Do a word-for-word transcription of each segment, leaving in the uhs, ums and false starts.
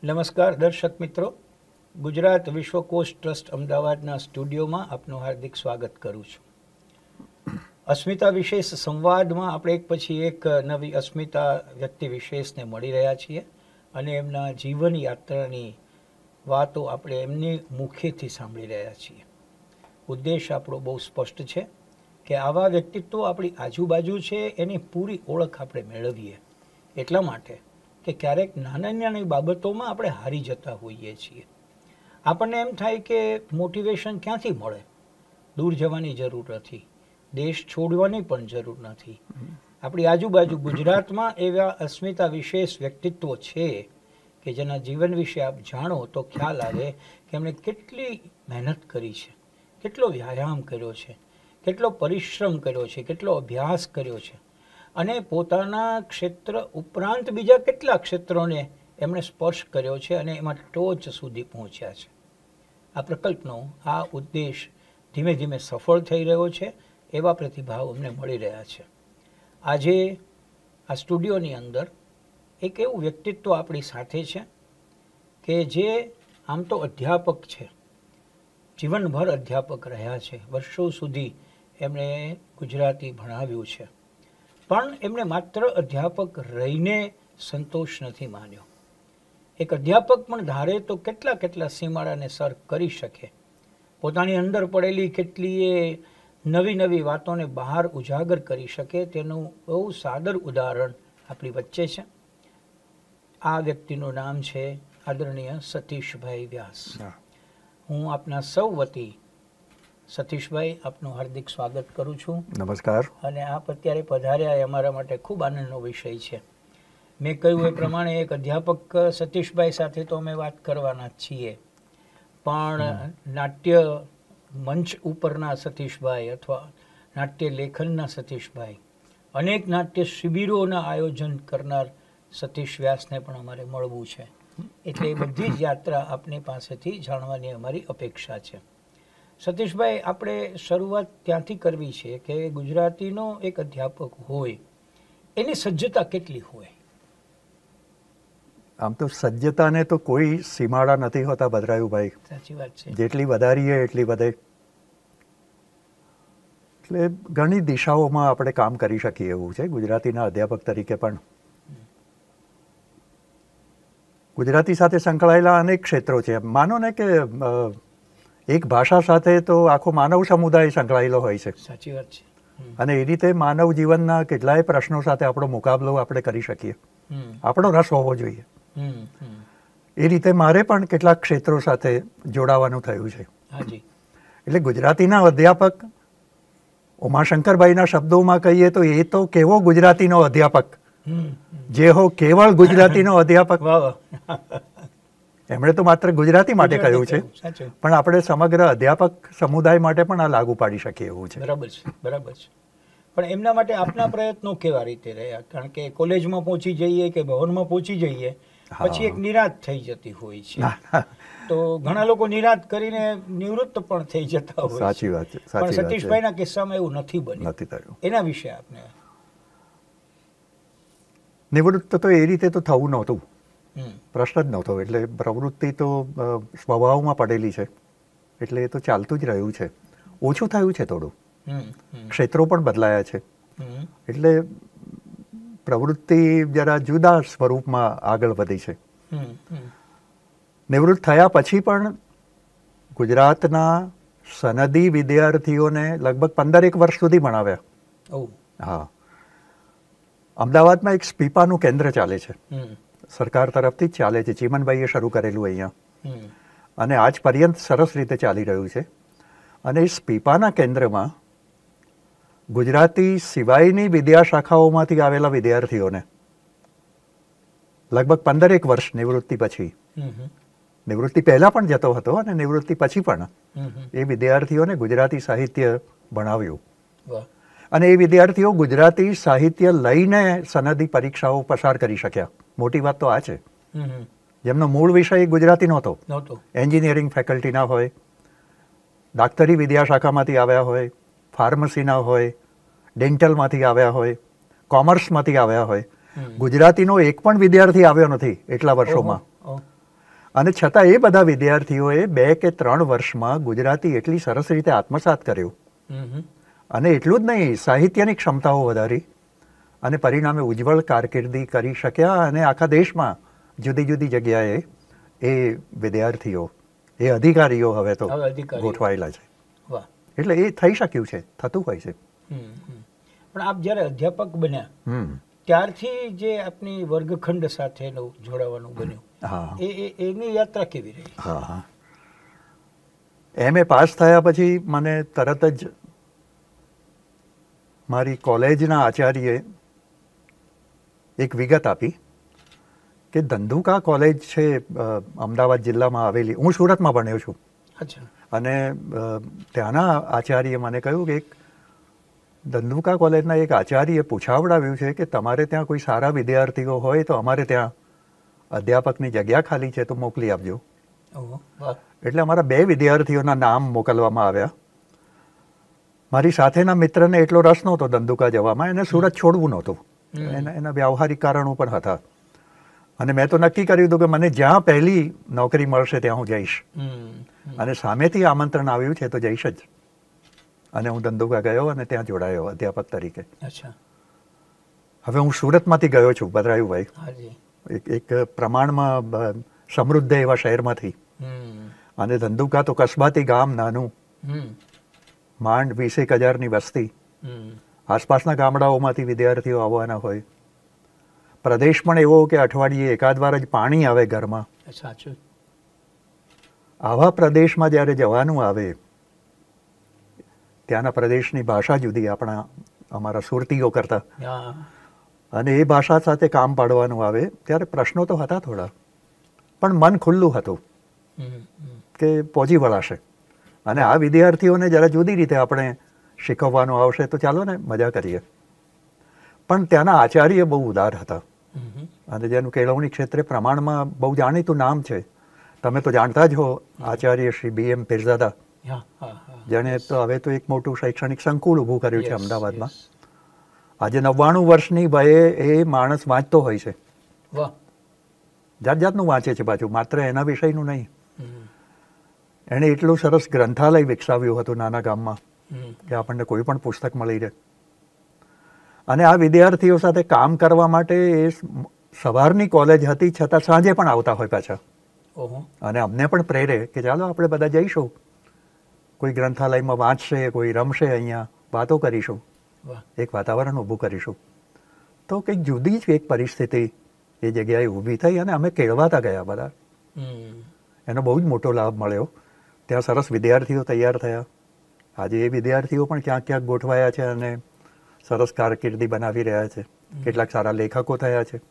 નમસ્કાર દર્શક મિત્રો, ગુજરાત વિશ્વકોશ ટ્રસ્ટ અમદાવાદના સ્ટુડિયોમાં આપનું હાર્દિક સ્વાગત કરું છું. અસ્મિતા વિશેષ સંવાદમાં આપણે એક પછી એક નવી અસ્મિતા વ્યક્તિ વિશેષને મળી રહ્યા છીએ અને એમના જીવન યાત્રાની વાતો આપણે એમની મુખેથી સાંભળી રહ્યા છીએ. ઉદ્દેશ આપણો બહુ સ્પષ્ટ છે કે આવા વ્યક્તિત્વ આપણી આજુબાજુ છે એની પૂરી ઓળખ આપણે મેળવીએ. એટલા માટે કે ક્યારેક નાની નાની બાબતોમાં આપણે હારી જતા હોઈએ છીએ. આપણને એમ થાય કે મોટિવેશન ક્યાંથી મળે, દૂર જવાની જરૂર નથી, દેશ છોડવાની પણ જરૂર નથી. આપણી આજુબાજુ ગુજરાતમાં એવા અસ્મિતા વિશેષ વ્યક્તિત્વો છે કે જેના જીવન વિશે આપ જાણો તો ખ્યાલ આવે કે એમણે કેટલી મહેનત કરી છે, કેટલો વ્યાયામ કર્યો છે, કેટલો પરિશ્રમ કર્યો છે, કેટલો અભ્યાસ કર્યો છે અને પોતાના ક્ષેત્ર ઉપરાંત બીજા કેટલા ક્ષેત્રોને એમણે સ્પર્શ કર્યો છે અને એમાં ટોચ સુધી પહોંચ્યા છે. આ પ્રકલ્પનો આ ઉદ્દેશ ધીમે ધીમે સફળ થઈ રહ્યો છે એવા પ્રતિભાવ અમને મળી રહ્યા છે. આજે આ સ્ટુડિયોની અંદર એક એવું વ્યક્તિત્વ આપણી સાથે છે કે જે આમ તો અધ્યાપક છે, જીવનભર અધ્યાપક રહ્યા છે, વર્ષો સુધી એમણે ગુજરાતી ભણાવ્યું છે, પણ એમણે માત્ર અધ્યાપક રહીને સંતોષ નથી માન્યો. એક અધ્યાપક પણ ધારે તો કેટલા કેટલા સીમાડાને સર કરી શકે. પોતાની અંદર પડેલી કેટલીય નવી નવી વાતોને બહાર ઉજાગર કરી શકે તેનું બહુ સાદર ઉદાહરણ આપણી વચ્ચે છે. આ વ્યક્તિનું નામ છે આદરણીય સતીશભાઈ વ્યાસ. હું આપના સૌ વતી સતીશભાઈ આપનું હાર્દિક સ્વાગત કરું છું. નમસ્કાર. અને આપ અત્યારે પધાર્યા એ અમારા માટે ખૂબ આનંદનો વિષય છે. મેં કહ્યું એ પ્રમાણે એક અધ્યાપક સતીશભાઈ સાથે તો અમે વાત કરવાના જ છીએ, પણ નાટ્ય મંચ ઉપરના સતીશભાઈ અથવા નાટ્ય લેખનના સતીશભાઈ, અનેક નાટ્ય શિબિરોના આયોજન કરનાર સતીશ વ્યાસને પણ અમારે મળવું છે. એટલે એ બધી જ યાત્રા આપની પાસેથી જાણવાની અમારી અપેક્ષા છે. સતીશભાઈ, આપણે શરૂઆત ત્યાંથી કરવી છે કે ગુજરાતીનો એક અધ્યાપક હોય એની સજ્જતા કેટલી હોય? આમ તો સજ્જતાને તો કોઈ સીમાડા નથી હોતા ભદ્રાયુભાઈ. સાચી વાત છે. જેટલી વધારીએ એટલી વધે. એટલે ઘણી દિશાઓમાં આપણે કામ કરી શકીએ એવું છે ગુજરાતીના અધ્યાપક તરીકે. પણ ગુજરાતી સાથે સંકળાયેલા અનેક ક્ષેત્રો છે. માનો ને કે એક ભાષા સાથે તો આખો માનવ સમુદાય સંકળાયેલો હોય છે. સાચી વાત છે. અને એ રીતે માનવ જીવનના કેટલાય પ્રશ્નો સાથે આપણો મુકાબલો આપણે કરી શકીએ. આપણો રસ હોવો જોઈએ. એ રીતે મારે પણ કેટલાક ક્ષેત્રો સાથે જોડાવાનું થયું છે. એટલે ગુજરાતીના અધ્યાપક, ઉમાશંકરભાઈના શબ્દોમાં કહીએ તો એ તો કેવો ગુજરાતીનો અધ્યાપક, જે હો કેવળ ગુજરાતીનો અધ્યાપક. એમણે તો માત્ર ગુજરાતી માટે કહ્યું છે, પણ આપણે સમગ્ર અધ્યાપક સમુદાય માટે પણ આ લાગુ પાડી શકીએ એવું છે. બરાબર છે, બરાબર છે. પણ એમના માટે આપના પ્રયત્નો કેવા રીતે રહ્યા? કારણ કે કોલેજમાં પહોંચી જઈએ કે ભવનમાં પહોંચી જઈએ પછી એક નિરાશ થઈ જતી હોય છે, તો ઘણા લોકો નિરાશ કરીને નિવૃત્ત પણ થઈ જતા હોય. સાચી વાત છે. પણ સતીશભાઈના કિસ્સામાં એવું નથી બન્યું. નથી થયું. એના વિશે આપને. નિવૃત્ત તો એ રીતે તો થવું નહોતું, પ્રશ્ન જ નહોતો. એટલે પ્રવૃત્તિ તો સ્વભાવમાં પડેલી છે, એટલે એ તો ચાલતું જ રહ્યું છે. ઓછું થયું છે થોડું, ક્ષેત્રો પણ બદલાયા છે, એટલે પ્રવૃત્તિ જરા જુદા સ્વરૂપમાં આગળ વધી છે. નિવૃત્ત થયા પછી પણ ગુજરાતના સનદી વિદ્યાર્થીઓને લગભગ પંદરેક વર્ષ સુધી ભણાવ્યા. હા, અમદાવાદમાં એક સ્પીપાનું કેન્દ્ર ચાલે છે, સરકાર તરફથી જ ચાલે છે. ચીમનભાઈએ શરૂ કરેલું અહીંયા, અને આજ પર્યંત સરસ રીતે ચાલી રહ્યું છે. અને સ્પીપાના કેન્દ્રમાં ગુજરાતી સિવાયની વિદ્યાશાખાઓમાંથી આવેલા વિદ્યાર્થીઓને લગભગ પંદરેક વર્ષ નિવૃત્તિ પછી, નિવૃત્તિ પહેલા પણ જતો હતો અને નિવૃત્તિ પછી પણ એ વિદ્યાર્થીઓને ગુજરાતી સાહિત્ય ભણાવ્યું. અને એ વિદ્યાર્થીઓ ગુજરાતી સાહિત્ય લઈને સનદી પરીક્ષાઓ પસાર કરી શક્યા. મોટી વાત તો આ છે. જેમનો મૂળ વિષય ગુજરાતી નહોતો, એન્જિનિયરિંગ ફેકલ્ટીના હોય, ડાક્ટરી વિદ્યાશાખામાંથી આવ્યા હોય, ફાર્મસીના હોય, ડેન્ટલમાંથી આવ્યા હોય, કોમર્સમાંથી આવ્યા હોય, ગુજરાતીનો એક પણ વિદ્યાર્થી આવ્યો નથી એટલા વર્ષોમાં. અને છતાં એ બધા વિદ્યાર્થીઓએ બે કે ત્રણ વર્ષમાં ગુજરાતી એટલી સરસ રીતે આત્મસાત કર્યું અને એટલું જ નહીં, સાહિત્યની ક્ષમતાઓ વધારી અને પરિણામે ઉજ્જવળ કારકિર્દી કરી શક્યા અને આખા દેશમાં જુદી જુદી જગ્યાએ એ વિદ્યાર્થીઓ, એ અધિકારીઓ હવે તો ગોઠવાયેલા છે. એટલે એ થઈ શક્યું છે, થતું હોય છે. પણ આપ જ્યારે અધ્યાપક બન્યા ત્યારથી જે આપની વર્ગખંડ સાથેનું જોડાવાનું બન્યું, એ એની યાત્રા કેવી રહી? હા હા એમ એ પાસ થયા પછી મને તરત જ મારી કોલેજના આચાર્યએ એક વિગત આપી કે ધંધુકા કોલેજ છે અમદાવાદ જિલ્લામાં આવેલી. હું સુરતમાં ભણ્યો છું. અને ત્યાંના આચાર્યએ મને કહ્યું કે એક ધંધુકા કોલેજના એક આચાર્યએ પૂછાવડાવ્યું છે કે તમારે ત્યાં કોઈ સારા વિદ્યાર્થીઓ હોય તો અમારે ત્યાં અધ્યાપકની જગ્યા ખાલી છે તો મોકલી આપજો. એટલે અમારા બે વિદ્યાર્થીઓના નામ મોકલવામાં આવ્યા. મારી સાથેના મિત્રને એટલો રસ નહોતો ધંધુકા જવામાં, એને સુરત છોડવું નહોતું, એના એના વ્યવહારિક કારણો પણ હતા. અને મેં તો નક્કી કર્યું હતું કે મને જ્યાં પહેલી નોકરી મળશે ત્યાં હું જઈશ. અને સામેથી આમંત્રણ આવ્યું છે તો જઈશ જ. અને હું ધંધુકા ગયો અને ત્યાં જોડાયો અધ્યાપક તરીકે. હવે હું સુરતમાંથી ગયો છું ભદ્રાયુભાઈ, એક એક પ્રમાણમાં સમૃદ્ધ એવા શહેરમાંથી. અને ધંધુકા તો કસ્બાતી ગામ નાનું, માંડ વીસેક હજારની વસ્તી, આસપાસના ગામડાઓમાંથી વિદ્યાર્થીઓ આવવાના હોય. પ્રદેશ પણ એવો કે અઠવાડિયે એકાદ વાર જ પાણી આવે ઘરમાં. આવા પ્રદેશમાં જ્યારે જવાનું આવે, ત્યાંના પ્રદેશની ભાષા જુદી આપણા અમારા સુરતીઓ કરતા, અને એ ભાષા સાથે કામ પાડવાનું આવે ત્યારે પ્રશ્નો તો હતા થોડા, પણ મન ખુલ્લું હતું કે પહોંચી વળાશે. અને આ વિદ્યાર્થીઓને જરા જુદી રીતે આપણે શીખવવાનું આવશે તો ચાલો ને મજા કરીએ. પણ ત્યાંના આચાર્ય બહુ ઉદાર હતા અને જેનું કેળવણી ક્ષેત્રે પ્રમાણમાં બહુ જાણીતું નામ છે. તમે તો જાણતા જ હો આચાર્ય શ્રી બી એમ પીરઝાદા, જેણે તો હવે તો એક મોટું શૈક્ષણિક સંકુલ ઊભું કર્યું છે અમદાવાદમાં. આજે નવ્વાણું વર્ષની વયે એ માણસ વાંચતો હોય છે, જાત જાતનું વાંચે છે પાછું, માત્ર એના વિષયનું નહીં. એણે એટલું સરસ ગ્રંથાલય વિકસાવ્યું હતું નાના ગામમાં કે આપણને કોઈ પણ પુસ્તક મળી રહે. અને આ વિદ્યાર્થીઓ સાથે કામ કરવા માટે એ સવારની કોલેજ હતી છતાં સાંજે પણ આવતા હોય પાછા. અને અમને પણ પ્રેરે કે ચાલો આપણે બધા જઈશું, કોઈ ગ્રંથાલયમાં વાંચશે, કોઈ રમશે, અહીંયા વાતો કરીશું, એક વાતાવરણ ઊભું કરીશું. તો કંઈક જુદી જ એક પરિસ્થિતિ એ જગ્યાએ ઊભી થઈ અને અમે કેળવાતા ગયા બધા. એનો બહુ જ મોટો લાભ મળ્યો. ત્યાં સરસ વિદ્યાર્થીઓ તૈયાર થયા. આજે એ વિદ્યાર્થીઓ પણ ક્યાંક ક્યાંક ગોઠવાયા છે અને સરસ કારકિર્દી બનાવી રહ્યા છે. કેટલાક સારા લેખકો થયા છે.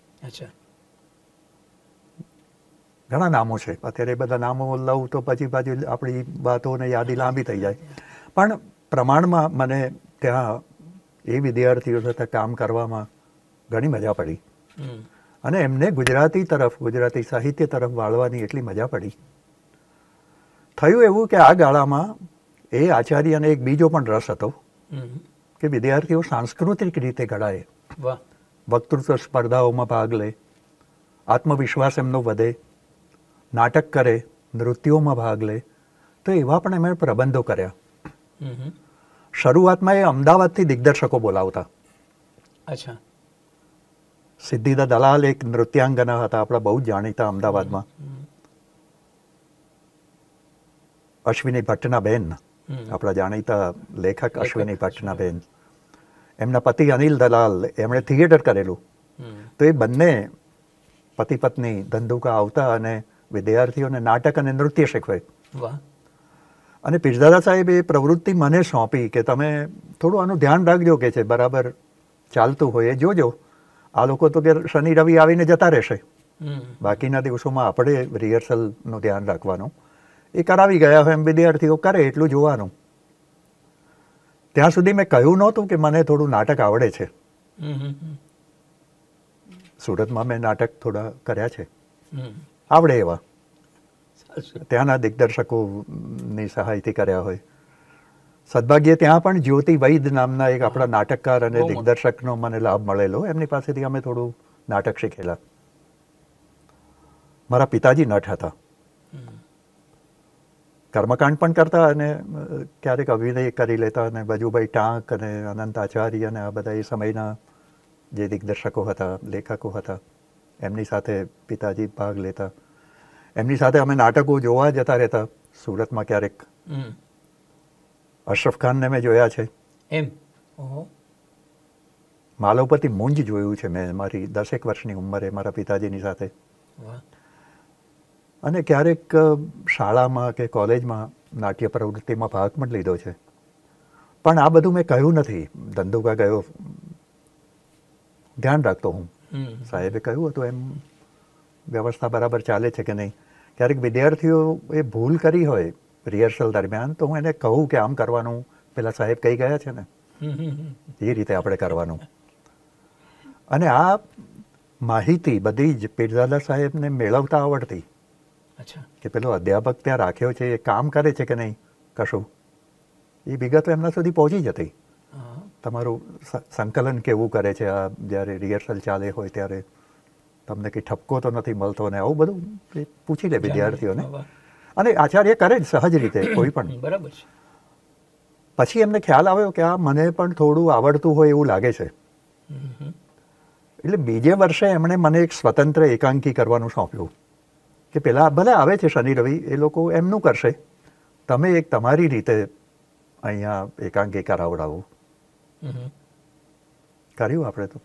ઘણા નામો છે. અત્યારે બધા નામો લઉં તો પછી પાછી આપણી વાતોને યાદી લાંબી થઈ જાય. પણ પ્રમાણમાં મને ત્યાં એ વિદ્યાર્થીઓ સાથે કામ કરવામાં ઘણી મજા પડી. અને એમને ગુજરાતી તરફ, ગુજરાતી સાહિત્ય તરફ વાળવાની એટલી મજા પડી. થયું એવું કે આ ગાળામાં એ આચાર્યને એક બીજો પણ રસ હતો કે વિદ્યાર્થીઓ સાંસ્કૃતિક રીતે ઘડાય, વક્તૃત્વ સ્પર્ધાઓમાં ભાગ લે, આત્મવિશ્વાસ એમનો વધે, નાટક કરે, નૃત્યોમાં ભાગ લે. તો એવા પણ એમણે પ્રબંધો કર્યા. શરૂઆતમાં એ અમદાવાદથી દિગ્દર્શકો બોલાવતા. અચ્છા. સિદ્ધિદા દલાલ એક નૃત્યાંગના હતા આપણા બહુ જાણીતા અમદાવાદમાં. અશ્વિની ભટ્ટના બેન, આપણા જાણીતા લેખક અશ્વિની ભટ્ટના બેન, એમના પતિ અનિલ દલાલ, એમણે થિયેટર કરેલું. તો એ બંને પતિ પત્ની ધંધુકા આવતા અને વિદ્યાર્થીઓને નાટક અને નૃત્ય શીખવે. અને પીરઝાદા સાહેબ એ પ્રવૃત્તિ મને સોંપી કે તમે થોડું આનું ધ્યાન રાખજો કે છે, બરાબર ચાલતું હોય એ જોજો. આ લોકો તો કે શનિ રવિ આવીને જતા રહેશે, બાકીના દિવસોમાં આપણે રિહર્સલનું ધ્યાન રાખવાનું. એ કરાવી ગયા હોય એમ વિદ્યાર્થીઓ કરે એટલું જોવાનું. ત્યાં સુધી મેં કહ્યું નહોતું કે મને થોડું નાટક આવડે છે. સુરતમાં મેં નાટક થોડા કર્યા છે, આવડે એવા. ત્યાંના દિગ્દર્શકોની સહાયથી કર્યા હોય. સદભાગ્યે ત્યાં પણ જ્યોતિ વૈદ નામના એક આપણા નાટકકાર અને દિગ્દર્શકનો મને લાભ મળેલો. એમની પાસેથી અમે થોડું નાટક શીખેલા. મારા પિતાજી નટ હતા કર્મકાંડ પણ કરતા અને ક્યારેક અભિનય કરી લેતા. અને ભજુભાઈ ટાંક અને અનંત આચાર્ય અને આ બધા એ સમયના જે દિગ્દર્શકો હતા, લેખકો હતા, એમની સાથે પિતાજી ભાગ લેતા. એમની સાથે અમે નાટકો જોવા જતા રહેતા સુરતમાં. ક્યારેક અશરફ ખાનને મેં જોયા છે. એમ માલવપતિ મુંજ જોયું છે મેં મારી દસેક વર્ષની ઉંમરે મારા પિતાજીની સાથે. અને ક્યારેક શાળામાં કે કોલેજમાં નાટ્ય પ્રવૃત્તિમાં ભાગ પણ લીધો છે. પણ આ બધું મેં કહ્યું નથી. ધંધુકા ગયો ધ્યાન રાખતો હું. સાહેબે કહ્યું હતું એમ વ્યવસ્થા બરાબર ચાલે છે કે નહીં. ક્યારેક વિદ્યાર્થીઓ એ ભૂલ કરી હોય રિહર્સલ દરમિયાન તો હું એને કહું કે આમ કરવાનું, પેલા સાહેબ કહી ગયા છે ને એ રીતે આપણે કરવાનું. અને આ માહિતી બધી જ પીરઝાદા સાહેબને મેળવતા આવડતી કે પેલો અધ્યાપક ત્યાં રાખ્યો છે એ કામ કરે છે કે નહીં કશું, એ વિગતો એમના સુધી પહોંચી જતી. તમારું સંકલન કેવું કરે છે, આ જ્યારે રિહર્સલ ચાલે હોય ત્યારે તમને કંઈ ઠપકો તો નથી મળતો ને આવું બધું પૂછી લે વિદ્યાર્થીઓને. અને આચાર્ય કરે જ સહજ રીતે કોઈ પણ. બરાબર છે. પછી એમને ખ્યાલ આવ્યો કે આ મને પણ થોડું આવડતું હોય એવું લાગે છે. એટલે બીજે વર્ષે એમણે મને એક સ્વતંત્ર એકાંકી કરવાનું સોંપ્યું કે પેલા ભલે આવે છે શનિ રવિ, એ લોકો એમનું કરશે, તમે એક તમારી રીતે અહીંયા એકાંકી કરાવડાવો. કર્યું આપણે તો.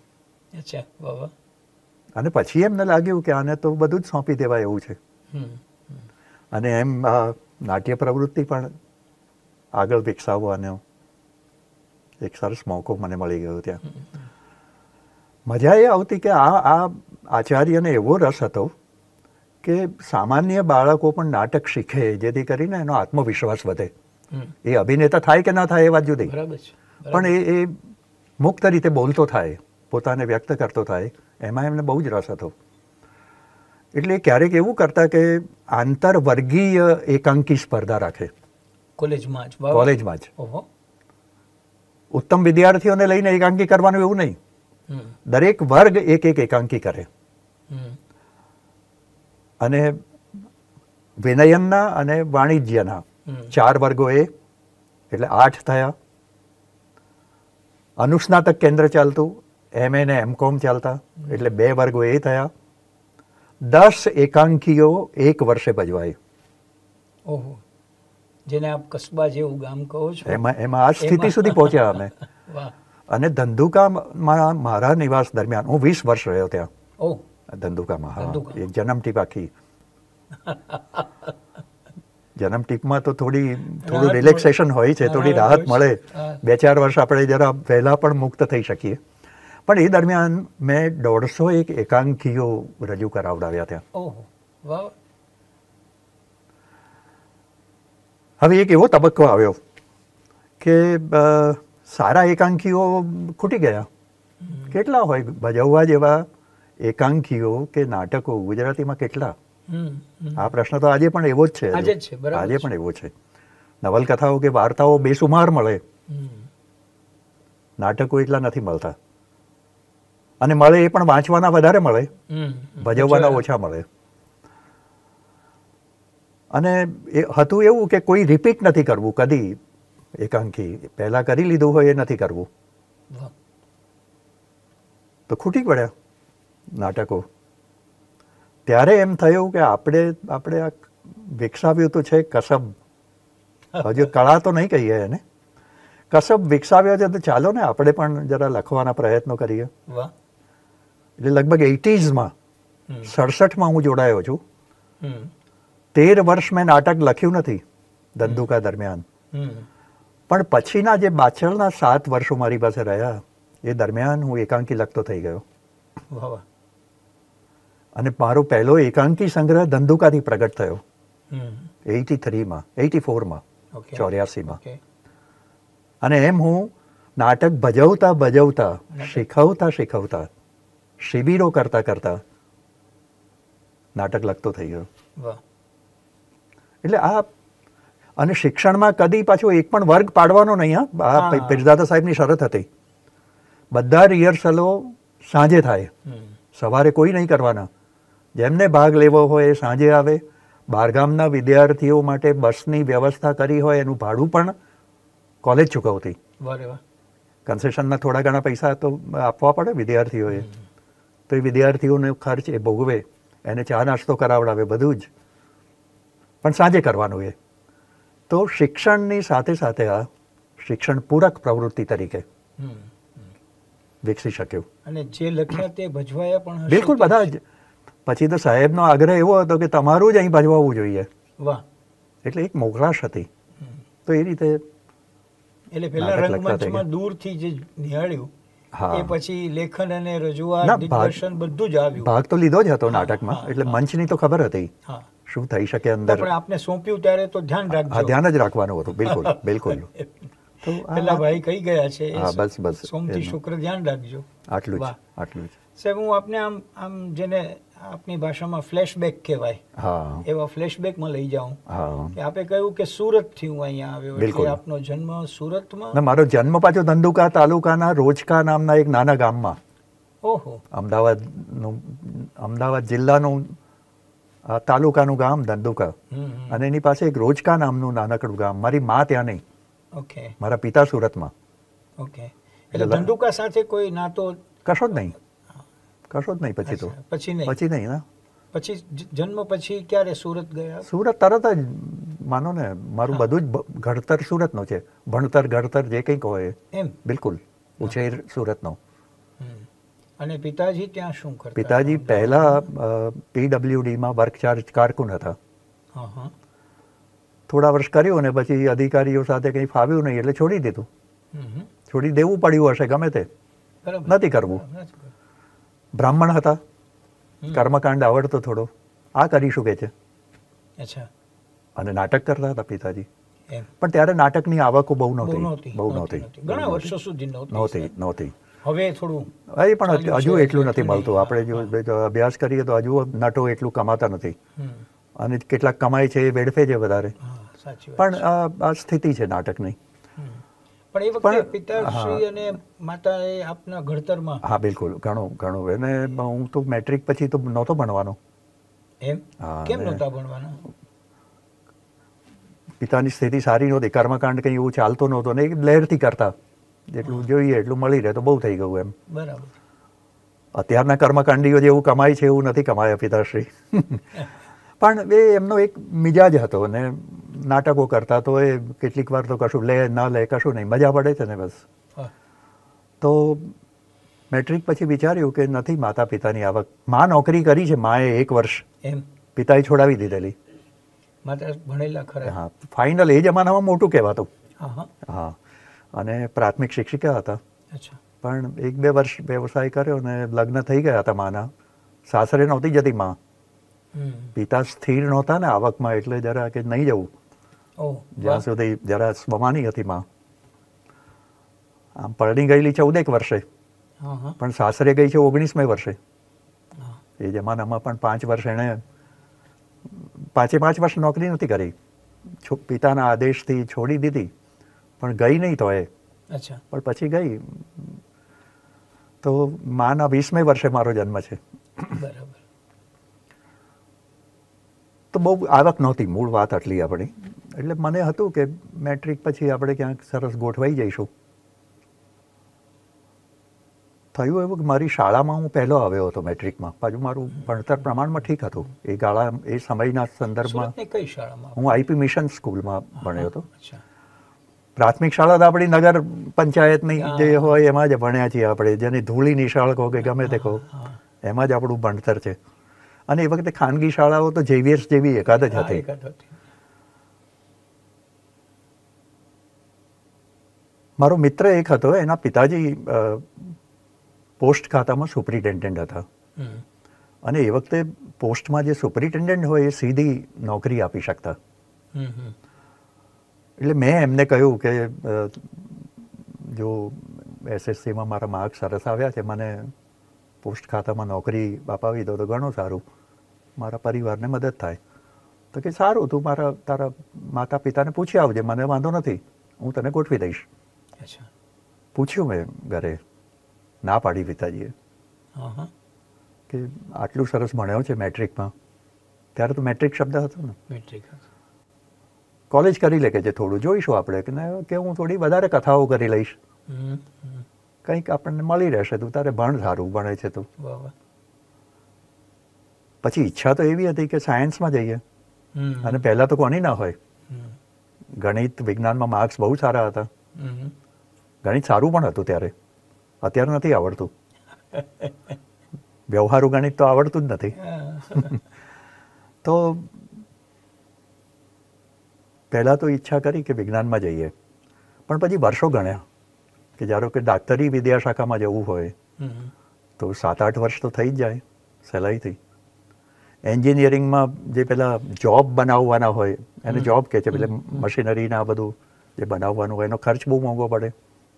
અને પછી એમને લાગ્યું કે આને તો બધું જ સોંપી દેવાય એવું છે. અને એમ આ નાટ્ય પ્રવૃત્તિ પણ આગળ વિકસાવવાનો એક સરસ મોકો મને મળી ગયો ત્યાં. મજા એ આવતી કે આ આ આચાર્યને એવો રસ હતો કે સામાન્ય બાળકો પણ નાટક શીખે જેથી કરીને એનો આત્મવિશ્વાસ વધે. એ અભિનેતા થાય કે ના થાય એ વાત જુદી, પણ એ એ મુક્ત રીતે બોલતો થાય, પોતાને વ્યક્ત કરતો થાય, એમાં એમને બહુ જ રસ હતો. એટલે ક્યારેક એવું કરતા કે આંતરવર્ગીય એકાંકી સ્પર્ધા રાખે કોલેજમાં જ. કોલેજમાં જ ઉત્તમ વિદ્યાર્થીઓને લઈને એકાંકી કરવાનું એવું નહીં, દરેક વર્ગ એક એક એકાંકી કરે. અને વિનયનના અને વાણિજ્યના ચાર વર્ગો એ એટલે આઠ થયા. અનુસ્નાતક કેન્દ્ર ચાલતું, એમ એ ને એમ કોમ ચાલતા એટલે બે વર્ગો એ થયા. દસ એકાંકીઓ એક વર્ષે ભજવાય. ઓહો, જેને આપ કસ્બા જેવું ગામ કહો છો. એમાં એમાં આ સ્થિતિ સુધી પહોંચ્યા અમે. અને ધંધુકામાં મારા નિવાસ દરમિયાન હું વીસ વર્ષ રહ્યો ત્યાં. ઓહ, ધંધુકામાં. હા, એક જન્મ ટીપ આખી. જન્મ ટીપમાં તો થોડી થોડું રિલેક્સેશન હોય છે, થોડી રાહત મળે. બે ચાર વર્ષ આપણે જરા વહેલા પણ મુક્ત થઈ શકીએ. પણ એ દરમિયાન મેં દોઢસો એક એકાંકીઓ રજૂ કરાવડાવ્યા ત્યાં. ઓહો, વાહ. હવે એક એવો તબક્કો આવ્યો કે સારા એકાંકીઓ ખૂટી ગયા. કેટલા હોય ભજવવા જેવા એકાંકીઓ કે નાટકો ગુજરાતીમાં કેટલા? આ પ્રશ્ન તો આજે પણ એવો જ છે. આજે પણ એવો છે. નવલકથાઓ કે વાર્તાઓ બેસુમાર મળે, નાટકો એટલા નથી મળતા. અને મળે એ પણ વાંચવાના વધારે મળે, ભજવવાના ઓછા મળે. અને એ હતું એવું કે કોઈ રિપીટ નથી કરવું કદી એકાંકી. પહેલા કરી લીધું હોય એ નથી કરવું. તો ખૂટી પડ્યા નાટકો. ત્યારે એમ થયું કે આપણે આપણે આ વિકસાવ્યું તો છે કસબ, હજુ કળા તો નહીં કહીએ એને, કસબ વિકસાવ્યો છે તો ચાલો ને આપણે પણ જરા લખવાના પ્રયત્નો કરીએ. એટલે લગભગ એટીઝમાં સડસઠમાં હું જોડાયો છું. તેર વર્ષ મેં નાટક લખ્યું નથી ધંધુકા દરમિયાન, પણ પછીના જે પાછળના સાત વર્ષો મારી પાસે રહ્યા એ દરમિયાન હું એકાંકી લખતો થઈ ગયો. અને મારો પહેલો એકાંકી સંગ્રહ ધંધુકાથી પ્રગટ થયો એટી થ્રીમાં એટી ફોરમાં ચોર્યાસીમાં. અને એમ હું નાટક ભજવતા ભજવતા શીખવતા શીખવતા શિબિરો કરતા કરતા નાટક લખતો થઈ ગયો. એટલે આ અને શિક્ષણમાં કદી પાછો એક પણ વર્ગ પાડવાનો નહીં. હા, આ પીરઝાદા સાહેબની શરત હતી. બધા રિહર્સલો સાંજે થાય, સવારે કોઈ નહીં કરવાના. જેમને ભાગ લેવો હોય એ સાંજે આવે, બહારગામના વિદ્યાર્થીઓ માટે બસની વ્યવસ્થા કરી હોય એનું ભાડું પણ કોલેજ ચૂકવતી. વારે વાહ. કન્સેશનના થોડા ઘણા પૈસા તો આપવા પડે વિદ્યાર્થીઓએ, તો એ વિદ્યાર્થીઓનો ખર્ચ એ ભોગવે, એને ચા નાસ્તો કરાવડાવે, બધું જ, પણ સાંજે કરવાનું એ. તો શિક્ષણની સાથે સાથે આ શિક્ષણ પૂરક પ્રવૃત્તિ તરીકે વિકસી શક્યું. અને જે લખ્યા તે ભજવાયા પણ હશે. બિલકુલ, બધા જ. પછી તો સાહેબનો આગ્રહ એવો હતો કે તમારું જ અહીં ભજવાવું જોઈએ. વાહ. એટલે એક મોકળાશ હતી. તો એ રીતે એટલે પેલા રંગમંચમાં દૂરથી જે નિહાળ્યું, એ પછી લેખન અને રજૂઆત, દિગ્દર્શન બધું જ આવ્યું. ભાગ તો લીધો જ હતો નાટકમાં, એટલે મંચની તો ખબર હતી શું થઈ શકે અંદર. પણ આપને સોંપ્યું ત્યારે તો ધ્યાન રાખજો. હા, ધ્યાન જ રાખવાનું હતું. બિલકુલ બિલકુલ. તો પેલા ભાઈ કહી ગયા છે, હા, બસ બસ, સોમથી શુક્ર ધ્યાન રાખજો. આટલું જ, આટલું જ. સાહેબ, હું આપને આમ આમ જેને આપની ભાષામાં ફ્લેશબેક કહેવાય, હા, એવા ફ્લેશબેકમાં લઈ જાઉં. હા. કે આપે કહ્યું કે સુરતથી હું અહીંયા આવ્યો, એટલે આપનો જન્મ સુરતમાં? ના, મારો જન્મ પાછો ધંધુકા તાલુકાના રોજકા નામના એક નાના ગામમાં. ઓહો. અમદાવાદનું, અમદાવાદ જિલ્લાનું તાલુકાનું ગામ ધંધુકા, અને એની પાસે એક રોજકા નામનું નાનકડું ગામ. મારી મા ત્યાં નહીં. ઓકે. મારા પિતા સુરતમાં. ઓકે. એટલે ધંધુકા સાથે કોઈ નાતો? કશો જ નહીં, કશો જ નહીં. પછી તો પછી નહીં, પછી નહીં ના. પછી જન્મ પછી ક્યારે સુરત ગયા? સુરત તરત જ, માનો ને, મારું બધું જ ઘડતર સુરતનો છે. ભણતર ઘડતર જે કંઈક હોય એમ. બિલકુલ, ઉછેર સુરતનો. અને પિતાજી ત્યાં શું કરતા? પિતાજી પહેલા પીડબ્લ્યુડીમાં વર્ક ચાર્જ કારકુન હતા. થોડા વર્ષ કર્યું ને પછી અધિકારીઓ સાથે કંઈ ફાવ્યું નહીં એટલે છોડી દીધું. છોડી દેવું પડ્યું હશે, ગમે તે, નથી કરવું. બ્રાહ્મણ હતા, કર્મકાંડ આવડતો થોડો, આ કરી શકે છે. અચ્છા. અને નાટક કરતા હતા પિતાજી. પણ ત્યારે નાટકની આવકો બહુ નહોતી, બહુ નહોતી, ઘણા વર્ષો સુધી નહોતી નહોતી. હવે થોડું એ પણ હજુ એટલું નથી મળતું. આપણે જો અભ્યાસ કરીએ તો હજુ નટો એટલું કમાતા નથી, અને કેટલાક કમાય છે એ વેડફે છે વધારે. પણ આ સ્થિતિ છે નાટકની. પણ એ વખતે પિતાશ્રી અને માતાએ આપના ઘડતરમાં? હા, બિલકુલ, ઘણું ઘણું. એને હું તો મેટ્રિક પછી તો નહોતો ભણવાનો. એમ? કેમ નહોતા ભણવાના? પિતાની સ્થિતિ સારી નહોતી, કર્મકાંડ કંઈ એવું ચાલતો નહોતો ને લહેરથી કરતા, જેટલું જોઈએ એટલું મળી રહે તો બહુ થઈ ગયું એમ. બરાબર. અત્યારના કર્મકાંડીઓ જેવું કમાય છે એવું નથી કમાયા પિતાશ્રી. પણ એ એમનો એક મિજાજ હતો, ને નાટકો કરતા તો એ કેટલીક વાર તો કશું લે ના લે કશું નહીં, મજા પડે છે ને બસ. તો મેટ્રિક પછી વિચાર્યું કે નથી માતા પિતાની આવક. મા નોકરી કરી છે, માએ એક વર્ષ, એમ પિતાએ છોડાવી દીધેલી. માતા ભણેલા ખરા? હા, ફાઇનલ એ જમાનામાં મોટું કહેવાતું. હા. અને પ્રાથમિક શિક્ષિકા હતા. અચ્છા. પણ એક બે વર્ષ વ્યવસાય કર્યો ને લગ્ન થઈ ગયા હતા માના. સાસરે નહોતી જતી મા. પિતા સ્થિર નહોતા ને આવકમાં, એટલે જરા કે નહીં જવું, જ્યાં સુધી જરા સ્વમાની હતી મા. આમ પરણી ગયેલી ચૌદેક વર્ષે, પણ સાસરે ગઈ છે ઓગણીસમે વર્ષે. એ જમાનામાં પણ પાંચ વર્ષ એણે પાંચે પાંચ વર્ષ નોકરી નથી કરી. પિતાના આદેશથી છોડી દીધી, પણ ગઈ નહીં તો એ. અચ્છા. પણ પછી ગઈ. તો માના વીસમે વર્ષે મારો જન્મ છે. બરાબર. તો બહુ આવક નહોતી, મૂળ વાત આટલી આપણી. એટલે મને હતું કે મેટ્રિક પછી આપણે ક્યાંક સરસ ગોઠવાઈ જઈશું. થયું એવું કે મારી શાળામાં હું પહેલો આવ્યો હતો મેટ્રિકમાં. પાછું મારું ભણતર પ્રમાણમાં ઠીક હતું એ ગાળા, એ સમયના સંદર્ભમાં. કઈ શાળામાં? હું આઈપી મિશન સ્કૂલમાં ભણ્યો હતો. પ્રાથમિક શાળા તો આપણી નગર પંચાયતની જે હોય એમાં જ ભણ્યા છીએ આપણે, જેની ધૂળી નિશાળ કહો કે ગમે તે કહો, એમાં જ આપણું ભણતર છે. અને એ વખતે ખાનગી શાળાઓ તો જેવીએસ જેવી એકાદ જ હતી. મારો મિત્ર એક હતો, એના પિતાજી પોસ્ટ ખાતામાં સુપરિન્ટેન્ડન્ટ હતા. અને એ વખતે પોસ્ટમાં જે સુપરિન્ટેન્ડન્ટ હોય એ સીધી નોકરી આપી શકતા. એટલે મેં એમને કહ્યું કે જો એસએસસીમાં મારા માર્ક્સ સરસ આવ્યા છે, મને પોસ્ટ ખાતામાં નોકરી અપાવી દો તો ઘણું સારું, મારા પરિવારને મદદ થાય. તો કે સારું, તું મારા તારા માતા પિતાને પૂછી આવજે, મને વાંધો નથી, હું તને ગોઠવી દઈશ. પૂછ્યું મેં ઘરે, ના પાડી પિતાજીએ કે આટલું સરસ ભણ્યો છે મેટ્રિકમાં, ત્યારે તો મેટ્રિક શબ્દ હતો ને. મેટ્રિક કોલેજ કરી લે કે જે થોડું જોઈશું આપણે કે ને કે હું થોડી વધારે કથાઓ કરી લઈશ, કંઈક આપણને મળી રહેશે, તું તારે ભણ, સારું ભણે છે તું. પછી ઈચ્છા તો એવી હતી કે સાયન્સમાં જઈએ, અને પહેલાં તો કોની ના હોય. ગણિત વિજ્ઞાનમાં માર્ક્સ બહુ સારા હતા, ગણિત સારું પણ હતું ત્યારે, અત્યારે નથી આવડતું. વ્યવહારુ ગણિત તો આવડતું જ નથી. તો પહેલાં તો ઈચ્છા કરી કે વિજ્ઞાનમાં જઈએ, પણ પછી વર્ષો ગણ્યા કે ધારો કે ડાક્ટરી વિદ્યાશાખામાં જવું હોય તો સાત આઠ વર્ષ તો થઈ જ જાય સહેલાઈથી. એન્જિનિયરિંગમાં જે પેલા જોબ બનાવવાના હોય એને જોબ કહે છે, પેલે મશીનરીને આ બધું જે બનાવવાનું હોય એનો ખર્ચ બહુ મોંઘો પડે.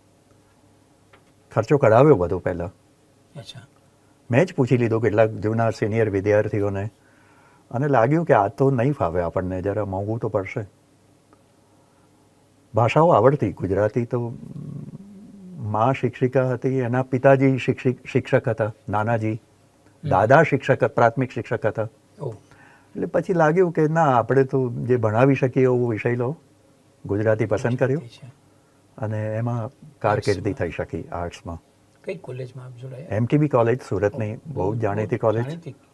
ખર્ચો કઢાવ્યો બધો પહેલાં. મેં જ પૂછી લીધું કેટલાક જૂના સિનિયર વિદ્યાર્થીઓને, અને લાગ્યું કે આ તો નહીં ફાવે આપણને, જરા મોંઘું તો પડશે. ભાષાઓ આવડતી, ગુજરાતી તો મા શિક્ષિકા હતી, એના પિતાજી શિક્ષિક શિક્ષક હતા, નાનાજી, દાદા શિક્ષક પ્રાથમિક શિક્ષક હતા. એટલે પછી લાગ્યું કે ના, આપણે તો જે ભણાવી શકીએ એવો વિષય લો. ગુજરાતી પસંદ કર્યું અને એમાં કારકિર્દી થઈ શકી આર્ટ્સમાં. કઈ કોલેજમાં આપ જોડાયા? એમટીબી કોલેજ, સુરતની બહુ જાણીતી કોલેજ,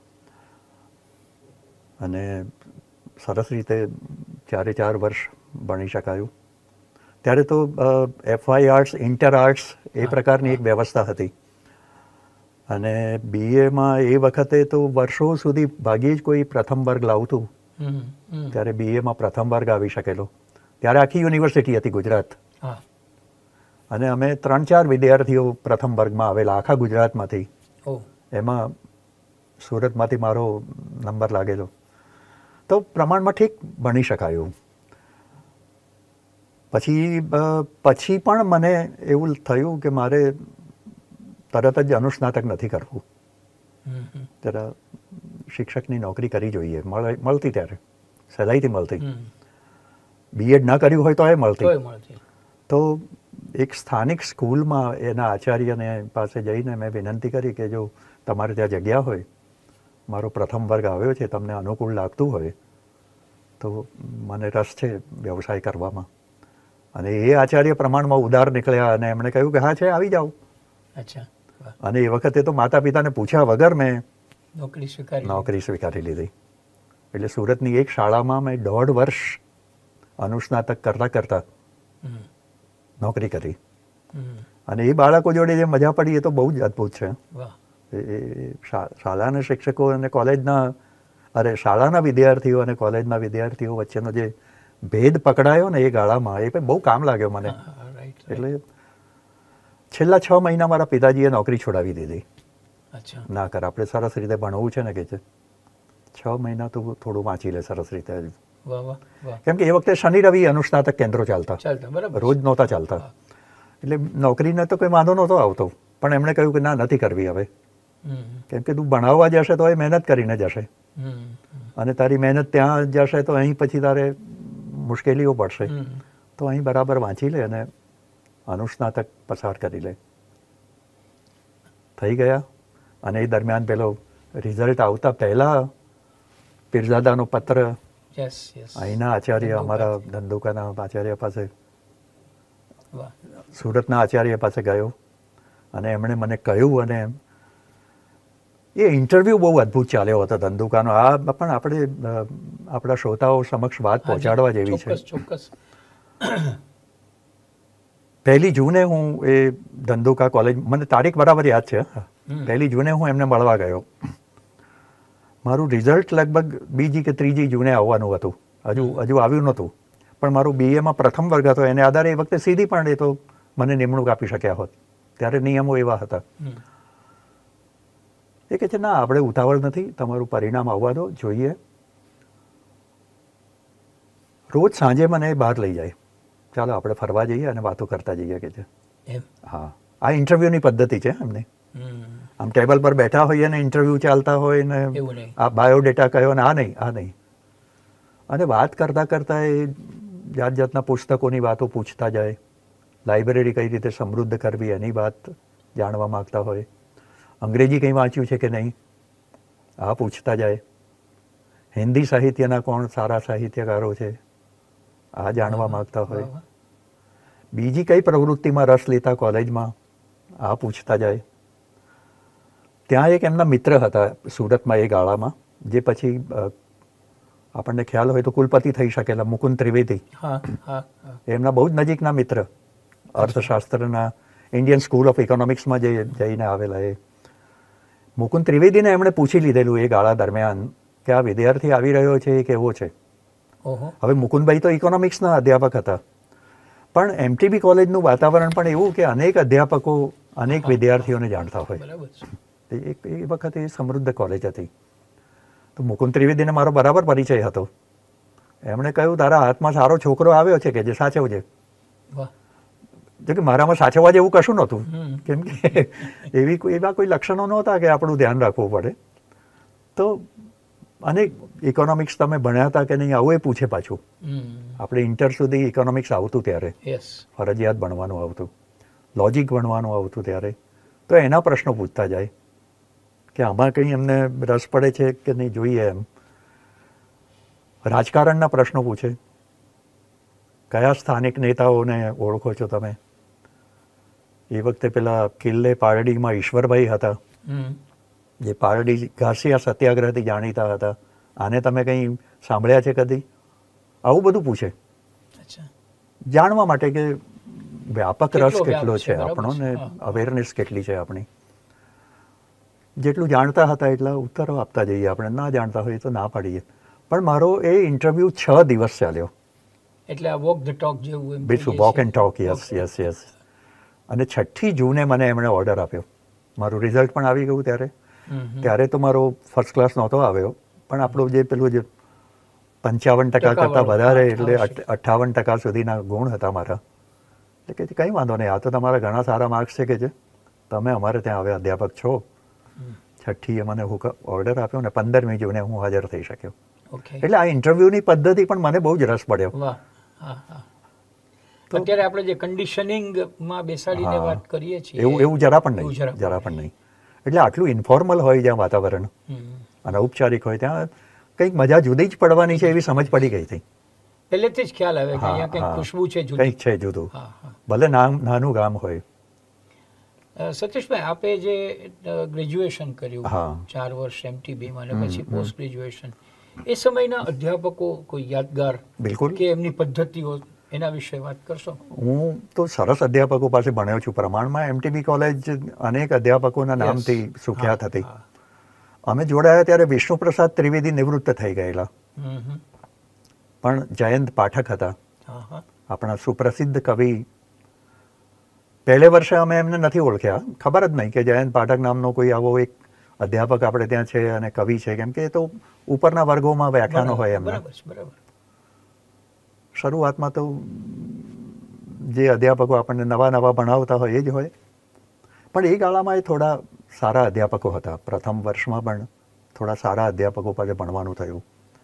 અને સરસ રીતે ચારે ચાર વર્ષ ભણી શકાયું. ત્યારે તો એફવાય આર્ટ્સ, ઇન્ટર આર્ટ્સ એ પ્રકારની એક વ્યવસ્થા હતી. અને બીએમાં એ વખતે તો વર્ષો સુધી ભાગ્યે જ કોઈ પ્રથમ વર્ગ લાવતું. ત્યારે બીએમાં પ્રથમ વર્ગ આવી શકેલો. ત્યારે આખી યુનિવર્સિટી હતી ગુજરાત, અને અમે ત્રણ ચાર વિદ્યાર્થીઓ પ્રથમ વર્ગમાં આવેલા આખા ગુજરાતમાંથી. એમાં સુરતમાંથી મારો નંબર લાગેલો, તો પ્રમાણમાં ઠીક ભણી શકાયું. પછી પછી પણ મને એવું થયું કે મારે તરત જ અનુસ્નાતક નથી કરવું, જરા શિક્ષકની નોકરી કરી જોઈએ. મળતી ત્યારે સહેલાઈથી મળતી, બીએડ ન કર્યું હોય તો એ મળતી. તો એક સ્થાનિક સ્કૂલમાં એના આચાર્યને પાસે જઈને મેં વિનંતી કરી કે જો તમારે ત્યાં જગ્યા હોય, મારો પ્રથમ વર્ગ આવ્યો છે, તમને અનુકૂળ લાગતું હોય તો મને રસ છે વ્યવસાય કરવામાં. અને એ આચાર્ય પ્રમાણમાં ઉદાર નીકળ્યા અને એમણે કહ્યું કે હા છે, આવી જાઓ. અચ્છા. અને એ વખતે તો માતા પિતાને પૂછ્યા વગર મેં નોકરી સ્વીકારી નોકરી સ્વીકારી લીધી. એટલે સુરતની એક શાળામાં મેં દોઢ વર્ષ અનુસ્નાતક કરતા કરતા નોકરી કરી. અને એ બાળકો જોડે જે મજા પડી એ તો બહુ જ અદ્ભુત છે. એ શાળાના શિક્ષકો અને કોલેજના, અરે શાળાના વિદ્યાર્થીઓ અને કોલેજના વિદ્યાર્થીઓ વચ્ચેનો જે ભેદ પકડાયો ને એ ગાળામાં, એ બહુ કામ લાગ્યો મને. એટલે છેલ્લા છ મહિના મારા પિતાજીએ નોકરી છોડાવી દીધી. ના કર, આપણે સરસ રીતે ભણવું છે ને કે છે, છ મહિના તો થોડું વાંચી લે સરસ રીતે. કેમ કે એ વખતે શનિ રવિ અનુસ્નાતક કેન્દ્રો ચાલતા, રોજ નહોતા ચાલતા. એટલે નોકરીને તો કોઈ વાંધો નહોતો આવતો, પણ એમણે કહ્યું કે ના, નથી કરવી હવે. કેમ કે તું ભણાવવા જશે તો એ મહેનત કરીને જશે, અને તારી મહેનત ત્યાં જશે તો અહીં પછી તારે મુશ્કેલીઓ પડશે. તો અહીં બરાબર વાંચી લે અને અનુસ્નાતક પસાર કરી લે. થઈ ગયા. અને એ દરમિયાન પેલો રિઝલ્ટ આવતા પહેલાં પીરઝાદાનો પત્ર અહીંના આચાર્ય, અમારા ધંધુકાના આચાર્ય પાસે, સુરતના આચાર્ય પાસે ગયો, અને એમણે મને કહ્યું. અને એ ઇન્ટરવ્યૂ બહુ અદ્ભુત ચાલ્યો હતો ધંધુકાનો. આ પણ આપણે આપણા શ્રોતાઓ સમક્ષ વાત પહોંચાડવા જેવી છે. ચોક્કસ. પહેલી જૂને હું એ ધંધુકા કોલેજ, મને તારીખ બરાબર યાદ છે, પહેલી જૂને હું એમને મળવા ગયો. મારું રિઝલ્ટ લગભગ બીજી કે ત્રીજી જૂને આવવાનું હતું, હજુ હજુ આવ્યું નહોતું. પણ મારું બીએમાં પ્રથમ વર્ગ હતો, એને આધારે એ વખતે સીધી પણ એ તો મને નિમણૂક આપી શક્યા હોત. ત્યારે નિયમો એવા હતા. એ કહે છે ના, આપણે ઉતાવળ નથી, તમારું પરિણામ આવવા દો, જોઈએ. રોજ સાંજે મને બહાર લઈ જાય, ચાલો આપણે ફરવા જઈએ અને વાતો કરતા જઈએ કે છે. હા, આ ઇન્ટરવ્યૂની પદ્ધતિ છે એમની. આમ ટેબલ પર બેઠા હોઈએ ને ઇન્ટરવ્યૂ ચાલતા હોય ને આ બાયોડેટા કયો ને આ નહીં, આ નહીં. અને વાત કરતાં કરતાં એ જાત જાતના પુસ્તકોની વાતો પૂછતા જાય. લાઇબ્રેરી કઈ રીતે સમૃદ્ધ કરવી એની વાત જાણવા માગતા હોય. અંગ્રેજી કંઈ વાંચ્યું છે કે નહીં આ પૂછતા જાય. હિન્દી સાહિત્યના કોણ સારા સાહિત્યકારો છે આ જાણવા માંગતા હોય, બીજી કઈ પ્રવૃત્તિમાં રસ લેતા કોલેજમાં આ પૂછતા જાય. ત્યાં એક એમના મિત્ર હતા સુરતમાં એ ગાળામાં, જે પછી આપણને ખ્યાલ હોય તો કુલપતિ થઈ શકેલા, મુકુંદ ત્રિવેદી. એમના બહુ જ નજીકના મિત્ર, અર્થશાસ્ત્રના ઇન્ડિયન સ્કૂલ ઓફ ઇકોનોમિક્સમાં જે જઈને આવેલા. એ મુકુંદ ત્રિવેદીને એમણે પૂછી લીધેલું એ ગાળા દરમિયાન કે આ વિદ્યાર્થી આવી રહ્યો છે એ કેવો છે. હવે મુકુંદભાઈ તો ઇકોનોમિક્સના અધ્યાપક હતા, પણ એમટીબી કોલેજનું વાતાવરણ પણ એવું કે અનેક અધ્યાપકો અનેક વિદ્યાર્થીઓને જાણતા હોય. એ વખતે એ સમૃદ્ધ કોલેજ હતી. તો મુકુંદ ત્રિવેદીને મારો બરાબર પરિચય હતો. એમણે કહ્યું તારા હાથમાં સારો છોકરો આવ્યો છે કે જે સાચવજે. જો કે મારામાં સાચવવા જેવું કશું નહોતું, કેમ કે એવી એવા કોઈ લક્ષણો નહોતા કે આપણું ધ્યાન રાખવું પડે. તો અને ઇકોનોમિક્સ તમે ભણ્યા હતા કે નહીં આવું એ પૂછે પાછું. આપણે ઇન્ટર સુધી ઇકોનોમિક્સ આવતું ત્યારે ફરજિયાત ભણવાનું આવતું, લોજિક ભણવાનું આવતું ત્યારે. તો એના પ્રશ્નો પૂછતા જાય કે આમાં કંઈ એમને રસ પડે છે કે નહીં જોઈએ એમ. રાજકારણના પ્રશ્નો પૂછે, કયા સ્થાનિક નેતાઓને ઓળખો છો તમે. એ વખતે પેલા કિલ્લે પારડીમાં ઈશ્વરભાઈ હતા, જે પારડી ઘાસિયા સત્યાગ્રહથી જાણીતા હતા. આને તમે કંઈ સાંભળ્યા છે કદી? આવું બધું પૂછે, જાણવા માટે કે વ્યાપક રસ કેટલો છે આપણો ને અવેરનેસ કેટલી છે આપણી. જેટલું જાણતા હતા એટલા ઉત્તરો આપતા જઈએ, આપણે ના જાણતા હોઈએ તો ના પાડીએ. પણ મારો એ ઇન્ટરવ્યૂ છ દિવસ ચાલ્યો. એટલે આ વોક ધ ટોક જેવું એમ બીજું walk and talk. Yes yes yes અને છઠ્ઠી જૂને મને એમણે ઓર્ડર આપ્યો. મારું રિઝલ્ટ પણ આવી ગયું ત્યારે. ત્યારે તો મારો ફર્સ્ટ ક્લાસ નહોતો આવ્યો, પણ આપણું જે પેલું જે પંચાવન ટકા કરતાં વધારે એટલે અઠ્ઠાવન ટકા સુધીના ગુણ હતા મારા. એટલે કે કંઈ વાંધો નહીં, આ તો તમારા ઘણા સારા માર્ક્સ છે કે છે, તમે અમારે ત્યાં હવે અધ્યાપક છો. છઠ્ઠીએ મને હુક ઓર્ડર આપ્યો ને પંદરમી જૂને હું હાજર થઈ શક્યો. એટલે આ ઇન્ટરવ્યુની પદ્ધતિ પણ મને બહુ જ રસ પડ્યો. અત્યારે આપણે જે કન્ડિશનિંગમાં બેસાડીને વાત કરીએ છીએ એવું એવું જરા પણ નહીં, જરા પણ નહીં. એટલે આટલું ઇન્ફોર્મલ હોય જ્યાં વાતાવરણ અને ઔપચારિક હોય ત્યાં કંઈક મજા જુદી જ પડવાની છે એવી સમજ પડી ગઈ હતી. પહેલેથી જ ખ્યાલ આવે કે અહીંયા કંઈક ખુશ્બુ છે, કંઈક છે જુદું, ભલે નાનું ગામ હોય. સતીશભાઈ, આપે જે ગ્રેજ્યુએશન કર્યું ચાર વર્ષ એમટીબીમાં અને પછી પોસ્ટ ગ્રેજ્યુએશન, એ સમયના અધ્યાપકો કોઈ યાદગાર બિલકુલ કે એમની પદ્ધતિઓ એના વિશે વાત કરશો? હું તો સરસ અધ્યાપકો પાસે ભણ્યો છું પ્રમાણમાં. એમટીબી કોલેજ અનેક અધ્યાપકોના નામથી સુખ્યાત હતી. અમે જોડાયા ત્યારે વિષ્ણુપ્રસાદ ત્રિવેદી નિવૃત્ત થઈ ગયેલા, પણ જયંત પાઠક હતા આપણા સુપ્રસિદ્ધ કવિ. પહેલે વર્ષે અમે એમને નથી ઓળખ્યા, ખબર જ નહીં કે જયંત પાઠક નામનો કોઈ આવો એક અધ્યાપક આપણે ત્યાં છે અને કવિ છે, કેમ કે એ તો ઉપરના વર્ગોમાં વ્યાખ્યાનો હોય એમના. શરૂઆતમાં તો જે અધ્યાપકો આપણને નવા નવા ભણાવતા હોય એ જ હોય, પણ એ ગાળામાં એ થોડા સારા અધ્યાપકો હતા. પ્રથમ વર્ષમાં પણ થોડા સારા અધ્યાપકો પાસે ભણવાનું થયું.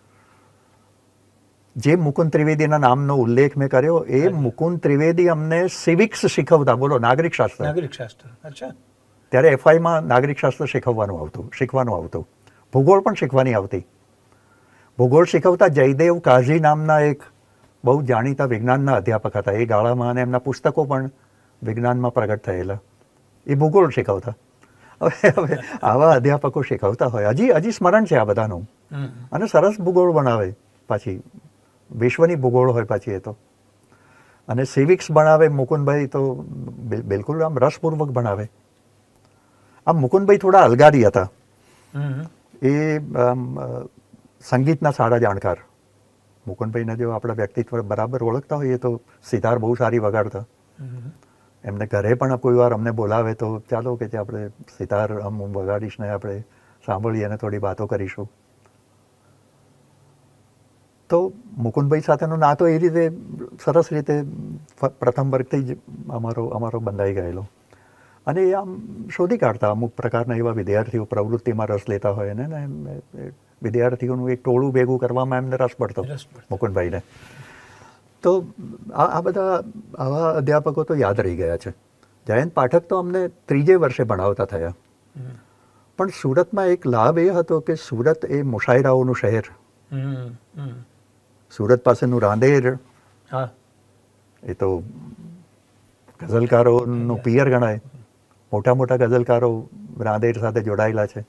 જે મુકુંદ ત્રિવેદીના નામનો ઉલ્લેખ મેં કર્યો, એ મુકુંદ ત્રિવેદી અમને સિવિક્સ શીખવતા. બોલો, નાગરિક શાસ્ત્ર. નાગરિક શાસ્ત્ર, અચ્છા. ત્યારે એફઆઈમાં નાગરિક શાસ્ત્ર શીખવવાનું આવતું, શીખવાનું આવતું. ભૂગોળ પણ શીખવાની આવતી. ભૂગોળ શીખવતા જયદેવ કાઝી નામના એક બહુ જાણીતા વિજ્ઞાનના અધ્યાપક હતા એ ગાળામાં, અને એમના પુસ્તકો પણ વિજ્ઞાનમાં પ્રગટ થયેલા. એ ભૂગોળ શીખવતા. હવે હવે આવા અધ્યાપકો શીખવતા હોય, હજી હજી સ્મરણ છે આ બધાનું. અને સરસ ભૂગોળ બનાવે, પાછી વિશ્વની ભૂગોળ હોય પાછી એ તો. અને સિવિક્સ ભણાવે મુકુંદભાઈ તો બિલકુલ આમ રસપૂર્વક ભણાવે. આમ મુકુંદભાઈ થોડા અલગારી હતા. એ સંગીતના સારા જાણકાર. મુકુંદભાઈને જો આપણા વ્યક્તિત્વ બરાબર ઓળખતા હોઈએ તો સિતાર બહુ સારી વગાડતા. એમને ઘરે પણ કોઈ વાર અમને બોલાવે તો ચાલો કે આપણે સિતાર આમ વગાડીશ ને આપણે સાંભળીએ અને થોડી વાતો કરીશું. તો મુકુંદભાઈ સાથેનો નાતો એ રીતે સરસ રીતે પ્રથમ વર્ગથી જ અમારો અમારો બંધાઈ ગયેલો. અને એ આમ શોધી કાઢતા અમુક પ્રકારના એવા વિદ્યાર્થીઓ પ્રવૃત્તિમાં રસ લેતા હોય ને વિદ્યાર્થીઓનું એક ટોળું ભેગું કરવામાં એમને રસ પડતો મુકુંદભાઈને. તો આ બધા આવા અધ્યાપકો તો યાદ રહી ગયા છે. જયંત પાઠક તો અમને ત્રીજે વર્ષે ભણાવતા થયા. પણ સુરતમાં એક લાભ એ હતો કે સુરત એ મુશાયરાઓનું શહેર હમ, હમ. સુરત પાસેનું રાંદેર હા એ તો ગઝલકારોનું પિયર ગણાય. મોટા મોટા ગઝલકારો રાંદેર સાથે જોડાયેલા છે.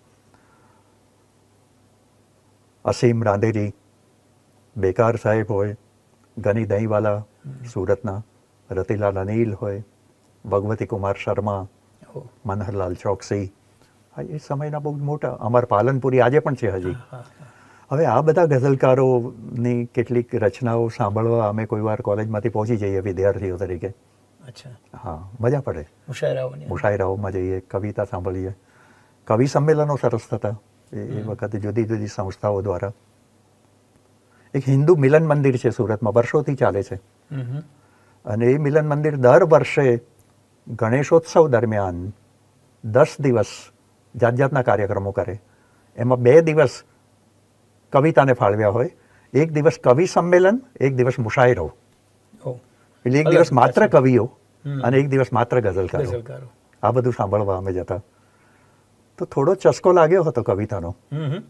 અસીમ રાંદેરી, બેકાર સાહેબ હોય, ગની દહીંવાલા સુરતના, રતિલાલ અનિલ હોય, ભગવતી કુમાર શર્મા, ઓહ, મનહરલાલ ચોકસી, આ એ સમયના બહુ મોટા. અમર પાલનપુરી આજે પણ છે હજી. હા, હા. હવે આ બધા ગઝલકારોની કેટલીક રચનાઓ સાંભળવા અમે કોઈ વાર કોલેજમાંથી પહોંચી જઈએ વિદ્યાર્થીઓ તરીકે. અચ્છા, હા, મજા પડે. મુશાયરાઓની. મુશાયરાઓમાં જઈએ, કવિતા સાંભળીએ. કવિ સંમેલનો સરસ થતા એ એ વખતે જુદી જુદી સંસ્થાઓ દ્વારા. એક હિન્દુ મિલન મંદિર છે સુરતમાં, વર્ષોથી ચાલે છે. હમ, હમ. અને એ મિલન મંદિર દર વર્ષે ગણેશોત્સવ દરમિયાન દસ દિવસ જાત જાતના કાર્યક્રમો કરે. એમાં બે દિવસ કવિતાને ફાળવ્યા હોય, એક દિવસ કવિ સંમેલન, એક દિવસ મુશાયરો. ઓહ, એટલે એક અલગ દિવસ માત્ર પાછું. કવિઓ હમ. અને એક દિવસ માત્ર ગઝલકારો. ગઝલકારો. આ બધું સાંભળવા અમે જતા. તો થોડો ચસ્કો લાગ્યો હતો કવિતાનો. હમ, હમ.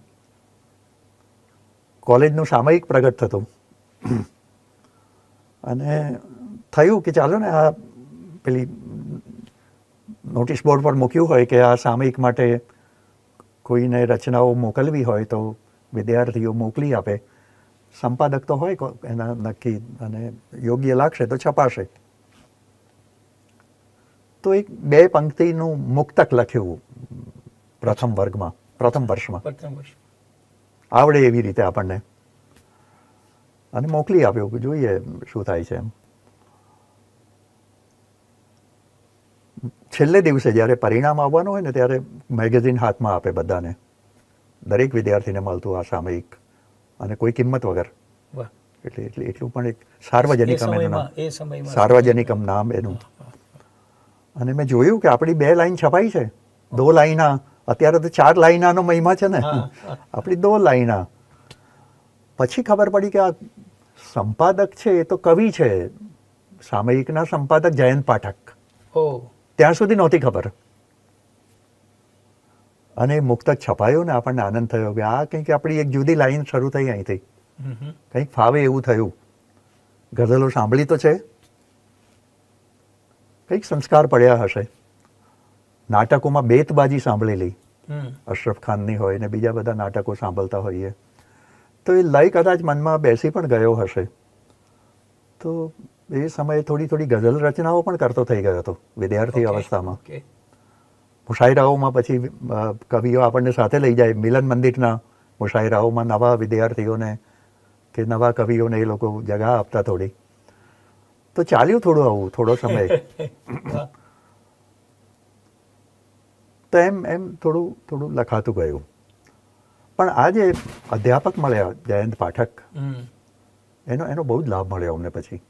કોલેજનું સામયિક પ્રગટ થતું અને થયું કે ચાલો ને આ પેલી નોટિસ બોર્ડ પર મૂક્યું હોય કે આ સામયિક માટે કોઈને રચનાઓ મોકલવી હોય તો વિદ્યાર્થીઓ મોકલી આપે. સંપાદક તો હોય કો- એના નક્કી, અને યોગ્ય લાગશે તો છપાશે. તો એક બે પંક્તિનું મુક્તક લખ્યું પ્રથમ વર્ગમાં, પ્રથમ વર્ષમાં. પ્રથમ વર્ષ. આવડે એવી રીતે આપણને, અને મોકલી આપ્યું કે જોઈએ શું થાય છે એમ. છેલ્લે દિવસે જ્યારે પરિણામ આવવાનું હોય ને ત્યારે મેગેઝિન હાથમાં આપે બધાને, દરેક વિદ્યાર્થીને મળતું આ સામયિક, અને કોઈ કિંમત વગર. વાહ. એટલે એટલે એટલું પણ એક એ સાર્વજનિકમ એનું સમયમાં નામ, એ સમયમાં સાર્વજનિકમ નામ એનું. અને મેં જોયું કે આપણી બે લાઈન છપાઈ છે, દો લાઈના. અત્યારે તો ચાર લાઈનાનો મહિમા છે ને, હા, હા. આપણી દો લાઈના. પછી ખબર પડી કે આ સંપાદક છે એ તો કવિ છે, સામયિકના સંપાદક જયંત પાઠક. ઓહ, ત્યાં સુધી નહોતી ખબર. અને એ મુક્તક છપાયો ને આપણને આનંદ થયો કે આ કંઈક આપણી એક જુદી લાઈન શરૂ થઈ અહીંથી. હમ, હમ. કંઈક ફાવે એવું થયું. ગઝલો સાંભળી તો છે, કંઈક સંસ્કાર પડ્યા હશે. નાટકોમાં બેતબાજી સાંભળેલી, હમ. અશરફ ખાનની હોય ને બીજા બધા નાટકો સાંભળતા હોઈએ, તો એ લય કદાચ મનમાં બેસી પણ ગયો હશે. તો એ સમયે થોડી થોડી ગઝલ રચનાઓ પણ કરતો થઈ ગયો હતો વિદ્યાર્થી ઓકે, અવસ્થામાં. ઓકે. મુશાયરાઓમાં પછી અ, કવિઓ આપણને સાથે લઈ જાય. મિલન મંદિરના મુશાયરાઓમાં નવા વિદ્યાર્થીઓને કે નવા કવિઓને એ લોકો જગા આપતા થોડી. તો ચાલ્યું થોડું આવું થોડો સમય. વાહ. તો એમ એમ થોડું થોડું લખાતું ગયું. પણ આ જે અધ્યાપક મળ્યા જયંત પાઠક, હમ. એનો એનો બહુ જ લાભ મળ્યો અમને પછી.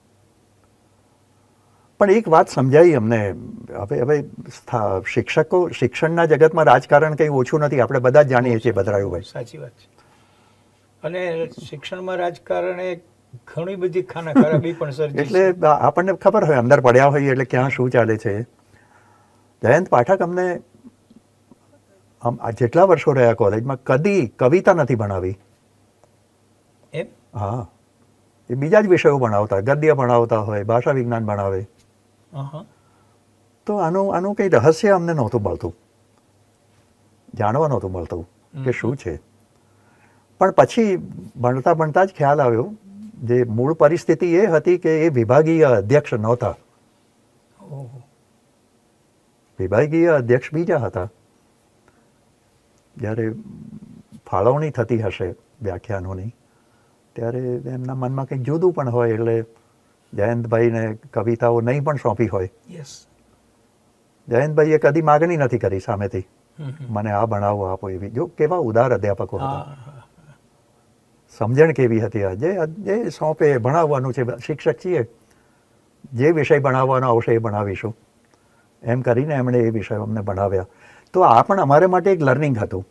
પણ એક વાત સમજાઈ અમને, હવે હવે સ્થા- શિક્ષકો, શિક્ષણના જગતમાં રાજકારણ કંઈ ઓછું નથી, આપણે બધા જ જાણીએ છીએ ભદ્રાયુભાઈ. સાચી વાત છે. અને શિક્ષણમાં રાજકારણે ઘણી બધી ખાના ખરાબી પણ સર્જી એટલે છે. આ- આપણને ખબર હોય, અંદર પડ્યા હોઈએ એટલે ક્યાં શું ચાલે છે. જયંત પાઠક અમને આમ આ જેટલા વર્ષો રહ્યા કોલેજમાં કદી કવિતા નથી ભણાવી. એમ? હા, એ બીજા જ વિષયો ભણાવતા, ગદ્ય ભણાવતા હોય, ભાષા વિજ્ઞાન ભણાવે. અહં. તો આનું આનું કંઈ રહસ્ય અમને નહોતું મળતું, જાણવા નહોતું મળતું કે શું છે. પણ પછી ભણતા ભણતા જ ખ્યાલ આવ્યો, જે મૂળ પરિસ્થિતિ એ હતી કે એ વિભાગીય અધ્યક્ષ નહોતા. ઓહો. વિભાગીય અધ્યક્ષ બીજા હતા. જ્યારે ફાળવણી થતી હશે વ્યાખ્યાનોની, ત્યારે એમના મનમાં કંઈક જુદું પણ હોય. એટલે જયંતભાઈને કવિતાઓ નહીં પણ સોંપી હોય, યસ. જયંતભાઈએ કદી માગણી નથી કરી સામેથી, હમ, હમ. મને આ ભણાવો આપો એવી. જો કેવા ઉદાર અધ્યાપકો હતા, હા, હા. સમજણ કેવી હતી. આ જે જે સોંપે ભણાવવાનું છે, શિક્ષક છીએ, જે વિષય ભણાવવાનો આવશે એ ભણાવીશું એમ કરીને એમણે એ વિષયો અમને ભણાવ્યા. તો આ પણ અમારે માટે એક લર્નિંગ હતું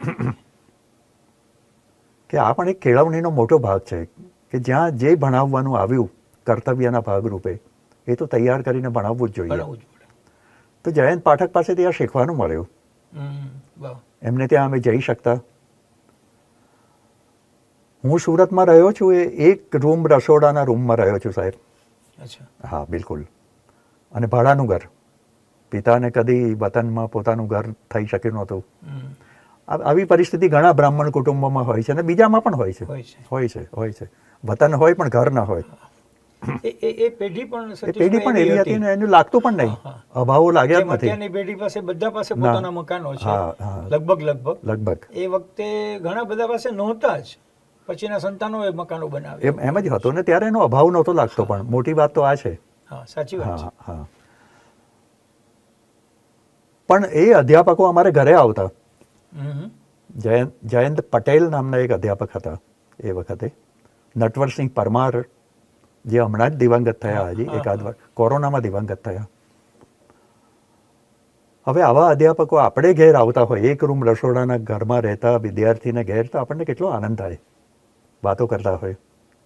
કે આ પણ એક કેળવણીનો મોટો ભાગ છે કે જ્યાં જે ભણાવવાનું આવ્યું કર્તવ્યના ભાગરૂપે એ તો તૈયાર કરીને ભણાવવું જ જોઈએ. ભણાવવું જ પડે. તો જયંત પાઠક પાસેથી આ શીખવાનું મળ્યું. હમ. વાહ. એમને ત્યાં અમે જઈ શકતા. હું સુરતમાં રહ્યો છું એ એક રૂમ રસોડાના રૂમમાં રહ્યો છું સાહેબ. અચ્છા. હા બિલકુલ. અને ભાડાનું ઘર. પિતાને કદી વતનમાં પોતાનું ઘર થઈ શક્યું નહોતું. આવી પરિસ્થિતિ ઘણા બ્રાહ્મણ કુટુંબોમાં હોય છે અને બીજામાં પણ હોય છે હોય છે હોય છે વતન હોય પણ ઘર ના હોય. એ પેઢી પણ એ પેઢી પણ એવી હતી ને એનું લાગતું પણ નહીં, અભાવો લાગ્યા જ નથી. અત્યારની પેઢી પાસે બધા પાસે પોતાના મકાનો છે લગભગ લગભગ લગભગ એ વખતે ઘણા બધા પાસે નહોતા જ, પછીના સંતાનોએ મકાનો બનાવ્યા. એમ જ હતો ને ત્યારે એનો અભાવ નહોતો લાગતો. પણ મોટી વાત તો આ છે. હા સાચી વાત છે. હા પણ એ અધ્યાપકો અમારે ઘરે આવતા. જયંત જયંત પટેલ નામના એક અધ્યાપક હતા એ વખતે. નટવરસિંહ પરમાર જે હમણાં જ દિવંગત થયા, હજી એકાદ વાર કોરોનામાં દિવંગત થયા. હવે આવા અધ્યાપકો આપણે ઘેર આવતા હોય, એક રૂમ રસોડાના ઘરમાં રહેતા વિદ્યાર્થીને ઘેર, તો આપણને કેટલો આનંદ થાય, વાતો કરતા હોય.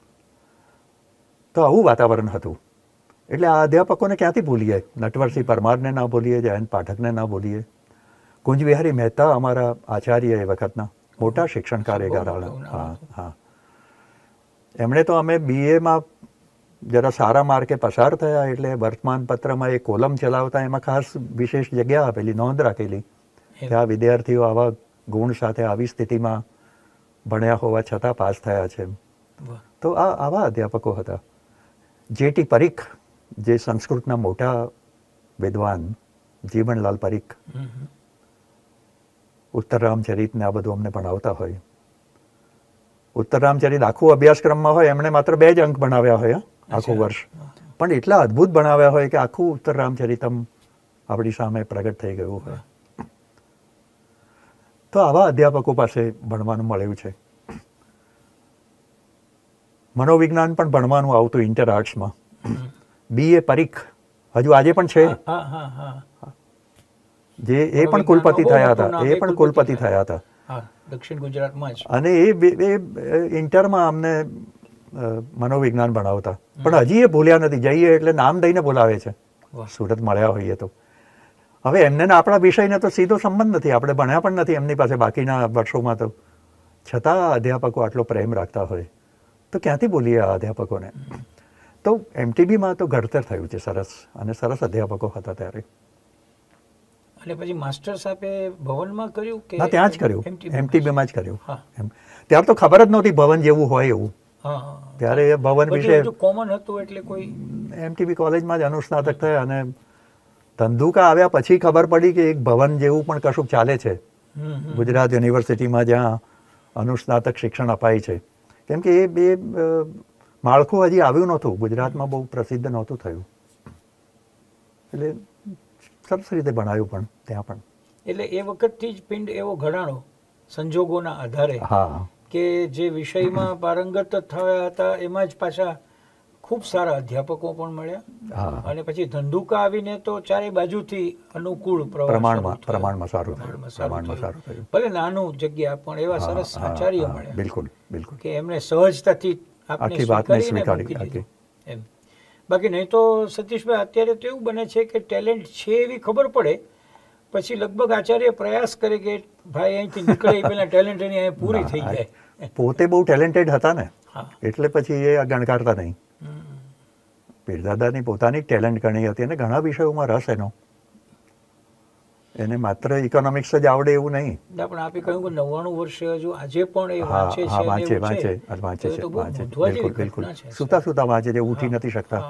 તો આવું વાતાવરણ હતું. એટલે આ અધ્યાપકોને ક્યાંથી ભૂલીએ? નટવરસિંહ પરમારને ના ભૂલીએ, જયંત પાઠકને ના ભૂલીએ. કુંજવિહારી મહેતા અમારા આચાર્ય એ વખતના મોટા શિક્ષણ કાર્યકરાળા. હા હા એમણે તો અમે બીએમાં જરા સારા માર્કે પસાર થયા એટલે વર્તમાન પત્રમાં એ કોલમ ચલાવતા એમાં ખાસ વિશેષ જગ્યા આપેલી, નોંધ રાખેલી કે આ વિદ્યાર્થીઓ આવા ગુણ સાથે આવી સ્થિતિમાં ભણ્યા હોવા છતાં પાસ થયા છે. તો આ આવા અધ્યાપકો હતા. જેટી પરીખ જે સંસ્કૃતના મોટા વિદ્વાન, જીવનલાલ પરીખ, ઉત્તર રામચરિત ને આ બધું અમને ભણાવતા હોય. ઉત્તર રામચરિત આખું અભ્યાસક્રમમાં હોય, એમણે માત્ર બે જ અંક ભણાવ્યા હોય આખું વર્ષ, પણ એટલા અદ્ભુત ભણાવ્યા હોય કે આખું ઉત્તર રામચરિતમ આપણી સામે પ્રગટ થઈ ગયું હોય. તો આવા અધ્યાપકો પાસે ભણવાનું મળ્યું છે. મનોવિજ્ઞાન પણ ભણવાનું આવતું ઇન્ટર આર્ટ્સમાં. બી એ પરીખ હજુ આજે પણ છે, જે એ પણ કુલપતિ થયા હતા. એ પણ કુલપતિ થયા હતા દક્ષિણ ગુજરાતમાં જ. અને એ ઇન્ટરમાં અમને મનોવિજ્ઞાન ભણાવતા. પણ હજી એ ભૂલ્યા નથી. જઈએ એટલે નામ દઈને બોલાવે છે, સુરત મળ્યા હોઈએ તો. હવે એમને આપણા વિષયને તો સીધો સંબંધ નથી, આપણે ભણ્યા પણ નથી એમની પાસે બાકીના વર્ષોમાં તો. છતાં અધ્યાપકો આટલો પ્રેમ રાખતા હોય તો ક્યાંથી બોલીએ આ અધ્યાપકોને? તો એમટીબીમાં તો ઘડતર થયું છે સરસ, અને સરસ અધ્યાપકો હતા ત્યારે. અને પછી માસ્ટર્સ આપે ભવનમાં કર્યું કે? ના, ત્યાં જ કર્યું, એમટીબીમાં જ કર્યું. ત્યારે તો ખબર જ નહોતી ભવન જેવું હોય એવું. ત્યારે ભવન વિશે કોમન હતું એટલે કોઈ. એમટીબી કોલેજમાં જ અનુસ્નાતક થયા અને ધંધુકા આવ્યા પછી ખબર પડી કે એક ભવન જેવું પણ કશુંક ચાલે છે ગુજરાત યુનિવર્સિટીમાં, જ્યાં અનુસ્નાતક શિક્ષણ અપાય છે. કેમ કે એ બે માળખું હજી આવ્યું નહોતું, ગુજરાતમાં બહુ પ્રસિદ્ધ નહોતું થયું. એટલે સરસ રીતે ભણાયું પણ ત્યાં પણ. એટલે એ વખતથી જ પિંડ એવો ઘડાણો સંજોગોના આધારે, હા, કે જે વિષયમાં પારંગત થયા હતા એમાં જ પાછા ખૂબ સારા અધ્યાપકો પણ મળ્યા. અને પછી ધંધુકા આવીને તો ચારે બાજુથી અનુકૂળ પ્રમાણમાં પ્રમાણમાં સારું પ્રમાણમાં સારું થયું. ભલે નાનું જગ્યા પણ એવા સરસ આચાર્ય મળ્યા. બિલકુલ બિલકુલ. કે એમણે સહજતાથી આખી વાતને સ્વીકારી એમ. બાકી નહીં તો સતીશભાઈ અત્યારે તો એવું બને છે કે ટેલેન્ટ છે એવી ખબર પડે પછી લગભગ આચાર્ય પ્રયાસ કરે કે ભાઈ અહીંથી નીકળે પેલા ટેલેન્ટ એની અહીં પૂરી થઈ જાય. પોતે બહુ ટેલેન્ટેડ હતા ને, એટલે પછી એ ગણકારતા નહીં. પીરદાદાની પોતાની ટેલેન્ટ ઘણી હતી અને ઘણા વિષયોમાં રસ એનો. એને માત્ર ઇકોનોમિક્સ જ આવડે એવું નહીં. પણ આપે કહ્યું કે નવ્વાણું વર્ષે હજુ આજે પણ એ વાંચે છે, વાંચે વાંચે વાંચે છે વાંચે બિલકુલ બિલકુલ. સુતા સુતા વાંચે છે, ઉઠી નથી શકતા,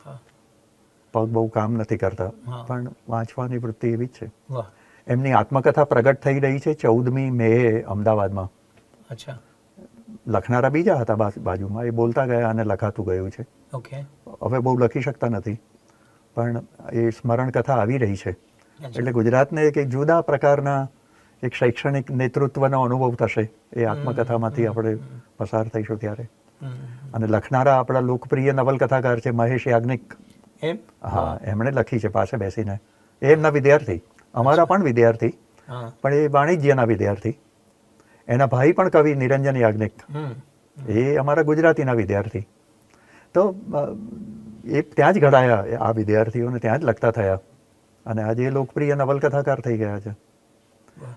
પગ બહુ કામ નથી કરતા, પણ વાંચવાની વૃત્તિ એવી જ છે. એમની આત્મકથા પ્રગટ થઈ રહી છે ચૌદમી મે અમદાવાદમાં. અચ્છા. લખનારા બીજા હતા બાજુમાં, એ બોલતા ગયા અને લખાતું ગયું છે. હવે બહુ લખી શકતા નથી, પણ એ સ્મરણ કથા આવી રહી છે. એટલે ગુજરાતને એક એક જુદા પ્રકારના એક શૈક્ષણિક નેતૃત્વનો અનુભવ થશે એ આત્મકથામાંથી આપણે પસાર થઈશું ત્યારે. અને લખનારા આપણા લોકપ્રિય નવલકથાકાર છે મહેશ યાજ્ઞિક. હા, એમણે લખી છે પાસે બેસીને. એ એમના વિદ્યાર્થી, અમારા પણ વિદ્યાર્થી, પણ એ વાણિજ્યના વિદ્યાર્થી. એના ભાઈ પણ કવિ નિરંજન યાજ્ઞિક, એ અમારા ગુજરાતીના વિદ્યાર્થી. તો એ ત્યાં જ ઘડાયા આ વિદ્યાર્થીઓને, ત્યાં જ લખતા થયા અને આજે લોકપ્રિય નવલકથાકાર થઈ ગયા છે.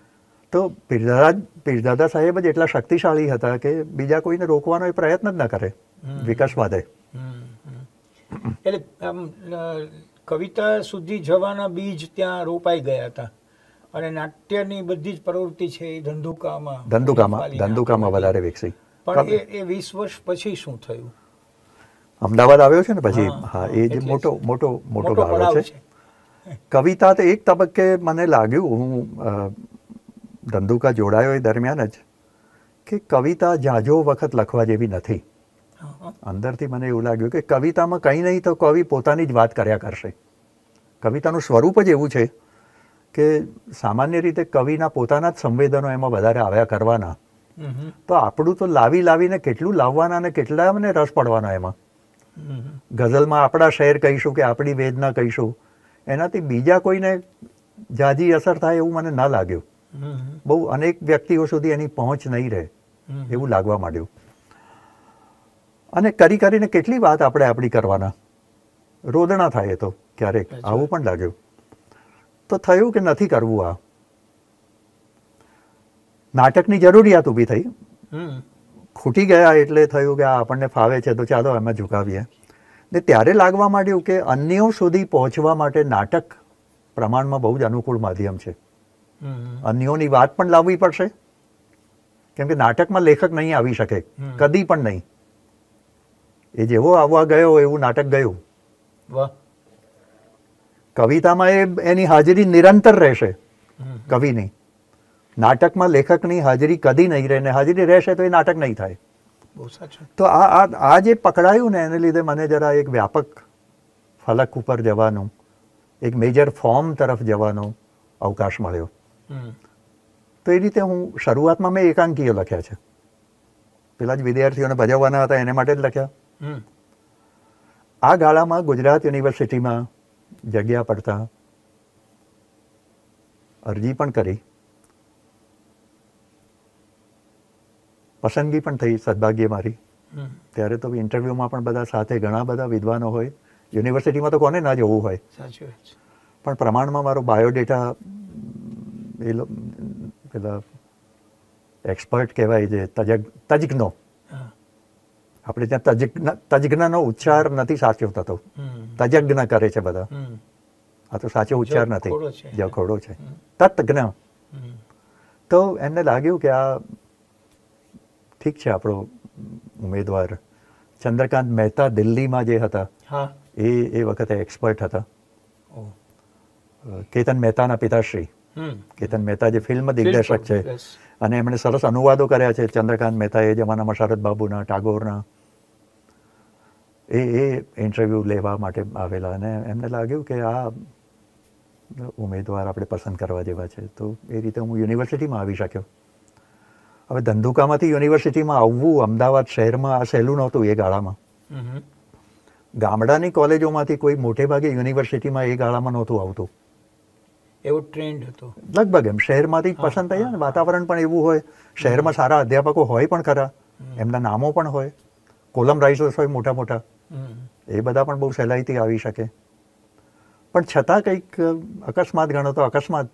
તો પીરદાદા પીરદાદા સાહેબ જ એટલા શક્તિશાળી હતા કે બીજા કોઈને રોકવાનો એ પ્રયત્ન જ ન કરે વિકાસવાદે. એટલે આમ કવિતા સુધી જવાના બીજ ત્યાં રોપાઈ ગયા હતા અને નાટ્યની બધી જ પ્રવૃત્તિ છે એ ધંધુકામાં ધંધુકામાં ધંધુકામાં વધારે વિકસી. પણ એ એ વીસ વર્ષ પછી શું થયું? અમદાવાદ આવ્યો છે ને પછી. હા, એ જે મોટો મોટો મોટો ગાળો છે. કવિતા તો એક તબક્કે મને લાગ્યું, હું ધંધુકા જોડાયો એ દરમિયાન જ, કે કવિતા જાજો વખત લખવા જેવી નથી. અંદરથી મને એવું લાગ્યું કે કવિતામાં કંઈ નહીં તો કવિ પોતાની જ વાત કર્યા કરશે. કવિતાનું સ્વરૂપ જ એવું છે કે સામાન્ય રીતે કવિના પોતાના જ સંવેદનો એમાં વધારે આવ્યા કરવાના. તો આપણું તો લાવી લાવીને કેટલું લાવવાના અને કેટલા મને રસ પડવાનો એમાં. ગઝલમાં આપણા શેર કહીશું કે આપણી વેદના કહીશું, એનાથી બીજા કોઈને જાજી અસર થાય એવું મને ના લાગ્યું. બહુ અનેક વ્યક્તિઓ સુધી એની પહોંચ નહીં રહે એવું લાગવા માંડ્યું. અને કરી કરીને કેટલી વાત આપણે આપણી કરવાના, રોદણા થાય તો ક્યારેક આવું પણ લાગ્યું. તો થયું કે નથી કરવું આ. નાટકની જરૂરિયાત ઊભી થઈ. ખૂટી ગયા એટલે થયું કે આ આપણને ફાવે છે તો ચાલો એમાં ઝુકાવીએ. ને ત્યારે લાગવા માંડ્યું કે અન્યો સુધી પહોંચવા માટે નાટક પ્રમાણમાં બહુ જ અનુકૂળ માધ્યમ છે. અન્યોની વાત પણ લાવવી પડશે, કેમ કે નાટકમાં લેખક નહીં આવી શકે, કદી પણ નહીં. એ જેવો આવવા ગયો એવું નાટક ગયું. કવિતામાં એ એની હાજરી નિરંતર રહેશે કવિની. નાટકમાં લેખકની હાજરી કદી નહીં રહે, ને હાજરી રહેશે તો એ નાટક નહીં થાય. તો આ આ જે પકડાયું ને એને લીધે મને જરા એક વ્યાપક ફલક ઉપર જવાનું, એક મેજર ફોર્મ તરફ જવાનો અવકાશ મળ્યો. તો એ રીતે હું શરૂઆતમાં મેં એકાંકીઓ લખ્યા છે. પેલા જ વિદ્યાર્થીઓને ભજવવાના હતા એને માટે જ લખ્યા. આ ગાળામાં ગુજરાત યુનિવર્સિટીમાં જગ્યા પડતા અરજી પણ કરી, પસંદગી પણ થઈ સદભાગ્ય મારી. ત્યારે તો ઇન્ટરવ્યુમાં પણ બધા સાથે ઘણા બધા વિદ્વાનો હોય. યુનિવર્સિટીમાં તો કોને ના જવું હોય. પણ પ્રમાણમાં મારો બાયોડેટા એ પેલા એક્સપર્ટ કહેવાય જે તજજ્ઞ તજજ્ઞો, આપણે ત્યાં તજજ્ઞ તજજ્ઞનો ઉચ્ચાર નથી સાચો થતો, તજજ્ઞ કરે છે બધા. આ તો સાચો ઉચ્ચાર નથી, જખોડો છે, તજ્ઞ. તો એમને લાગ્યું કે આ ઠીક છે, આપણો ઉમેદવાર ચંદ્રકાંત મહેતા દિલ્હીમાં જે હતા એ એ વખતે એક્સપર્ટ હતા. કેતન મહેતાના પિતાશ્રી, કેતન મહેતા જે ફિલ્મ દિગ્દર્શક છે અને એમણે સરસ અનુવાદો કર્યા છે ચંદ્રકાંત મહેતા એ જમાનામાં શરદ બાબુના, ટાગોરના. એ એ ઇન્ટરવ્યૂ લેવા માટે આવેલા અને એમને લાગ્યું કે આ ઉમેદવાર આપણે પસંદ કરવા જેવા છે. તો એ રીતે હું યુનિવર્સિટીમાં આવી શક્યો. હવે ધંધુકામાંથી યુનિવર્સિટીમાં આવવું અમદાવાદ શહેરમાં આ સહેલું નહોતું એ ગાળામાં. ગામડાની કોલેજોમાંથી કોઈ મોટે ભાગે યુનિવર્સિટીમાં એ ગાળામાં નહોતું આવતું. એવો ટ્રેન્ડ હતો લગભગ. એમ શહેરમાંથી જ પસંદ થયા ને, વાતાવરણ પણ એવું હોય. શહેરમાં સારા અધ્યાપકો હોય પણ ખરા, એમના નામો પણ હોય, કોલમ રાઇટર્સ હોય મોટા મોટા, એ બધા પણ બહુ સહેલાઈથી આવી શકે. પણ છતાં કંઈક અકસ્માત ગણો તો અકસ્માત,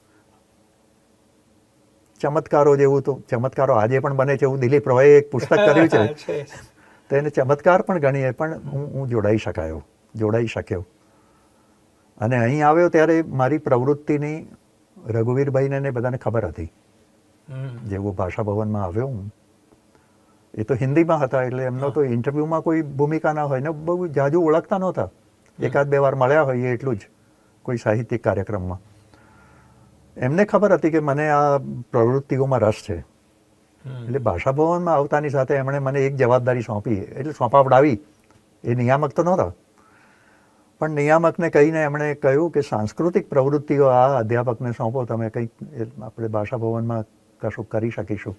ચમત્કારો જેવું તો ચમત્કારો આજે પણ બને છે. એવું દિલીપ રોયે એક પુસ્તક કર્યું છે તો એને ચમત્કાર પણ ગણીએ. પણ હું હું જોડાઈ શકાયો, જોડાઈ શક્યો. અને અહીં આવ્યો ત્યારે મારી પ્રવૃત્તિની રઘુવીરભાઈને ને બધાને ખબર હતી. જેવું ભાષા ભવનમાં આવ્યો હું, એ તો હિન્દીમાં હતા એટલે એમનો તો ઇન્ટરવ્યૂમાં કોઈ ભૂમિકા ના હોય ને બહુ જાજુ ઓળખતા નહોતા. એકાદ બે વાર મળ્યા હોઈએ એટલું જ કોઈ સાહિત્યિક કાર્યક્રમમાં. એમને ખબર હતી કે મને આ પ્રવૃત્તિઓમાં રસ છે. એટલે ભાષા ભવનમાં આવતાની સાથે એમણે મને એક જવાબદારી સોંપી, એટલે સોંપાવડાવી. એ નિયામક તો નહોતા, પણ નિયામકને કહીને એમણે કહ્યું કે સાંસ્કૃતિક પ્રવૃત્તિઓ આ અધ્યાપકને સોંપો, તમે કંઈક આપણે ભાષા ભવનમાં કશું કરી શકીશું.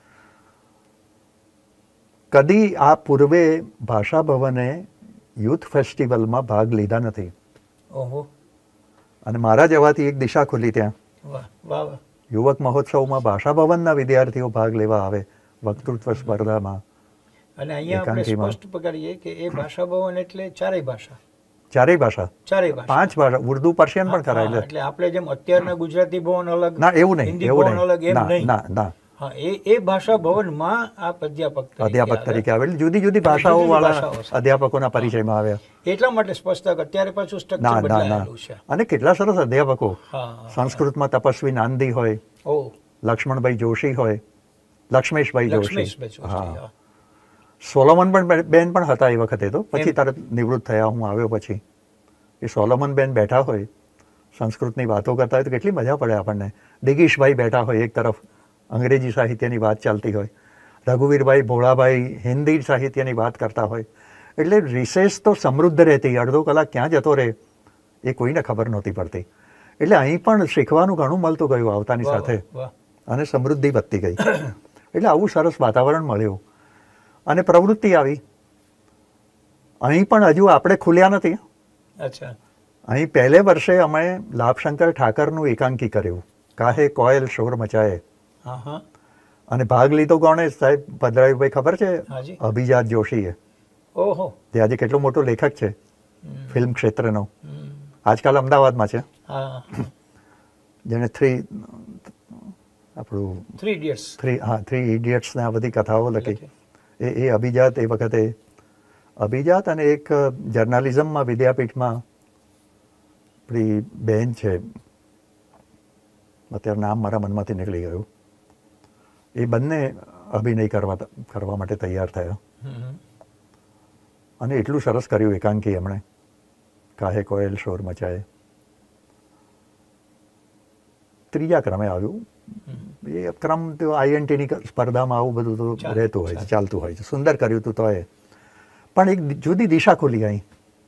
કદી આ પૂર્વે ભાષા ભવને યુથ ફેસ્ટિવલમાં ભાગ લીધા નથી. ઓહો. અને મારા જવાથી એક દિશા ખુલી ત્યાં. વાહ વાહ. યુવક મહોત્સવમાં ભાષા ભવનના વિદ્યાર્થીઓ ભાગ લેવા આવે, વક્તૃત્વ સ્પર્ધામાં. અને અહીંયા આપણે સ્પષ્ટ પકડીએ કે એ ભાષા ભવન એટલે ચારેય ભાષા, ચારેય ભાષા ચારેય ભાષા પાંચ ભાષા ઉર્દુ પર્શિયન પણ ખરા. હા, એટલે આપણે જેમ અત્યારના ગુજરાતી ભવન અલગ, ના એવું નહીં, હિન્દી એવું ભવન અલગ, નહીં, એમ ના નહીં. ના ના હા, એ એ ભાષા ભવનમાં આપ અધ્યાપક તરીકે અધ્યાપક આવ્યા. તરીકે આવેલ જુદી જુદી ભાષાઓ જુદી વાળા ભાષાઓ સાથે. અધ્યાપકોના પરિચયમાં આવ્યા. એટલા માટે સ્પષ્ટતા કે અત્યારે પાછું ના સ્ટ્રક્ચર ના ના બદલાયેલું છે. અને કેટલા સરસ અધ્યાપકો. હા, સંસ્કૃતમાં તપસ્વી નાંદી હોય, ઓ લક્ષ્મણભાઈ જોશી હોય, લક્ષ્મેશભાઈ જોશી, લક્ષ્મીશભાઈ જોશી, હા, હા. સોલોમન પણ બેન પણ હતા એ વખતે, તો પછી તરત નિવૃત્ત થયા, હું આવ્યો પછી. એ સોલોમન બેન બેઠા હોય સંસ્કૃતની વાતો કરતા હોય તો કેટલી મજા પડે આપણને. દિગીશભાઈ બેઠા હોય, એક તરફ અંગ્રેજી સાહિત્યની વાત ચાલતી હોય, રઘુવીરભાઈ ભોળાભાઈ હિન્દી સાહિત્યની વાત કરતા હોય. એટલે રિસેસ તો સમૃદ્ધ રહેતી, અડધો કલાક ક્યાં જતો રહે એ કોઈને ખબર નહોતી પડતી. એટલે અહીં પણ શીખવાનું ઘણું મળતું ગયું આવતાની વાહ, સાથે, વાહ. અને સમૃદ્ધિ વધતી ગઈ. એટલે આવું સરસ વાતાવરણ મળ્યું અને પ્રવૃત્તિ આવી. અહીં પણ હજુ આપણે ખુલ્યા નથી. અચ્છા. અહીં પહેલે વર્ષે અમે લાભશંકર ઠાકરનું એકાંકી કર્યું, કાહે કોયલ શોર મચાએ. હા હા. અને ભાગ લીધો કોણે સાહેબ? ભદ્રાયુભાઈ ખબર છે? હાજી. અભિજાત જોશીએ, ઓહો. જે આજે કેટલો મોટો લેખક છે હમ. ફિલ્મ ક્ષેત્રનો, હમ. આજકાલ અમદાવાદમાં છે, હા, જેણે થ્રી આપણું થ્રી ઇડિયટ્સ થ્રી હા થ્રી ઇડિયટ્સ ને આ બધી કથાઓ લખી. એ એ અભિજાત એ વખતે અભિજાત અને એક જર્નાલિઝમમાં વિદ્યાપીઠમાં આપણી બેન છે, અત્યારે નામ મારા મનમાંથી નીકળી ગયું, એ બંને અભિનય કરવા કરવા માટે તૈયાર થયા. અને એટલું સરસ કર્યું એકાંકી એમણે, કાહે કોયલ શોર મચાએ. ત્રીજા ક્રમે આવ્યું. એ ક્રમ તો આઈએનટીની સ્પર્ધામાં આવું બધું તો રહેતું હોય છે, ચાલતું હોય છે. સુંદર કર્યું હતું તો એ પણ એક જુદી દિશા ખુલી અહીં.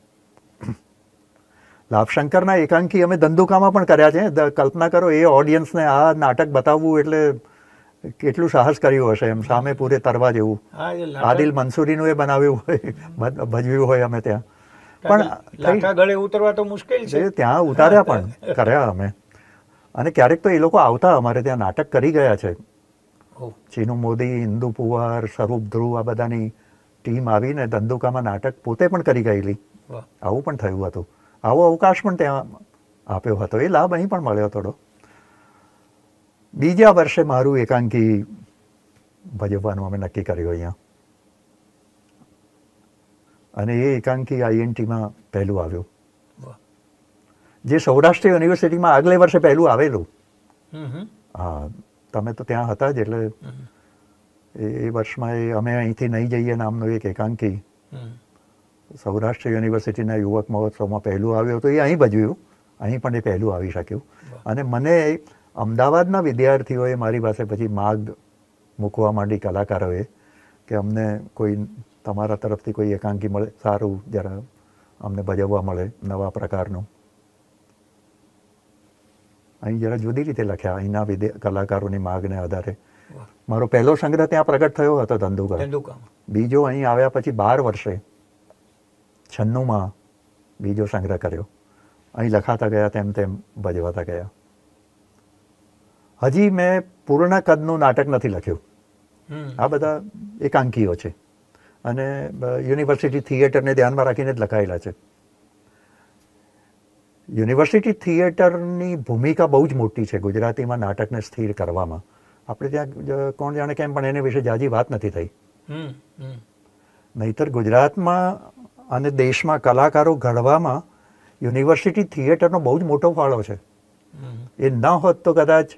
લાભશંકરના એકાંકી અમે ધંધુકામાં પણ કર્યા છે. કલ્પના કરો, એ ઓડિયન્સને આ નાટક બતાવવું એટલે કેટલું સાહસ કર્યું હશે એમ, સામે પૂરે તરવા જેવું. આદિલ મંસૂરીનું એ બનાવ્યું હોય, ભજવ્યું હોય અમે ત્યાં. પણ ગળે ઉતરવા તો મુશ્કેલ છે. ત્યાં ઉતાર્યા પણ કર્યા અમે. અને ક્યારેક તો એ લોકો આવતા અમારે ત્યાં, નાટક કરી ગયા છે. ચીનુ મોદી, ઇન્દુ પુવાર, સ્વરૂપ ધ્રુવ, આ બધાની ટીમ આવીને ધંધુકામાં નાટક પોતે પણ કરી ગયેલી. આવું પણ થયું હતું. આવો અવકાશ પણ ત્યાં આપ્યો હતો. એ લાભ અહીં પણ મળ્યો થોડો. બીજા વર્ષે મારું એકાંકી ભજવવાનું અમે નક્કી કર્યું અહીંયા, અને એ એકાંકી આઈએનટીમાં પહેલું આવ્યું, જે સૌરાષ્ટ્ર યુનિવર્સિટીમાં આગલે વર્ષે પહેલું આવેલું. હા, તમે તો ત્યાં હતા જ, એટલે એ વર્ષમાં એ અમે અહીંથી નહીં જઈએ નામનું એક એકાંકી સૌરાષ્ટ્ર યુનિવર્સિટીના યુવક મહોત્સવમાં પહેલું આવ્યું હતું. એ અહીં ભજવ્યું, અહીં પણ એ પહેલું આવી શક્યું. અને મને અમદાવાદના વિદ્યાર્થીઓએ મારી પાસે પછી માગ મૂકવા માંડી, કલાકારોએ, કે અમને કોઈ તમારા તરફથી કોઈ એકાંકી મળે સારું, જરા અમને ભજવવા મળે નવા પ્રકારનું. અહીં જરા જુદી રીતે લખ્યા અહીંના વિદ્યા કલાકારોની માગને આધારે. મારો પહેલો સંગ્રહ ત્યાં પ્રગટ થયો હતો ધંધુકા. બીજો અહીં આવ્યા પછી બાર વર્ષે છન્નુંમાં બીજો સંગ્રહ કર્યો. અહીં લખાતા ગયા તેમ તેમ ભજવાતા ગયા. હજી મેં પૂર્ણ કદનું નાટક નથી લખ્યું. આ બધા એકાંકીઓ છે અને યુનિવર્સિટી થિયેટરને ધ્યાનમાં રાખીને જ લખાયેલા છે. યુનિવર્સિટી થિયેટરની ભૂમિકા બહુ જ મોટી છે ગુજરાતીમાં નાટકને સ્થિર કરવામાં. આપણે ત્યાં કોણ જાણે કેમ પણ એને વિશે જાજી વાત નથી થઈ. નહીતર ગુજરાતમાં અને દેશમાં કલાકારો ઘડવામાં યુનિવર્સિટી થિયેટરનો બહુ જ મોટો ફાળો છે. એ ન હોત તો કદાચ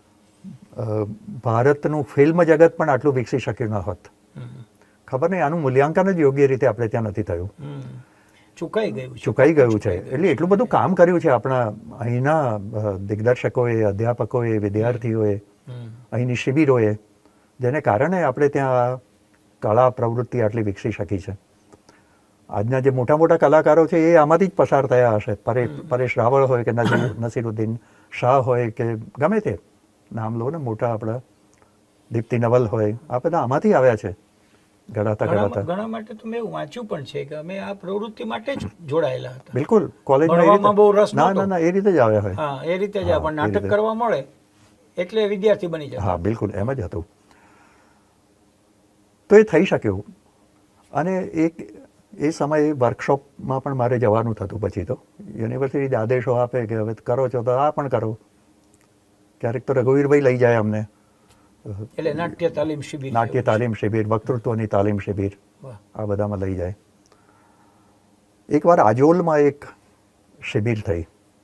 ભારતનું ફિલ્મ જગત પણ આટલું વિકસી શક્યું ન હોત. ખબર નહીં, આનું મૂલ્યાંકન જ યોગ્ય રીતે આપણે ત્યાં નથી થયું. ચૂકાઈ ગયું ચૂકાઈ ગયું છે. એટલે એટલું બધું કામ કર્યું છે આપણા અહીંના દિગ્દર્શકોએ, અધ્યાપકોએ, વિદ્યાર્થીઓએ, અહીંની શિબિરોએ, જેને કારણે આપણે ત્યાં કળા પ્રવૃત્તિ આટલી વિકસી શકી છે. આજના જે મોટા મોટા કલાકારો છે એ આમાંથી જ પસાર થયા હશે. પરેશ રાવળ હોય કે નસીરુદ્દીન શાહ હોય કે ગમે તે નામ લો ને, મોટા આપણા દીપ્તિ નવલ હોય, આ બધા આમાંથી આવ્યા છે ઘડાતા ઘડાતા. ઘણા માટે તો મેં વાંચ્યું પણ છે કે અમે આ પ્રવૃત્તિ માટે જ જોડાયેલા હતા. બિલકુલ, કોલેજમાં બહુ રસ ના ના ના એ રીતે જ આવ્યા હોય. હા, એ રીતે જ. પણ નાટક કરવા મળે એટલે વિદ્યાર્થી બની જાય. હા, બિલકુલ એમ જ હતું. તો એ થઈ શક્યું. અને એક એ સમયે વર્કશોપમાં પણ મારે જવાનું થતું પછી તો યુનિવર્સિટી આદેશો આપે કે હવે કરો છો તો આ પણ કરો. ક્યારેક તો રઘુવીરભાઈ લઈ જાય અમને. એટલે નાટ્ય તાલીમ શિબિર, નાટ્ય તાલીમ શિબિર, વક્તૃત્વની તાલીમ શિબિર, આ બધામાં લઈ જાય. એકવાર આજોલમાં એક શિબિર થઈ.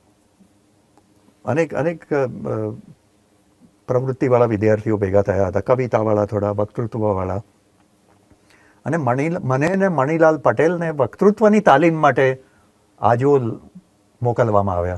અનેક અનેક પ્રવૃત્તિવાળા વિદ્યાર્થીઓ ભેગા થયા હતા, કવિતાવાળા, થોડા વક્તૃત્વવાળા. અને મણી મને ને મણીલાલ પટેલને વક્તૃત્વની તાલીમ માટે આજોલ મોકલવામાં આવ્યા.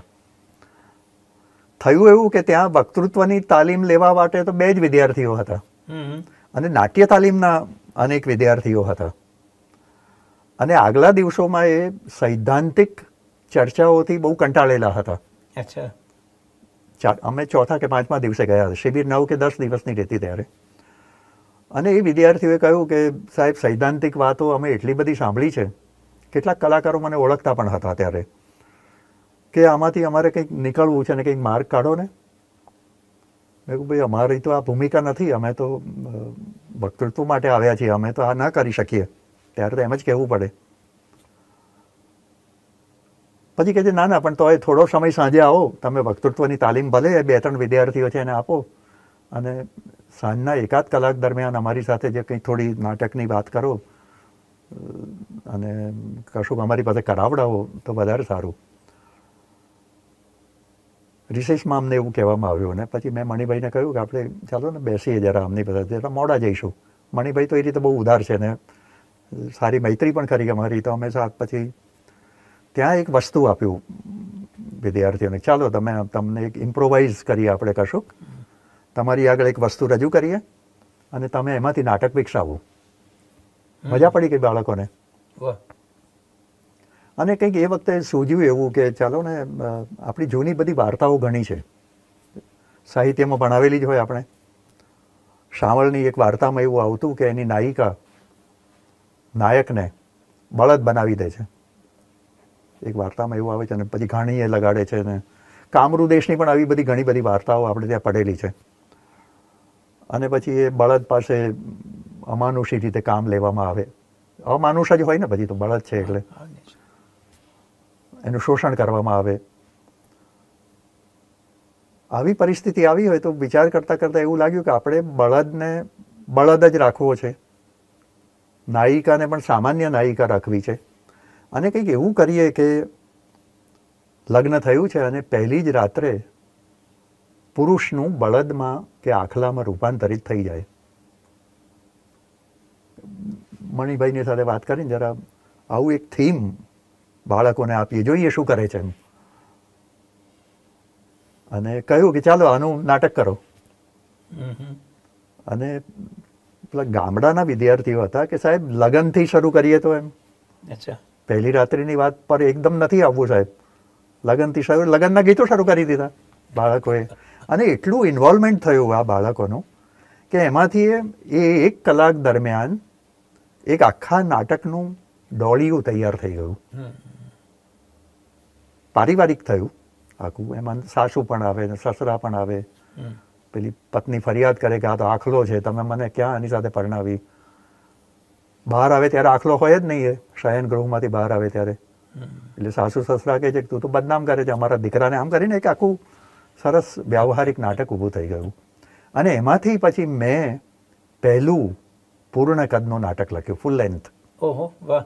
થયું એવું કે ત્યાં વક્તૃત્વની તાલીમ લેવા માટે તો બે જ વિદ્યાર્થીઓ હતા અને નાટ્ય તાલીમના અનેક વિદ્યાર્થીઓ હતા. અને આગલા દિવસોમાં એ સૈદ્ધાંતિક ચર્ચાઓથી બહુ કંટાળેલા હતા. અચ્છા. અમે ચોથા કે પાંચમા દિવસે ગયા હતા. શિબિર નવ કે દસ દિવસની રહેતી ત્યારે. અને એ વિદ્યાર્થીઓએ કહ્યું કે સાહેબ, સૈદ્ધાંતિક વાતો અમે એટલી બધી સાંભળી છે, કેટલાક કલાકારો મને ઓળખતા પણ હતા ત્યારે, કે આમાંથી અમારે કંઈક નીકળવું છે ને કંઈક માર્ગ કાઢો ને. મેં કહ્યું ભાઈ, અમારી તો આ ભૂમિકા નથી, અમે તો વક્તૃત્વ માટે આવ્યા છીએ, અમે તો આ ના કરી શકીએ. ત્યારે તો એમ જ કહેવું પડે. પછી કહે છે ના ના, પણ તોય થોડો સમય સાંજે આવો, તમે વક્તૃત્વની તાલીમ ભલે બે ત્રણ વિદ્યાર્થીઓ છે એને આપો, અને સાંજના એકાદ કલાક દરમિયાન અમારી સાથે જે કંઈ થોડી નાટકની વાત કરો અને કશુંક અમારી પાસે કરાવડાવો તો વધારે સારું. રિસેસમાં અમને એવું કહેવામાં આવ્યું. ને પછી મેં મણિભાઈને કહ્યું કે આપણે ચાલો ને બેસીએ જરા અમની બધા, જરા મોડા જઈશું. મણિભાઈ તો એ રીતે બહુ ઉદાર છે ને સારી મૈત્રી પણ કરી અમારી. તો અમે સાથ પછી ત્યાં એક વસ્તુ આપ્યું વિદ્યાર્થીઓને, ચાલો તમે તમને એક ઇમ્પ્રોવાઇઝ કરીએ આપણે કશુંક, તમારી આગળ એક વસ્તુ રજૂ કરીએ અને તમે એમાંથી નાટક વિકસાવો. મજા પડી ગઈ બાળકોને. અને કંઈક એ વખતે સૂઝ્યું એવું કે ચાલો ને આપણી જૂની બધી વાર્તાઓ ઘણી છે, સાહિત્યમાં ભણાવેલી જ હોય આપણે. શામળની એક વાર્તામાં એવું આવતું કે એની નાયિકા નાયકને બળદ બનાવી દે છે. એક વાર્તામાં એવું આવે છે. અને પછી ઘાણીએ લગાડે છે. ને કામરૂ દેશની પણ આવી બધી ઘણી બધી વાર્તાઓ આપણે ત્યાં પડેલી છે. અને પછી એ બળદ પાસે અમાનુષી રીતે કામ લેવામાં આવે. અમાનુષ જ હોય ને પછી તો, બળદ છે એટલે એનું શોષણ કરવામાં આવે. આવી પરિસ્થિતિ આવી હોય તો વિચાર કરતાં કરતાં એવું લાગ્યું કે આપણે બળદને બળદ જ રાખવો છે, નાયિકાને પણ સામાન્ય નાયિકા રાખવી છે. અને કંઈક એવું કરીએ કે લગ્ન થયું છે અને પહેલી જ રાત્રે પુરુષનું બળદમાં કે આખલામાં રૂપાંતરિત થઈ જાય. મણિભાઈની સાથે વાત કરીને જરા આવું એક થીમ બાળકોને આપીએ, જોઈએ શું કરે છે એમ. અને કહ્યું કે ચાલો આનું નાટક કરો. અને પેલા ગામડાના વિદ્યાર્થીઓ હતા કે સાહેબ લગ્નથી શરૂ કરીએ તો એમ. અચ્છા. પહેલી રાત્રિની વાત પર એકદમ નથી આવવું સાહેબ. લગ્નથી શરૂ, લગ્નના ગીતો શરૂ કરી દીધા બાળકોએ. અને એટલું ઇન્વોલ્વમેન્ટ થયું આ બાળકોનું કે એમાંથી એ એક કલાક દરમિયાન એક આખા નાટકનું ડોળિયું તૈયાર થઈ ગયું. પારિવારિક થયું આખું. એમાં સાસુ પણ આવે ને સસરા પણ આવે. પેલી પત્ની ફરિયાદ કરે કે આ તો આખલો છે, તમે મને ક્યાં આની સાથે પરણાવી. બહાર આવે ત્યારે આખલો હોય જ નહીં, એ શયન ગૃહમાંથી બહાર આવે ત્યારે. એટલે સાસુ સસરા કહે છે કે તું તો બદનામ કરે છે અમારા દીકરાને, આમ કરીને એક આખું સરસ વ્યવહારિક નાટક ઊભું થઈ ગયું. અને એમાંથી પછી મેં પહેલું પૂર્ણ કદનું નાટક લખ્યું, ફૂલ લેન્થ. ઓહો, વાહ.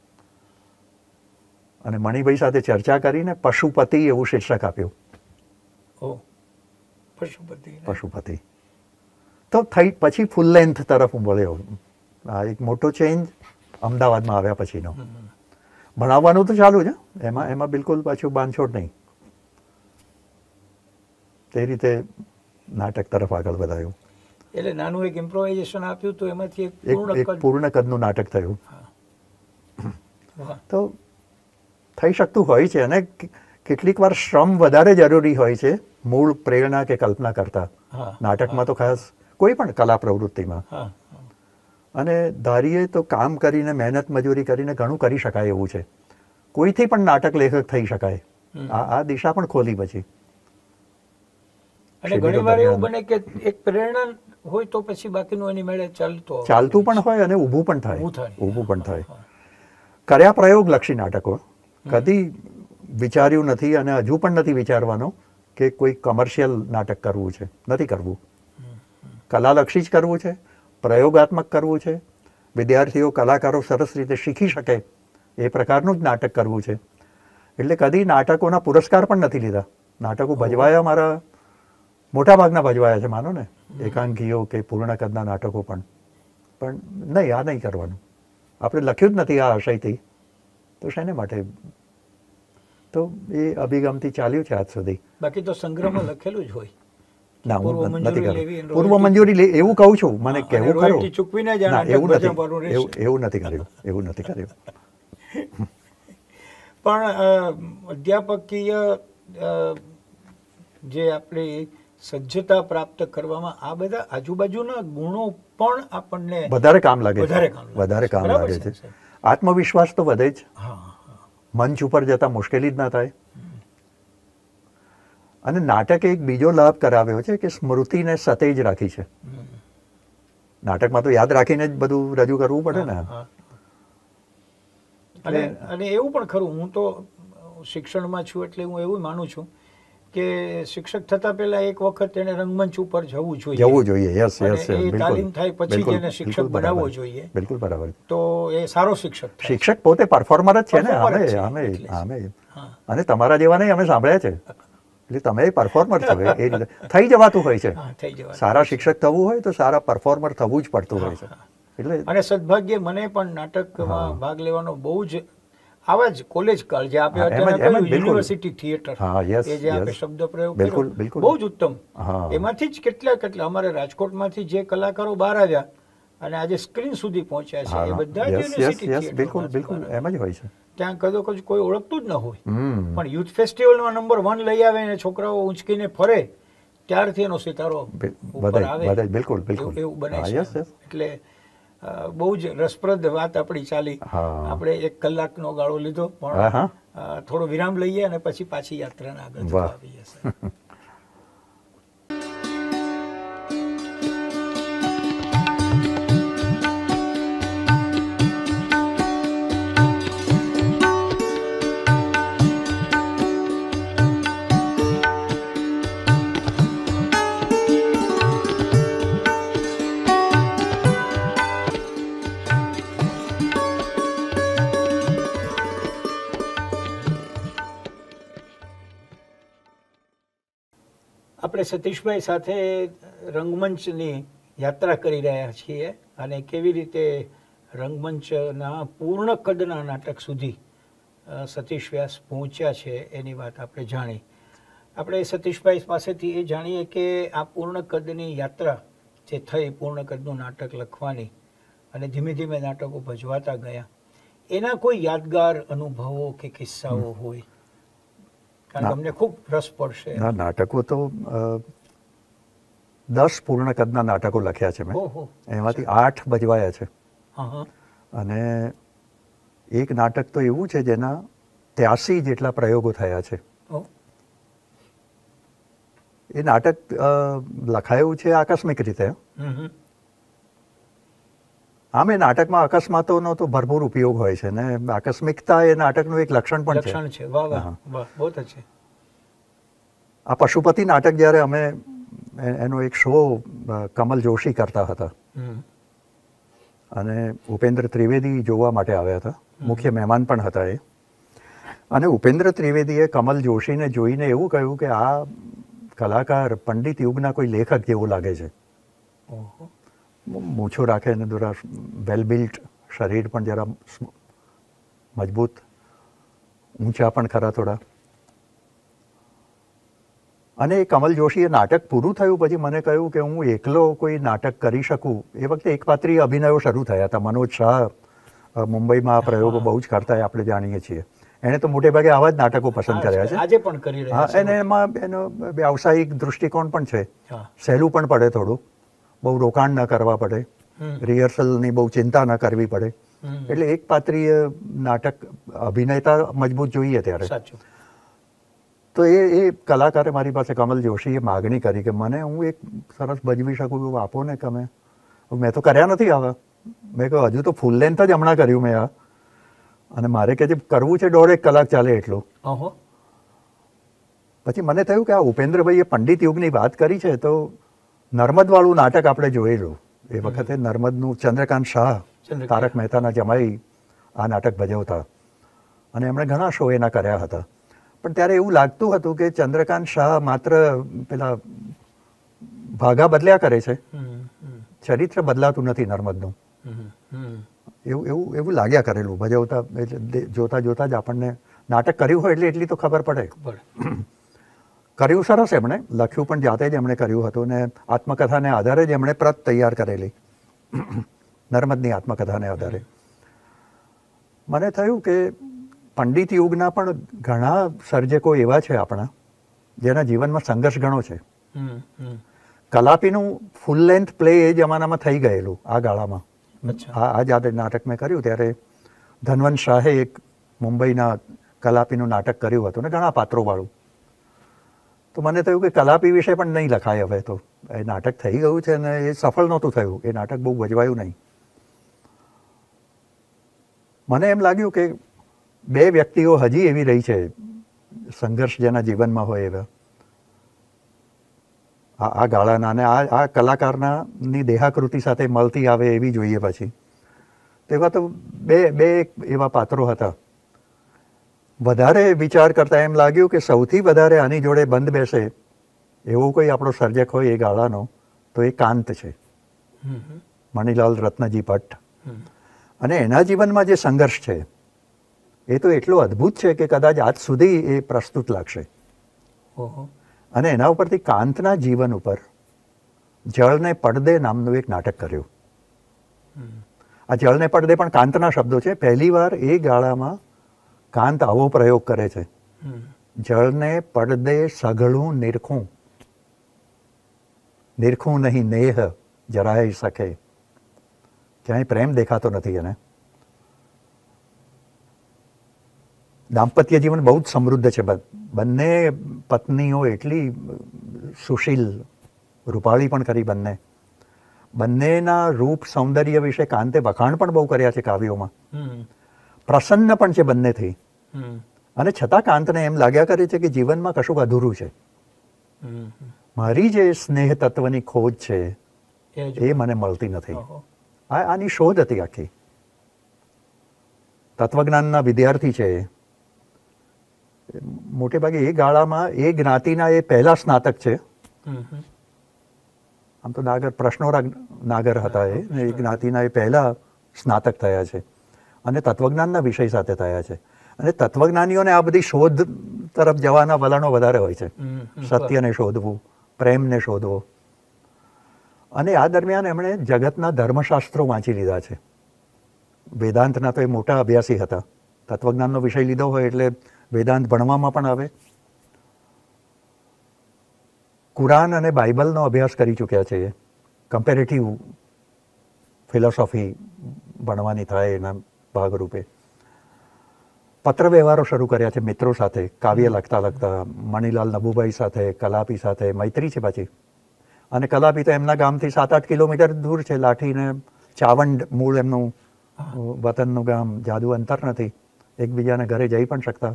અને મણિભાઈ સાથે ચર્ચા કરીને પશુપતિ એવું શીર્ષક આપ્યું. ઓહ, પશુપતિ. પશુપતિ. તો થઈ પછી ફૂલ લેન્થ તરફ હું વળ્યો. આ એક મોટો ચેન્જ અમદાવાદમાં આવ્યા પછીનો. ભણાવવાનું તો ચાલુ છે, એમાં એમાં બિલકુલ પાછું બાંધછોડ નહીં. તે રીતે નાટક તરફ આગળ વધાયું. એટલે નાનું એક ઇમ્પ્રોવાઇઝેશન આપ્યું તો એમાંથી એક પૂર્ણ કદનું નાટક થયું. તો થઈ શકતું હોય છે. અને કેટલીક વાર શ્રમ વધારે જરૂરી હોય છે મૂળ પ્રેરણા કે કલ્પના કરતા. નાટકમાં તો ખાસ કોઈ પણ કલા પ્રવૃત્તિમાં. અને ધારીએ તો કામ કરીને મહેનત મજૂરી કરીને ઘણું કરી શકાય એવું છે. કોઈથી પણ નાટક લેખક થઈ શકાય. આ આ દિશા પણ ખોલી પછી. અને ઘણી વાર એવું બને કે એક પ્રેરણા હોય તો પછી બાકીનું એની મેળે ચાલતો ચાલતું પણ હોય અને ઊભું પણ થાય. ઊભું પણ થાય. કર્યા પ્રયોગલક્ષી નાટકો. કદી વિચાર્યું નથી અને હજુ પણ નથી વિચારવાનો કે કોઈ કમર્શિયલ નાટક કરવું છે, નથી કરવું. કલાલક્ષી જ કરવું છે, પ્રયોગાત્મક કરવું છે, વિદ્યાર્થીઓ કલાકારો સરસ રીતે શીખી શકે એ પ્રકારનું જ નાટક કરવું છે. એટલે કદી નાટકોના પુરસ્કાર પણ નથી લીધા. નાટકો ભજવાયા મારા મોટા ભાગના ભજવાયા છે, માનો ને, એકાંકીઓ કે પૂર્ણ કદના નાટકો પણ. પણ નહીં, આ નહીં કરવાનું. આપણે લખ્યું જ નથી આ આશયથી, તો શેને માટે? તો એ અભિગમથી ચાલ્યું છે આજ સુધી. બાકી તો સંગ્રહમાં લખેલું જ હોય. ના, હું નથી કરવું. પૂર્વ મંજૂરી લે એવું કહું છું, મને કહેવું ખરું. ના, એવું નથી, એવું નથી કર્યું, એવું નથી કર્યું. પણ અધ્યાપકીય જે આપણી સજ્જતા પ્રાપ્ત કરવામાં આ બધા આજુબાજુના ગુણો પણ આપણને વધારે કામ લાગે છે. વધારે કામ વધારે કામ લાગે છે. આત્મવિશ્વાસ તો વધે જ. મંચ ઉપર જતા મુશ્કેલી જ ના થાય. અને નાટકે એક બીજો લાભ કરાવ્યો છે કે સ્મૃતિને સતેજ રાખી છે. નાટકમાં તો યાદ રાખીને જ બધું રજૂ કરવું પડે ને. અને અને એવું પણ ખરું, હું તો શિક્ષણમાં છું એટલે હું એવું માનું છું કે શિક્ષક થતા પહેલા એક વખત એને રંગમંચ ઉપર જવું જોઈએ. જવું જોઈએ. યસ યસ એ તાલીમ થાય પછી જ એને શિક્ષક બનાવવો જોઈએ. બિલકુલ બરાબર. તો એ સારો શિક્ષક થાય. શિક્ષક પોતે પરફોર્મર જ છે ને. આમે આમે આમે અને તમારા જેવા નહીં, અમે સાંભળ્યા છે. એટલે તમે પરફોર્મર છો. એ રીતે થઈ જવાતું હોય છે. સારા શિક્ષક થવું હોય તો સારા પરફોર્મર થવું જ પડતું હોય છે. એટલે અને સદભાગ્ય મને પણ નાટકમાં ભાગ લેવાનો બહુ જ આવા જ કોલેજ કાળ જે આપણે અત્યારે યુનિવર્સિટી થિયેટર એ જે આપણે શબ્દ પ્રયોગ કર્યો બહુ જ ઉત્તમ. એમાંથી જ કેટલા કેટલા અમારે રાજકોટમાંથી જે કલાકારો બહાર આવ્યા અને આજે સ્ક્રીન સુધી પહોંચ્યા છે એ બધા યુનિવર્સિટી થિયેટર. બિલકુલ બિલકુલ એમ જ હોય છે. ત્યાં કદો કજ કોઈ ઓળખતું જ ન હોય, પણ યુથ ફેસ્ટિવલમાં નંબર વન લઈ આવે ને છોકરાઓ ઊંચકીને ફરે ત્યારથી એનો સિતારો ઉપર આવે. બિલકુલ બિલકુલ એવું બને છે. એટલે બહુ જ રસપ્રદ વાત આપણી ચાલી. આપણે એક કલાકનો ગાળો લીધો, પણ થોડો વિરામ લઈએ અને પછી પાછી યાત્રાના આગળ આવીએ. આપણે સતીશભાઈ સાથે રંગમંચની યાત્રા કરી રહ્યા છીએ અને કેવી રીતે રંગમંચના પૂર્ણ કદના નાટક સુધી સતીશ વ્યાસ પહોંચ્યા છે એની વાત આપણે જાણી. આપણે સતીશભાઈ પાસેથી એ જાણીએ કે આ પૂર્ણ કદની યાત્રા જે થઈ, પૂર્ણ કદનું નાટક લખવાની અને ધીમે ધીમે નાટકો ભજવાતા ગયા, એના કોઈ યાદગાર અનુભવો કે કિસ્સાઓ હોય? અમને ખૂબ રસ પડશે. ના, નાટકો તો દસ પૂર્ણ કદના નાટકો લખ્યા છે મેં. એમાંથી આઠ ભજવાયા છે. અને એક નાટક તો એવું છે જેના ત્યાસી જેટલા પ્રયોગો થયા છે. એ નાટક લખાયું છે આકસ્મિક રીતે. આમ એ નાટકમાં અકસ્માતોનો તો ભરપૂર ઉપયોગ હોય છે ને આકસ્મિકતા એ નાટકનું એક લક્ષણ પણ છે. આ પશુપતિ નાટક જ્યારે અમે એનો એક શો કમલ જોશી કરતા હતા અને ઉપેન્દ્ર ત્રિવેદી જોવા માટે આવ્યા હતા, મુખ્ય મહેમાન પણ હતા એ. અને ઉપેન્દ્ર ત્રિવેદીએ કમલ જોશીને જોઈને એવું કહ્યું કે આ કલાકાર પંડિત યુગના કોઈ લેખક જેવો લાગે છે. મૂછો રાખે અને જરા વેલ બિલ્ટ, શરીર પણ જરા મજબૂત, ઊંચા પણ ખરા થોડા. અને એ કમલ જોશીએ નાટક પૂરું થયું પછી મને કહ્યું કે હું એકલો કોઈ નાટક કરી શકું. એ વખતે એકપાત્રીય અભિનયો શરૂ થયા હતા. મનોજ શાહ મુંબઈમાં આ પ્રયોગો બહુ જ કરતા આપણે જાણીએ છીએ. એણે તો મોટે ભાગે આવા જ નાટકો પસંદ કર્યા છે. આજે પણ કરી રહ્યા છે. અને એમાં એનો વ્યાવસાયિક દૃષ્ટિકોણ પણ છે. સહેલું પણ પડે થોડું, બહુ રોકાણ ન કરવા પડે, રિહર્સલની બહુ ચિંતા ન કરવી પડે. એટલે એક પાત્રીય નાટક અભિનેતા મજબૂત જોઈએ ત્યારે. તો એ એ કલાકારે મારી પાસે કમલ જોશીએ માગણી કરી કે મને હું એક સરસ ભજવી શકું એવું આપો ને. કે મેં મેં તો કર્યા નથી આવા. મેં કહ્યું હજુ તો ફૂલ લેન્થ જ હમણાં કર્યું મેં આ. અને મારે કે જે કરવું છે દોઢેક કલાક ચાલે એટલું. પછી મને થયું કે આ ઉપેન્દ્રભાઈએ પંડિત યુગની વાત કરી છે તો નર્મદવાળું નાટક આપણે જોયેલું. એ વખતે નર્મદનું ચંદ્રકાંત શાહ, તારક મહેતાના જમાઈ આ નાટક ભજવતા અને એમણે ઘણા શો એના કર્યા હતા. પણ ત્યારે એવું લાગતું હતું કે ચંદ્રકાંત શાહ માત્ર પેલા ભાગા બદલ્યા કરે છે, ચરિત્ર બદલાતું નથી નર્મદનું. એવું એવું એવું લાગ્યા કરેલું ભજવતા, એટલે જોતા જોતા જ આપણને નાટક કર્યું હોય એટલે એટલી તો ખબર પડે. કર્યું સરસ, એમણે લખ્યું પણ જાતે જ એમણે કર્યું હતું ને આત્મકથાને આધારે જ એમણે પ્રત તૈયાર કરેલી, નર્મદની આત્મકથાને આધારે. મને થયું કે પંડિત યુગના પણ ઘણા સર્જકો એવા છે આપણા જેના જીવનમાં સંઘર્ષ ઘણો છે. કલાપીનું ફૂલ લેન્થ પ્લે એ જમાનામાં થઈ ગયેલું આ ગાળામાં. આ આ જાતે નાટક મેં કર્યું ત્યારે ધનવંત શાહે એક મુંબઈના કલાપીનું નાટક કર્યું હતું ને ઘણા પાત્રોવાળું. તો મને થયું કે કલાપી વિશે પણ નહીં લખાય હવે. તો એ નાટક થઈ ગયું છે ને એ સફળ નહોતું થયું, એ નાટક બહુ ભજવાયું નહીં. મને એમ લાગ્યું કે બે વ્યક્તિઓ હજી એવી રહી છે સંઘર્ષ જેના જીવનમાં હોય એવા આ આ ગાળાના, અને આ આ કલાકારના ની દેહાકૃતિ સાથે મળતી આવે એવી જોઈએ. પછી તેવા તો બે બે એવા પાત્રો હતા. વધારે વિચાર કરતા એમ લાગ્યું કે સૌથી વધારે આની જોડે બંધ બેસે એવો કોઈ આપણો સર્જક હોય એ ગાળાનો તો એ કાંત છે, મણિલાલ રત્નજી ભટ્ટ. અને એના જીવનમાં જે સંઘર્ષ છે એ તો એટલો અદ્ભુત છે કે કદાચ આજ સુધી એ પ્રસ્તુત લાગશે. અને એના ઉપરથી કાંતના જીવન ઉપર જળને પડદે નામનું એક નાટક કર્યું. આ જળને પડદે પણ કાંતના શબ્દો છે. પહેલી વાર એ ગાળામાં કાંત આવો પ્રયોગ કરે છે, જળને પડદે સઘળું નિરખું, નિરખું નહીં નેહ જરાય સખે. ક્યાંય પ્રેમ દેખાતો નથી એને. દાંપત્ય જીવન બહુ જ સમૃદ્ધ છે. બંને પત્નીઓ એટલી સુશીલ, રૂપાળી પણ કરી બંને. બંનેના રૂપ સૌંદર્ય વિશે કાંતે વખાણ પણ બહુ કર્યા છે કાવ્યોમાં. પ્રસન્ન પણ છે બંનેથી. અને છતાં કાંતને એમ લાગ્યા કરે છે કે જીવનમાં કશુંક અધૂરું છે. મારી જે સ્નેહ તત્વની ખોજ છે એ મને મળતી નથી. આ આની શોધ હતી આખી. તત્વજ્ઞાનના વિદ્યાર્થી છે. મોટે ભાગે એ ગાળામાં એ જ્ઞાતિના એ પહેલા સ્નાતક છે. આમ તો નાગર પ્રશ્નોરા નાગર હતા એ, એ જ્ઞાતિના એ પહેલા સ્નાતક થયા છે અને તત્વજ્ઞાનના વિષય સાથે થયા છે. અને તત્વજ્ઞાનીઓને આ બધી શોધ તરફ જવાના વલણો વધારે હોય છે. સત્યને શોધવું, પ્રેમને શોધવો. અને આ દરમિયાન એમણે જગતના ધર્મશાસ્ત્રો વાંચી લીધા છે. વેદાંતના તો એ મોટા અભ્યાસી હતા. તત્વજ્ઞાનનો વિષય લીધો હોય એટલે વેદાંત ભણવામાં પણ આવે. કુરાન અને બાઇબલનો અભ્યાસ કરી ચૂક્યા છે. કમ્પેરેટિવ ફિલોસોફી ભણવાની થાય એના ભાગરૂપે. પત્ર વ્યવહારો શરૂ કર્યા છે મિત્રો સાથે, કાવ્ય લખતા લખતા. મણિલાલ નભુભાઈ સાથે, કલાપી સાથે મૈત્રી છે પાછી. અને કલાપી તો એમના ગામથી સાત આઠ કિલોમીટર દૂર છે. લાઠીને ચાવંડ મૂળ એમનું વતનનું ગામ, જાદુ અંતર નથી. એકબીજાને ઘરે જઈ પણ શકતા.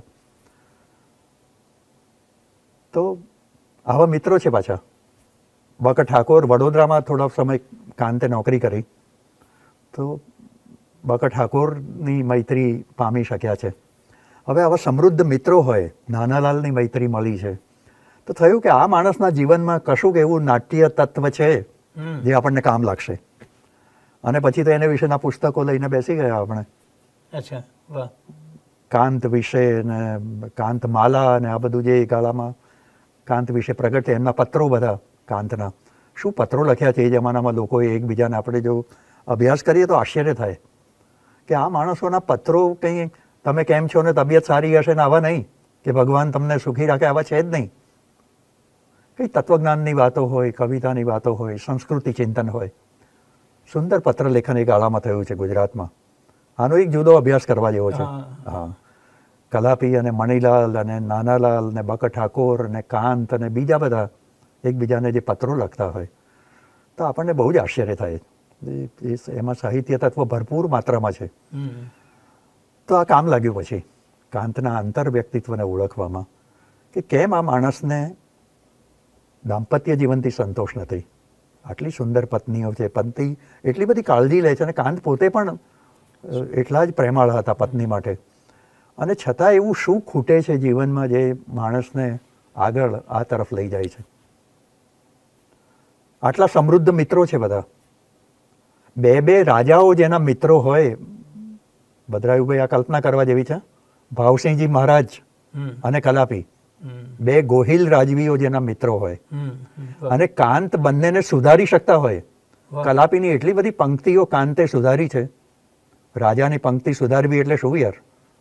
તો આવા મિત્રો છે પાછા. બક ઠાકોર વડોદરામાં થોડો સમય કાંતે નોકરી કરી તો બક ઠાકોરની મૈત્રી પામી શક્યા છે. હવે આવા સમૃદ્ધ મિત્રો હોય, નાનાલાલની મૈત્રી મળી છે તો થયું કે આ માણસના જીવનમાં કશુંક એવું નાટ્ય તત્વ છે જે આપણને કામ લાગશે. અને પછી તો એને વિશેના પુસ્તકો લઈને બેસી ગયા આપણે. અચ્છા, વાહ. કાંત વિશે ને કાંત માલા ને આ બધું જે ગાળામાં કાંત વિશે પ્રગટ છે, એમના પત્રો બધા કાંતના. શું પત્રો લખ્યા છે એ જમાનામાં લોકોએ એકબીજાને. આપણે જો અભ્યાસ કરીએ તો આશ્ચર્ય થાય કે આ માણસોના પત્રો કંઈ તમે કેમ છો ને તબિયત સારી હશે ને આવા નહીં, કે ભગવાન તમને સુખી રાખે આવા છે જ નહીં. કંઈ તત્વજ્ઞાનની વાતો હોય, કવિતાની વાતો હોય, સંસ્કૃતિ ચિંતન હોય. સુંદર પત્ર લેખન એ ગાળામાં થયું છે ગુજરાતમાં. આનો એક જુદો અભ્યાસ કરવા જેવો છે. હા, કલાપી અને મણિલાલ અને નાનાલાલ ને બક ઠાકોર ને કાંત અને બીજા બધા એકબીજાને જે પત્રો લખતા હોય તો આપણને બહુ જ આશ્ચર્ય થાય. એમાં સાહિત્ય તત્વ ભરપૂર માત્રામાં છે. તો આ કામ લાગ્યું પછી કાંતના આંતર વ્યક્તિત્વને ઓળખવામાં કે કેમ આ માણસને દાંપત્ય જીવનથી સંતોષ નથી. આટલી સુંદર પત્નીઓ છે, પત્ની એટલી બધી કાળજી લે છે અને કાંત પોતે પણ એટલા જ પ્રેમાળ હતા પત્ની માટે, અને છતાં એવું શું ખૂટે છે જીવનમાં જે માણસને આગળ આ તરફ લઈ જાય છે. આટલા સમૃદ્ધ મિત્રો છે બધા, બે બે રાજાઓ જેના મિત્રો હોય. ભદ્રાયુભાઈ આ કલ્પના કરવા જેવી છે. ભાવસિંહજી મહારાજ અને કલાપી બે ગોહિલ રાજવીઓ જેના મિત્રો હોય, અને કાંત બંનેને સુધારી શકતા હોય. કલાપીની એટલી બધી પંક્તિઓ કાંતે સુધારી છે. રાજાની પંક્તિ સુધારવી એટલે શું યાર?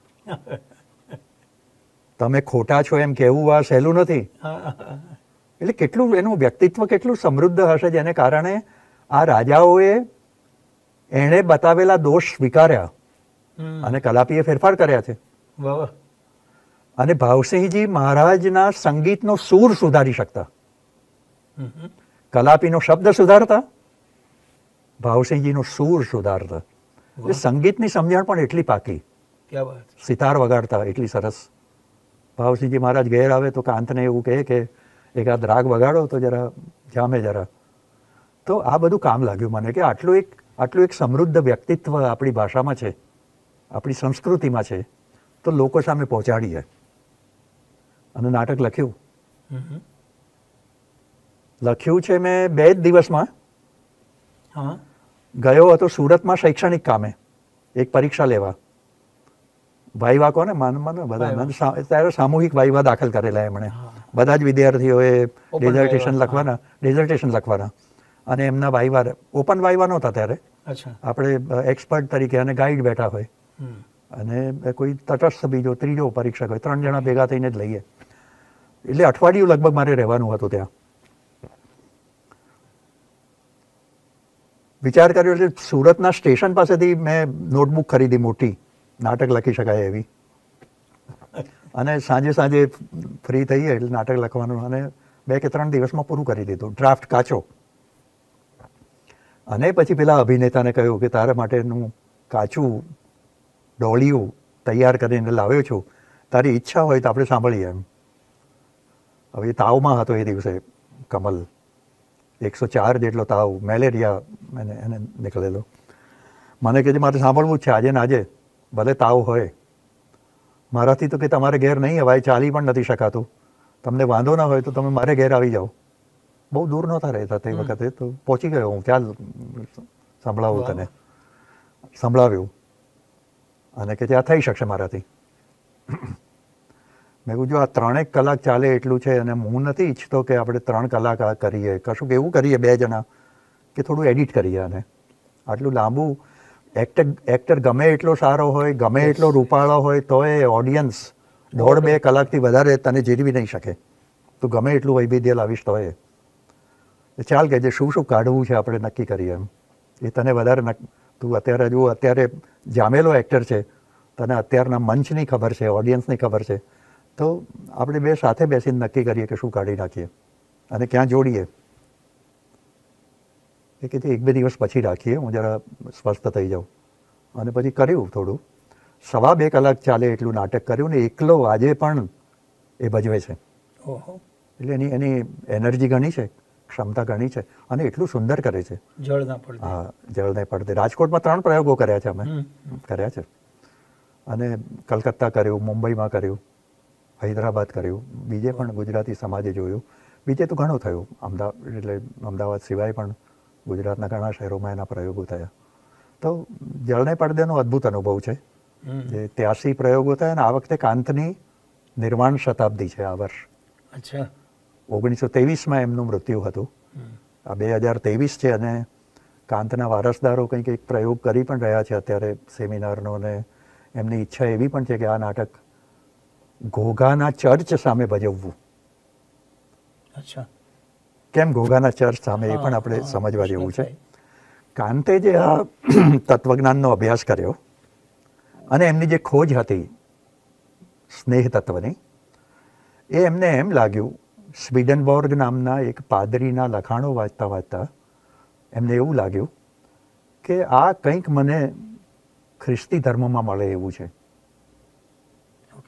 તમે ખોટા છો એમ કહેવું આ સહેલું નથી. એટલે કેટલું એનું વ્યક્તિત્વ કેટલું સમૃદ્ધ હશે, જેને કારણે આ રાજાઓએ એણે બતાવેલા દોષ સ્વીકાર્યા અને કલાપીએ ફેરફાર કર્યા છે. અને ભાવસિંહજી મહારાજના સંગીતનો સૂર સુધારી શકતા, કલાપીનો શબ્દ સુધારતા, ભાવસિંહજીનો સૂર સુધારતા. એટલે સંગીતની સમજણ પણ એટલી પાકી. સિતાર વગાડતા એટલી સરસ. ભાવસિંહજી મહારાજ ઘેર આવે તો કાંતને એવું કહે કે એકાદ રાગ વગાડો તો જરા જામે જરા. તો આ બધું કામ લાગ્યું મને કે આટલું એક આટલું એક સમૃદ્ધ વ્યક્તિત્વ આપણી ભાષામાં છે, આપણી સંસ્કૃતિમાં છે, તો લોકો સામે પહોંચાડીએ. અને નાટક લખ્યું લખ્યું છે મેં બે જ દિવસમાં. ગયો હતો સુરતમાં શૈક્ષણિક કામે, એક પરીક્ષા લેવા. વાયવા કોને માન માનો બધા ત્યારે સામૂહિક વાયવા દાખલ કરેલા એમણે. બધા જ વિદ્યાર્થીઓએ ડેઝર્ટેશન લખવાના ડેઝર્ટેશન લખવાના અને એમના વાયવા ઓપન વાયવા નહોતા ત્યારે. આપણે એક્સપર્ટ તરીકે અને ગાઈડ બેઠા હોય અને કોઈ તટસ્થ બીજો ત્રીજો પરીક્ષક હોય, ત્રણ જણા ભેગા થઈને જ લઈએ. એટલે અઠવાડિયું લગભગ મારે રહેવાનું હતું ત્યાં. વિચાર કર્યો એટલે સુરતના સ્ટેશન પાસેથી મેં નોટબુક ખરીદી મોટી, નાટક લખી શકાય એવી. અને સાંજે સાંજે ફ્રી થઈએ એટલે નાટક લખવાનું, અને બે કે ત્રણ દિવસમાં પૂરું કરી દીધું, ડ્રાફ્ટ કાચો. અને પછી પેલા અભિનેતાને કહ્યું કે તારા માટેનું કાચું ડોળિયું તૈયાર કરીને લાવ્યો છું, તારી ઈચ્છા હોય તો આપણે સાંભળીએ એમ. હવે એ તાવમાં હતો એ દિવસે કમલ, એકસો ચાર જેટલો તાવ, મેલેરિયા એને એને નીકળેલો. મને કહે છે મારે સાંભળવું જ છે આજે ને આજે, ભલે તાવ હોય. મારાથી તો કે તમારે ઘેર નહીં અવાય, ચાલી પણ નથી શકાતું, તમને વાંધો ના હોય તો તમે મારે ઘેર આવી જાઓ. બહુ દૂર નહોતા રહેતા તે વખતે, તો પહોંચી ગયો હું, ચાલ સંભળાવું તને. સંભળાવ્યું અને કે આ થઈ શકશે મારાથી. મેં કહ્યું જો આ ત્રણેક કલાક ચાલે એટલું છે, અને હું નથી ઈચ્છતો કે આપણે ત્રણ કલાક આ કરીએ, કશું એવું કરીએ બે જણા કે થોડું એડિટ કરીએ. અને આટલું લાંબુ એક્ટર એક્ટર ગમે એટલો સારો હોય, ગમે એટલો રૂપાળો હોય, તો એ ઓડિયન્સ દોઢ બે કલાકથી વધારે તને જીરવી નહીં શકે. તું ગમે એટલું વૈવિધ્ય લાવીશ તો એ ચાલ કે જે શું શું કાઢવું છે આપણે નક્કી કરીએ એમ. એ તને વધારે, તું અત્યારે જો અત્યારે જામેલો એક્ટર છે, તને અત્યારના મંચની ખબર છે, ઓડિયન્સની ખબર છે, તો આપણે બે સાથે બેસીને નક્કી કરીએ કે શું કાઢી નાખીએ અને ક્યાં જોડીએ. એ કે એક બે દિવસ પછી રાખીએ, હું જરા સ્વસ્થ થઈ જાઉં. અને પછી કર્યું થોડું, સવા બે કલાક ચાલે એટલું નાટક કર્યું ને એકલો આજે પણ એ ભજવે છે. એટલે એની એની એનર્જી ઘણી છે, ક્ષમતા ઘણી છે, અને એટલું સુંદર કરે છે. જળ ના પડે. હા, જળ નહીં પડતે. રાજકોટમાં ત્રણ પ્રયોગો કર્યા છે અમે, કર્યા છે. અને કલકત્તા કર્યું, મુંબઈમાં કર્યું, હૈદરાબાદ કર્યું, બીજે પણ ગુજરાતી સમાજે જોયું. બીજે તો ઘણું થયું, અમદાવાદ એટલે અમદાવાદ સિવાય પણ ગુજરાતના ઘણા શહેરોમાં એના પ્રયોગો થયા. તો જળને પડદેનો અદ્ભુત અનુભવ છે. જે ત્યાસી પ્રયોગો થયા, અને આ વખતે કાંતની નિર્માણ શતાબ્દી છે આ વર્ષ. અચ્છા. ઓગણીસો ત્રેવીસમાં એમનું મૃત્યુ હતું. આ બે હજાર ત્રેવીસ છે, અને કાંતના વારસદારો કંઈક એક પ્રયોગ કરી પણ રહ્યા છે અત્યારે સેમિનારનો. અને એમની ઈચ્છા એવી પણ છે કે આ નાટક ઘોઘાના ચર્ચ સામે ભજવવું. અચ્છા. કેમ ઘોઘાના ચર્ચ સામે, એ પણ આપણે સમજવા જેવું છે. કાંતે જે આ તત્વજ્ઞાનનો અભ્યાસ કર્યો અને એમની જે ખોજ હતી સ્નેહ તત્વની, એ એમને એમ લાગ્યું, સ્વીડનબોર્ગ નામના એક પાદરીના લખાણો વાંચતા વાંચતા એમને એવું લાગ્યું કે આ કંઈક મને ખ્રિસ્તી ધર્મમાં મળે એવું છે.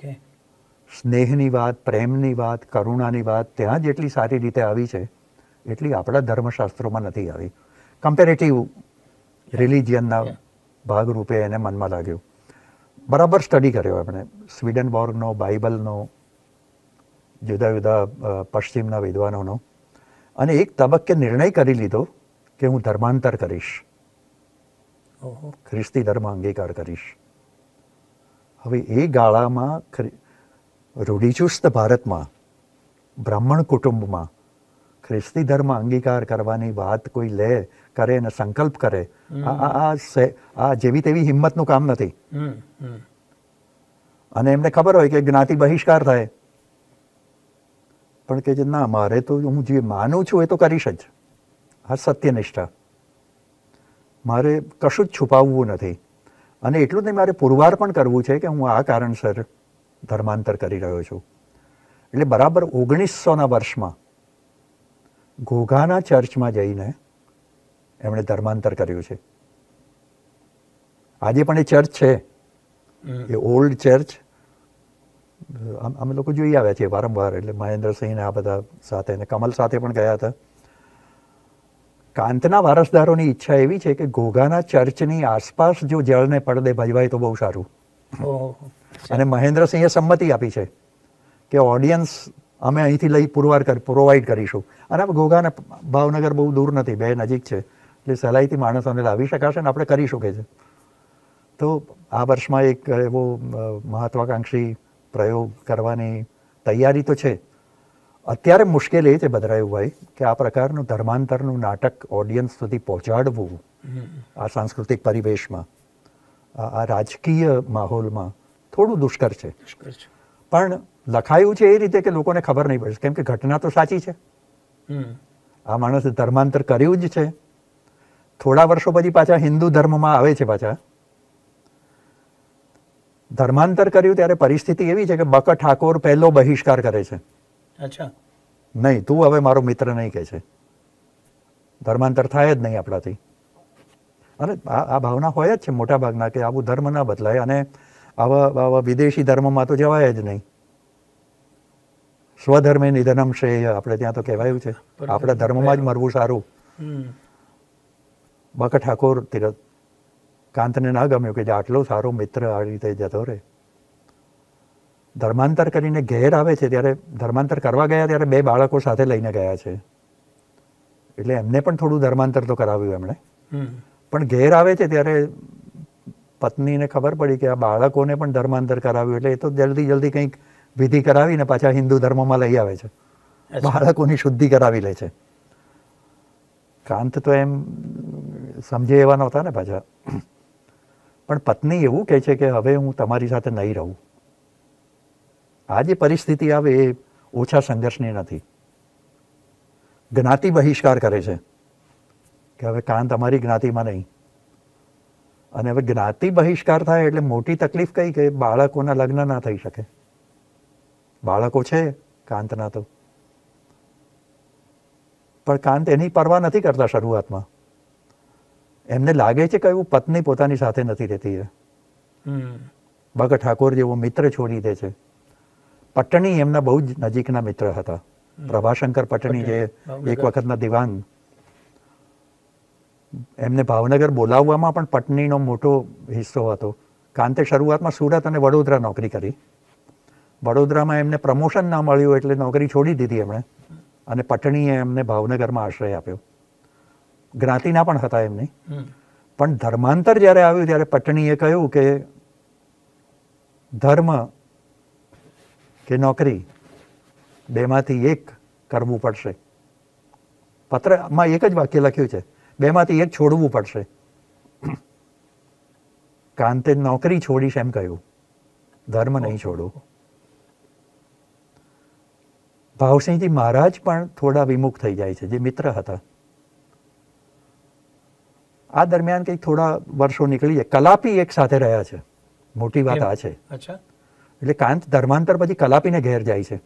ઓકે. સ્નેહની વાત, પ્રેમની વાત, કરુણાની વાત ત્યાં જેટલી સારી રીતે આવી છે એટલી આપણા ધર્મશાસ્ત્રોમાં નથી આવી. કમ્પેરેટિવ રિલિજિયનના ભાગરૂપે એને મનમાં લાગ્યું. બરાબર સ્ટડી કર્યો એમણે સ્વીડનબોર્ગનો, બાઇબલનો, જુદા જુદા પશ્ચિમના વિદ્વાનોનો, અને એક તબક્કે નિર્ણય કરી લીધો કે હું ધર્માંતર કરીશ, ખ્રિસ્તી ધર્મ અંગીકાર કરીશ. હવે એ ગાળામાં રૂઢિચુસ્ત ભારતમાં બ્રાહ્મણ કુટુંબમાં ખ્રિસ્તી ધર્મ અંગીકાર કરવાની વાત કોઈ લે કરે અને સંકલ્પ કરે, આ આ જેવી તેવી હિંમતનું કામ નથી. અને એમને ખબર હોય કે જ્ઞાતિ બહિષ્કાર થાય, પણ કે ના, મારે તો હું જે માનું છું એ તો કરીશ જ. આ સત્યનિષ્ઠા, મારે કશું જ છુપાવવું નથી. અને એટલું જ નહીં, મારે પુરવાર પણ કરવું છે કે હું આ કારણસર ધર્માંતર કરી રહ્યો છું. એટલે બરાબર ઓગણીસોના વર્ષમાં ઘોઘાના ચર્ચમાં જઈને એમણે ધર્માંતર કર્યું છે. આજે પણ એ ચર્ચ છે, એ ઓલ્ડ ચર્ચ. અમે લોકો જોઈ આવ્યા છીએ વારંવાર, એટલે મહેન્દ્રસિંહ ને આ બધા સાથે ને કમલ સાથે પણ ગયા હતા. કાંતના વારસદારોની ઈચ્છા એવી છે કે ઘોઘાના ચર્ચની આસપાસ જો જળને પડદે ભજવાય તો બહુ સારું. અને મહેન્દ્રસિંહે સંમતિ આપી છે કે ઓડિયન્સ અમે અહીંથી લઈ પુરવાર કરી પ્રોવાઈડ કરીશું. અને ઘોઘાને ભાવનગર બહુ દૂર નથી, બે નજીક છે, એટલે સહેલાઈથી માણસોને લાવી શકાશે ને આપણે કરી શકે છે. તો આ વર્ષમાં એક એવો મહત્વાકાંક્ષી પ્રયોગ કરવાની તૈયારી તો છે. અત્યારે મુશ્કેલ એ છે ભદ્રાયુભાઈ કે આ પ્રકારનું ધર્માંતરનું નાટક ઓડિયન્સ સુધી પહોંચાડવું આ સાંસ્કૃતિક પરિવેશમાં, આ રાજકીય માહોલમાં થોડું દુષ્કર છે. પણ લખાયું છે એ રીતે કે લોકોને ખબર નહીં પડે, કેમ કે ઘટના તો સાચી છે. આ માણસે ધર્માંતર કર્યું જ છે. થોડા વર્ષો પછી પાછા હિન્દુ ધર્મમાં આવે છે. પાછા ધર્માંતર કર્યું ત્યારે પરિસ્થિતિ એવી છે કે બક ઠાકોર પહેલો બહિષ્કાર કરે છે. અચ્છા. નહીં, તું હવે મારો મિત્ર નહીં કહે છે, ધર્માંતર થાય જ નહીં આપણાથી. અને આ ભાવના હોય જ છે મોટા ભાગના કે આવું ધર્મ ના બદલાય, અને આવા આવા વિદેશી ધર્મમાં તો જવાય જ નહીં. સ્વધર્મે નિધનમ શ્રેય આપણે ત્યાં તો કહેવાયું છે, આપણા ધર્મમાં જ મરવું સારું. બક ઠાકોર તીરથ કાંતને ના ગમ્યું કે આટલો સારો મિત્ર આ રીતે જતો રહે. ધર્માંતર કરીને ઘેર આવે છે ત્યારે, ધર્માંતર કરવા ગયા ત્યારે બે બાળકો સાથે લઈને ગયા છે, એટલે એમને પણ થોડું ધર્માંતર તો કરાવ્યું એમણે. પણ ઘેર આવે છે ત્યારે પત્નીને ખબર પડી કે આ બાળકોને પણ ધર્માંતર કરાવ્યું, એટલે એ તો જલ્દી જલ્દી કંઈક વિધિ કરાવીને પાછા હિન્દુ ધર્મમાં લઈ આવે છે, બાળકોની શુદ્ધિ કરાવી લે છે. કાંત તો એમ સમજે એવા નહોતા ને પાછા. પણ પત્ની એવું કહે છે કે હવે હું તમારી સાથે નહીં રહું. આ જે પરિસ્થિતિ આવે એ ઓછા સંઘર્ષની નથી. જ્ઞાતિ બહિષ્કાર કરે છે કે હવે કાંત અમારી જ્ઞાતિમાં નહીં. અને હવે જ્ઞાતિ બહિષ્કાર થાય એટલે મોટી તકલીફ કઈ કે બાળકોના લગ્ન ના થઈ શકે. બાળકો છે કાંતના તો, પણ કાંત એની પરવા નથી કરતા શરૂઆતમાં. એમને લાગે છે કે એવું પત્ની પોતાની સાથે નથી રહેતી. બક ઠાકોર જેવો મિત્ર છોડી દે છે. પટણી એમના બહુ જ નજીકના મિત્ર હતા. પ્રભાશંકર પટણી જે એક વખતના દિવાન, એમને ભાવનગર બોલાવવામાં પણ પટણીનો મોટો હિસ્સો હતો. કાંતે શરૂઆતમાં સુરત અને વડોદરા નોકરી કરી. વડોદરામાં એમને પ્રમોશન ના મળ્યું એટલે નોકરી છોડી દીધી એમણે, અને પટણીએ એમને ભાવનગરમાં આશ્રય આપ્યો. જ્ઞાતિના પણ હતા એમની. પણ ધર્માંતર જ્યારે આવ્યું ત્યારે પટણીએ કહ્યું કે ધર્મ કે નોકરી બેમાંથી એક કરવું પડશે. પત્રમાં એક જ વાક્ય લખ્યું છે, બેમાંથી એક છોડવું પડશે. કાંતે નોકરી છોડીશ એમ કહ્યું, ધર્મ નહીં છોડવું. ભાવસિંહજી મહારાજ પણ થોડા વિમુખ થઈ જાય છે, જે મિત્ર હતા. આ દરમિયાન કંઈક થોડા વર્ષો નીકળી જાય. કલાપી એક સાથે રહ્યા છે, મોટી વાત આ છે. એટલે કાંત ધર્માંતર પછી કલાપીને ઘેર જાય છે,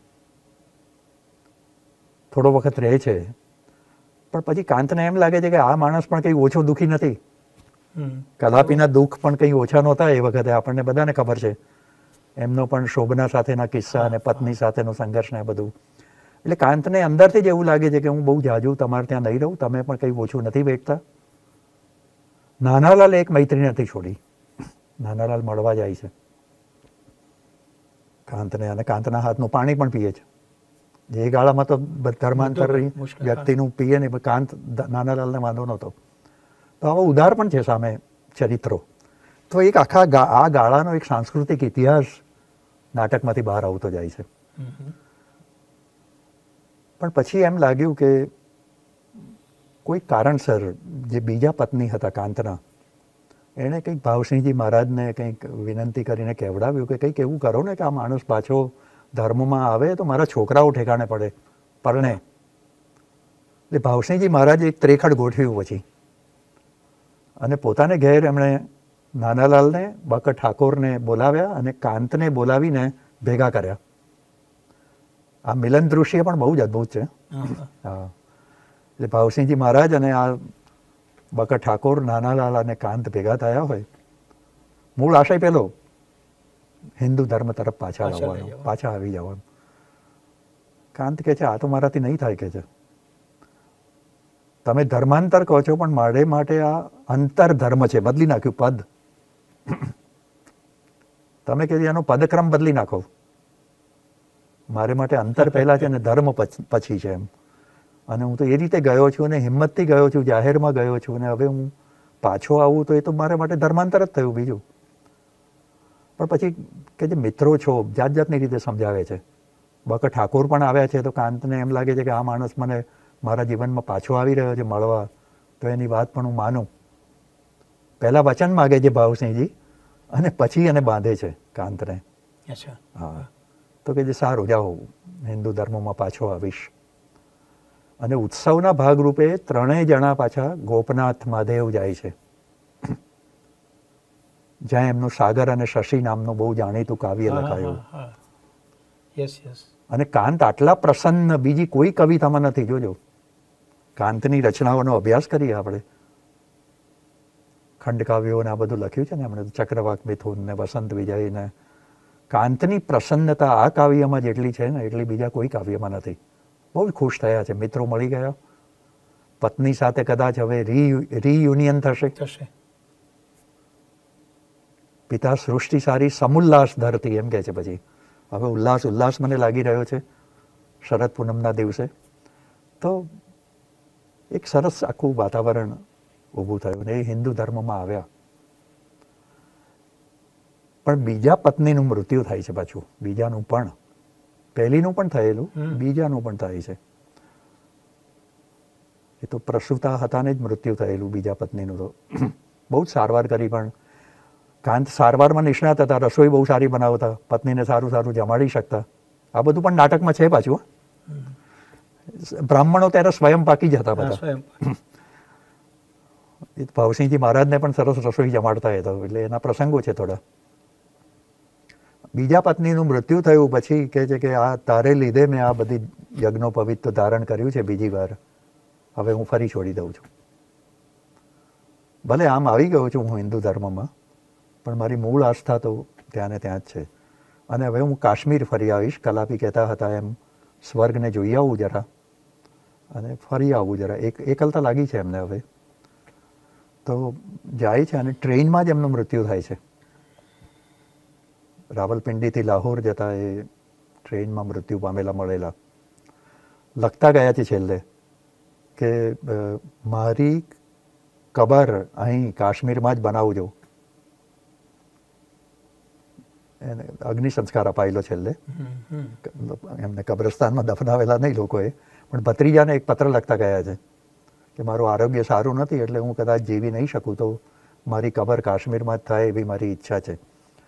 થોડો વખત રહે છે. પણ પછી કાંતને એમ લાગે છે કે આ માણસ પણ કંઈ ઓછો દુઃખી નથી. કલાપીના દુઃખ પણ કંઈ ઓછા નહોતા એ વખતે, આપણને બધાને ખબર છે. એમનો પણ શોભના સાથેના કિસ્સા અને પત્ની સાથેનો સંઘર્ષ ને બધું. એટલે કાંતને અંદરથી જ એવું લાગે છે કે હું બહુ જાજુ તમારે ત્યાં નહીં રહું, તમે પણ કંઈ ઓછું નથી વેચતા. નાનાલાલ એક મૈત્રી નથી છોડી. નાનાલાલ મળવા જાય છે કાંતને, અને કાંતના હાથનું પાણી પણ પીએ છે. એ ગાળામાં તો ધર્માંતર વ્યક્તિનું પીએ ને, કાંત નાનાલાલને વાંધો નહોતો. તો આવા ઉદાર પણ છે સામે ચરિત્રો. તો એક આખા આ ગાળાનો એક સાંસ્કૃતિક ઇતિહાસ નાટકમાંથી બહાર આવતો જાય છે. પણ પછી એમ લાગ્યું કે કોઈ કારણસર જે બીજા પત્ની હતા કાંતના, એણે કંઈક ભાવસિંહજી મહારાજને કંઈક વિનંતી કરીને કહેવડાવ્યું કે કંઈક એવું કરો ને કે આ માણસ પાછો ધર્મમાં આવે તો મારા છોકરાઓ ઠેકાણે પડે, પરણે. એટલે ભાવસિંહજી મહારાજે એક ત્રેખડ ગોઠવ્યું પછી, અને પોતાને ઘેર એમણે નાનાલાલને, બકર ઠાકોરને બોલાવ્યા અને કાંતને બોલાવીને ભેગા કર્યા. આ મિલન દૃશ્ય પણ બહુ જ અદ્ભુત છે. હા, એટલે ભાવસિંહજી મહારાજ અને આ બકર ઠાકોર, નાનાલાલ અને કાંત ભેગા થયા હોય. મૂળ આશય પેલો હિન્દુ ધર્મ તરફ પાછા આવવાનો, પાછા આવી જવાનું. કાંત કહે છે આ તો મારાથી નહીં થાય, કે છે તમે ધર્માંતર કહો છો પણ મારે માટે આ અંતર ધર્મ છે, બદલી નાખ્યું પદ. તમે કે એનો પદક્રમ બદલી નાખો. મારે માટે અંતર પહેલા છે ને ધર્મ પછી છે એમ. અને હું તો એ રીતે ગયો છું અને હિંમતથી ગયો છું, જાહેરમાં ગયો છું, અને હવે હું પાછો આવું તો એ તો મારા માટે ધર્માંતર જ થયું બીજું. પણ પછી કે જે મિત્રો છો જાત જાતની રીતે સમજાવે છે. બકર ઠાકોર પણ આવ્યા છે તો કાંતને એમ લાગે છે કે આ માણસ મને મારા જીવનમાં પાછો આવી રહ્યો છે મળવા, તો એની વાત પણ હું માનું. પહેલા વચન માગે છે ભાવસિંહજી, અને પછી એને બાંધે છે કાંતને. હા, તો કે જે સારું જાઓ, હિન્દુ ધર્મમાં પાછો આવીશ. અને ઉત્સવના ભાગરૂપે ત્રણેય જણા પાછા ગોપનાથ મહાદેવ જાય છે, જ્યાં એમનું સાગર અને શશી નામનું બહુ જાણીતું કાવ્ય લખાયું. અને કાંત આટલા પ્રસન્ન બીજી કોઈ કવિતામાં નથી. જોજો, કાંતની રચનાઓનો અભ્યાસ કરીએ આપણે, ખંડકાવ્યો ને આ બધું લખ્યું છે ને એમણે, ચક્રવાક મિથુન ને વસંત વિજય ને. કાંતની પ્રસન્નતા આ કાવ્યમાં જેટલી છે ને એટલી બીજા કોઈ કાવ્યમાં નથી. બહુ જ ખુશ થયા છે, મિત્રો મળી ગયા, પત્ની સાથે કદાચ હવે રી રીયુનિયન થશે. પિતા સૃષ્ટિ સારી સમુલ્લાસ ધરતી એમ કહે છે. પછી હવે ઉલ્લાસ ઉલ્લાસ મને લાગી રહ્યો છે શરદ પૂનમના દિવસે. તો એક સરસ આખું વાતાવરણ ઊભું થયું ને એ હિન્દુ ધર્મમાં આવ્યા. પણ બીજા પત્નીનું મૃત્યુ થાય છે પાછું, બીજાનું પણ. પહેલીનું પણ થયેલું, બીજાનું પણ થાય છે. એ તો પ્રસૂતા હતા ને જ મૃત્યુ થયેલું બીજા પત્નીનું. તો બહુ જ સારવાર કરી, પણ કાંત સારવારમાં નિષ્ણાત હતા, રસોઈ બહુ સારી બનાવતા, પત્નીને સારું સારું જમાડી શકતા. આ બધું પણ નાટકમાં છે પાછું. બ્રાહ્મણો ત્યારે સ્વયં પાકી જતા બધા. ભાવસિંહજી મહારાજને પણ સરસ રસોઈ જમાડતા હતા, એટલે એના પ્રસંગો છે થોડા. બીજા પત્નીનું મૃત્યુ થયું પછી કહે છે કે આ તારે લીધે મેં આ બધી યજ્ઞોપવિત ધારણ કર્યું છે બીજી વાર, હવે હું ફરી છોડી દઉં છું. ભલે આમ આવી ગયો છું હું હિન્દુ ધર્મમાં, પણ મારી મૂળ આસ્થા તો ત્યાં ને ત્યાં જ છે. અને હવે હું કાશ્મીર ફરી આવીશ. કલાપી કહેતા હતા એમ, સ્વર્ગને જોઈ આવું જરા અને ફરી આવું જરા. એક એકલતા લાગી છે એમને હવે. તો જાય છે અને ટ્રેનમાં જ એમનું મૃત્યુ થાય છે. રાવલપિંડીથી લાહોર જતા એ ટ્રેનમાં મૃત્યુ પામેલા મળેલા. લખતા ગયા છે છેલ્લે કે મારી કબર અહીં કાશ્મીરમાં જ બનાવજો. એને અગ્નિ સંસ્કાર અપાયેલો છેલ્લે. એમને કબ્રસ્તાનમાં દફનાવેલા નહીં લોકોએ, પણ ભત્રીજાને એક પત્ર લખતા ગયા છે કે મારું આરોગ્ય સારું નથી, એટલે હું કદાચ જીવી નહીં શકું, તો મારી કબર કાશ્મીરમાં જ થાય એવી મારી ઈચ્છા છે.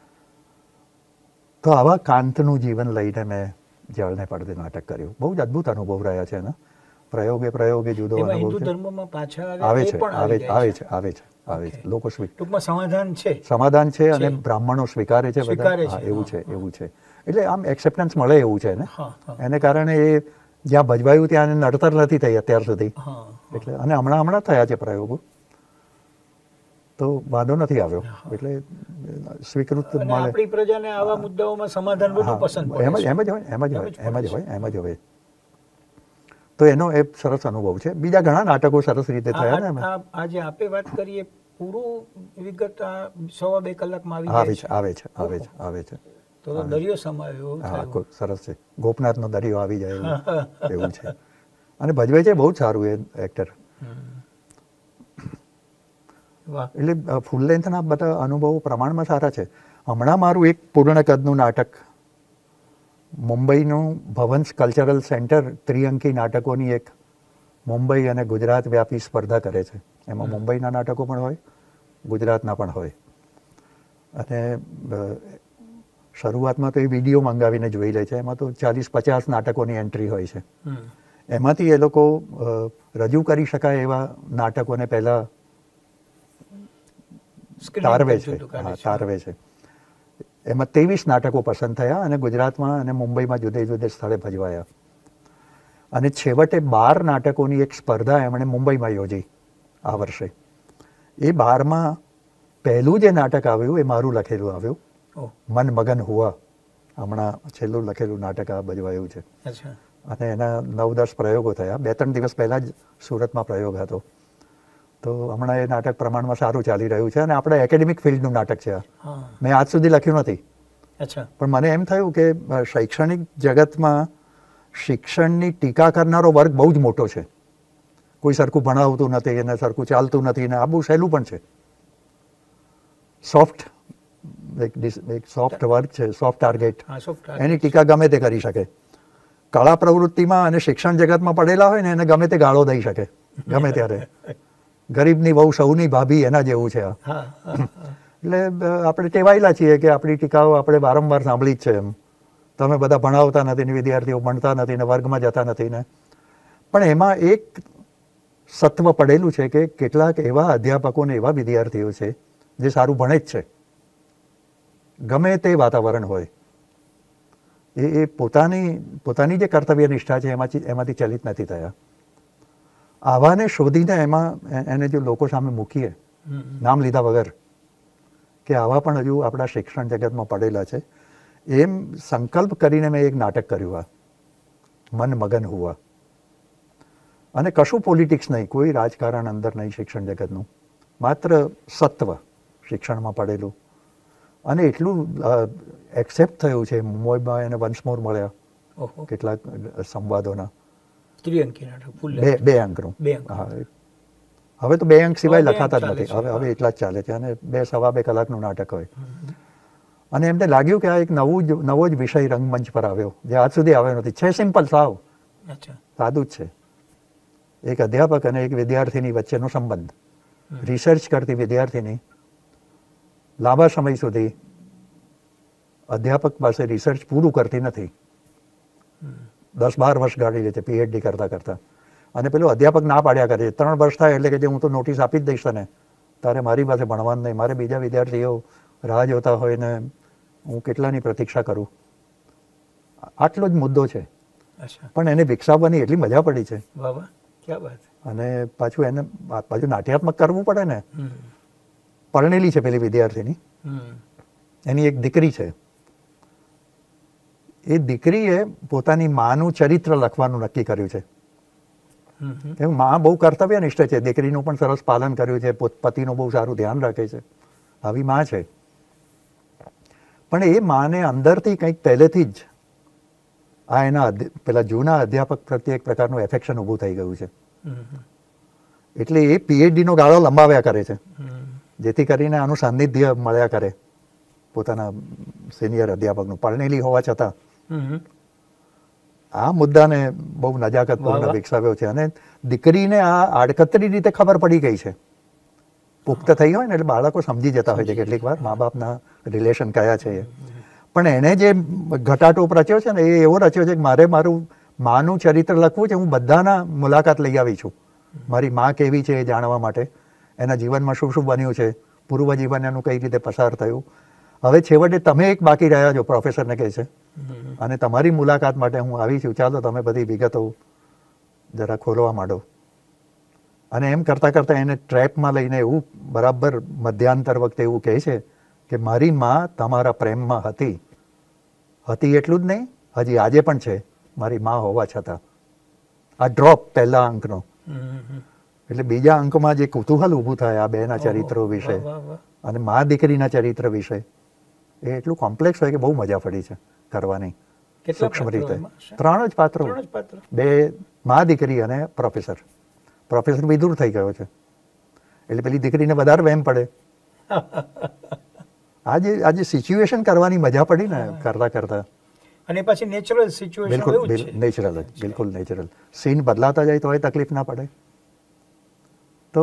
તો આવા કાંતનું જીવન લઈને મેં જળને પડદે નાટક કર્યું. બહુ જ અદ્ભુત અનુભવ રહ્યા છે એના. પ્રયોગે પ્રયોગે જુદો અનુભવ છે. આવે છે આવે આવે છે આવે છે આવે છે. લોકો સમાધાન છે સમાધાન છે અને બ્રાહ્મણો સ્વીકારે છે બધા. એવું છે એવું છે. એટલે આમ એક્સેપ્ટન્સ મળે એવું છે ને. એને કારણે એ જ્યાં ભજવાયું ત્યાં નડતર નથી થઈ અત્યાર સુધી. એટલે અને હમણાં હમણાં થયા છે પ્રયોગો. તો વાંધો નથી આવ્યો. એટલે સ્વીકૃત મળે. આપણી પ્રજાને આવા મુદ્દાઓમાં સમાધાન વધુ પસંદ પડે. એમ જ એમ જ હોય એમ જ હોય એમ જ હોય એમ જ હોય. તો એનો એ સરસ અનુભવ છે. બીજા ઘણા નાટકો સરસ રીતે થયા ને. આજે આપે વાત કરીએ પૂરું વિગત સવા બે કલાકમાં આવી છે આવે છે આવે છે આવે છે તો દરિયો સમાયો. હા સરસ છે. ગોપનાથનો દરિયો આવી જાય એવું છે. અને ભજવે છે બહુ જ સારું એ એક્ટર. એટલે ફૂલ લેન્થના બધા અનુભવો પ્રમાણમાં સારા છે. હમણાં મારું એક પૂર્ણ કદનું નાટક મુંબઈનું ભવન્સ કલ્ચરલ સેન્ટર ત્રિઅંકી નાટકોની એક મુંબઈ અને ગુજરાત વ્યાપી સ્પર્ધા કરે છે. એમાં મુંબઈના નાટકો પણ હોય, ગુજરાતના પણ હોય. અને શરૂઆતમાં તો એ વિડીયો મંગાવીને જોઈ લે છે. એમાં તો ચાલીસ પચાસ નાટકોની એન્ટ્રી હોય છે. એમાંથી એ લોકો રજૂ કરી શકાય એવા નાટકોને પહેલા તારવે છે. હા તારવે છે. એમાં ત્રેવીસ નાટકો પસંદ થયા અને ગુજરાતમાં અને મુંબઈમાં જુદે જુદે સ્થળે ભજવાયા. અને છેવટે બાર નાટકોની એક સ્પર્ધા એમણે મુંબઈમાં યોજી આ વર્ષે. એ બારમાં પહેલું જે નાટક આવ્યું એ મારું લખેલું આવ્યું, મન મગન હુઆ. હમણાં છેલ્લું લખેલું નાટક આ ભજવાયું છે. અને એના નવ દસ પ્રયોગો થયા. બે ત્રણ દિવસ પહેલાં જ સુરતમાં પ્રયોગ હતો. તો હમણાં એ નાટક પ્રમાણમાં સારું ચાલી રહ્યું છે. અને આપણે એકેડેમિક ફિલ્ડનું નાટક છે. મેં આજ સુધી લખ્યું નથી. પણ મને એમ થયું કે શૈક્ષણિક જગતમાં શિક્ષણની ટીકા કરનારો વર્ગ બહુ જ મોટો છે. કોઈ સરખું ભણાવતું નથી અને સરખું ચાલતું નથી. ને આ બહુ સહેલું પણ છે. સોફ્ટ એક એક સોફ્ટ વર્ગ છે, સોફ્ટ ટાર્ગેટ. એની ટીકા ગમે તે કરી શકે. કળા પ્રવૃત્તિમાં અને શિક્ષણ જગતમાં પડેલા હોય ને એને ગમે તે ગાળો દઈ શકે ગમે ત્યારે. ગરીબની બહુ સૌની ભાભી એના જેવું છે. એટલે આપણે ટેવાયેલા છીએ કે આપણી ટીકાઓ આપણે વારંવાર સાંભળી જ છે. એમ તમે બધા ભણાવતા નથી ને વિદ્યાર્થીઓ ભણતા નથી ને વર્ગમાં જતા નથી ને. પણ એમાં એક સત્વ પડેલું છે કે કેટલાક એવા અધ્યાપકો ને એવા વિદ્યાર્થીઓ છે જે સારું ભણે જ છે, ગમે તે વાતાવરણ હોય. એ એ પોતાની પોતાની જે કર્તવ્ય નિષ્ઠા છે એમાંથી એમાંથી ચલિત નથી થયા. આવાને શોધીને એમાં એને જો લોકો સામે મૂકીએ નામ લીધા વગર કે આવા પણ હજુ આપણા શિક્ષણ જગતમાં પડેલા છે, એમ સંકલ્પ કરીને મેં એક નાટક કર્યું આ મન મગન હુઆ. અને કશું પોલિટિક્સ નહીં, કોઈ રાજકારણ અંદર નહીં શિક્ષણ જગતનું, માત્ર સત્વ શિક્ષણમાં પડેલું. અને એટલું એક્સેપ્ટ થયું છે. મુંબઈમાં એને વંશમોર મળ્યા કેટલાક સંવાદોના. બે બે અંકનું. હા હવે તો બે અંક સિવાય લખાતા જ નથી. હવે હવે એટલા જ ચાલે છે. અને બે સવા બે કલાકનું નાટક હોય. અને એમને લાગ્યું કે આ એક નવું જ નવો જ વિષય રંગમંચ પર આવ્યો જે આજ સુધી આવ્યો નથી. છે સિમ્પલ, સાવ સાદું જ છે. એક અધ્યાપક અને એક વિદ્યાર્થીની વચ્ચેનો સંબંધ. રિસર્ચ કરતી વિદ્યાર્થીની લાંબા સમય સુધી અધ્યાપક પાસે રિસર્ચ પૂરું કરતી નથી. દસ બાર વર્ષ ગાળી લે છે પીએચડી કરતા કરતા. અને પેલો અધ્યાપક ના પાડ્યા કરે. ત્રણ વર્ષ થાય એટલે કે જે હું તો નોટિસ આપી જ દઈશ તને, તારે મારી પાસે ભણવાનું નહીં, મારે બીજા વિદ્યાર્થીઓ રાહ જોતા હોય ને હું કેટલાની પ્રતીક્ષા કરું. આટલો જ મુદ્દો છે. પણ એને વિકસાવવાની એટલી મજા પડી છે. અને પાછું એને પાછું નાટ્યાત્મક કરવું પડે ને. પરણેલી છે પેલી વિદ્યાર્થીની, એની એક દીકરી છે. એ દીકરીએ પોતાની માનું ચરિત્ર લખવાનું નક્કી કર્યું છે. માં બહુ કર્તવ્યનિષ્ઠ છે. દીકરીનું પણ સરસ પાલન કર્યું છે, પતિનું બહુ સારું ધ્યાન રાખે છે. આવી માં છે. પણ એ માને અંદરથી કંઈક પહેલેથી જ આ એના પેલા જૂના અધ્યાપક પ્રત્યે એક પ્રકારનું એફેક્શન ઊભું થઈ ગયું છે. એટલે એ પીએચડીનો ગાળો લંબાવ્યા કરે છે જેથી કરીને આનું સાનિધ્ય મળ્યા કરે પોતાના સિનિયર અધ્યાપકનું, પરણેલી હોવા છતાં. આ મુદ્દાને બહુ નજાકતપૂર્ણ વિકસાવ્યો છે. અને દીકરીને આ આડકતરી રીતે ખબર પડી ગઈ છે. પુખ્ત થઈ હોય ને એટલે બાળકો સમજી જતા હોય છે કેટલીક વાર મા બાપના રિલેશન કયા છે. પણ એણે જે ઘટાટોપ રચ્યો છે ને એ એવો રચ્યો છે કે મારે મારું માનું ચરિત્ર લખવું છે. હું બધાના મુલાકાત લઈ આવી છું, મારી મા કેવી છે એ જાણવા માટે, એના જીવનમાં શું શું બન્યું છે, પૂર્વ જીવન એનું કઈ રીતે પસાર થયું. હવે છેવટે તમે એક બાકી રહ્યા છો, પ્રોફેસરને કહે છે, અને તમારી મુલાકાત માટે હું આવી છું. ચાલો તમે બધી વિગતો જરા ખોલવા માંડો. અને એમ કરતાં કરતાં એને ટ્રેપમાં લઈને એવું બરાબર મધ્યાંતર વખતે એવું કહે છે કે મારી માં તમારા પ્રેમમાં હતી હતી એટલું જ નહીં, હજી આજે પણ છે મારી માં હોવા છતાં. આ ડ્રોપ પહેલા અંકનો. એટલે બીજા અંકમાં જે કુતૂહલ ઊભું થાય આ બેના ચરિત્રો વિશે અને મા દીકરીના ચરિત્ર વિશે, એ એટલું કોમ્પ્લેક્સ હોય કે બહુ મજા પડી છે કરવાની સૂક્ષ્મ રીતે. ત્રણ જ પાત્રો, બે મા દીકરી અને પ્રોફેસર. પ્રોફેસર વિદુર થઈ ગયો છે એટલે પેલી દીકરીને વધારે વહેમ પડે. આજે આજે સિચ્યુએશન કરવાની મજા પડી ને કરતા કરતા. અને પછી નેચરલ સિચ્યુએશન. બિલકુલ નેચરલ જ, બિલકુલ નેચરલ. સીન બદલાતા જાય તો એ તકલીફ ના પડે. તો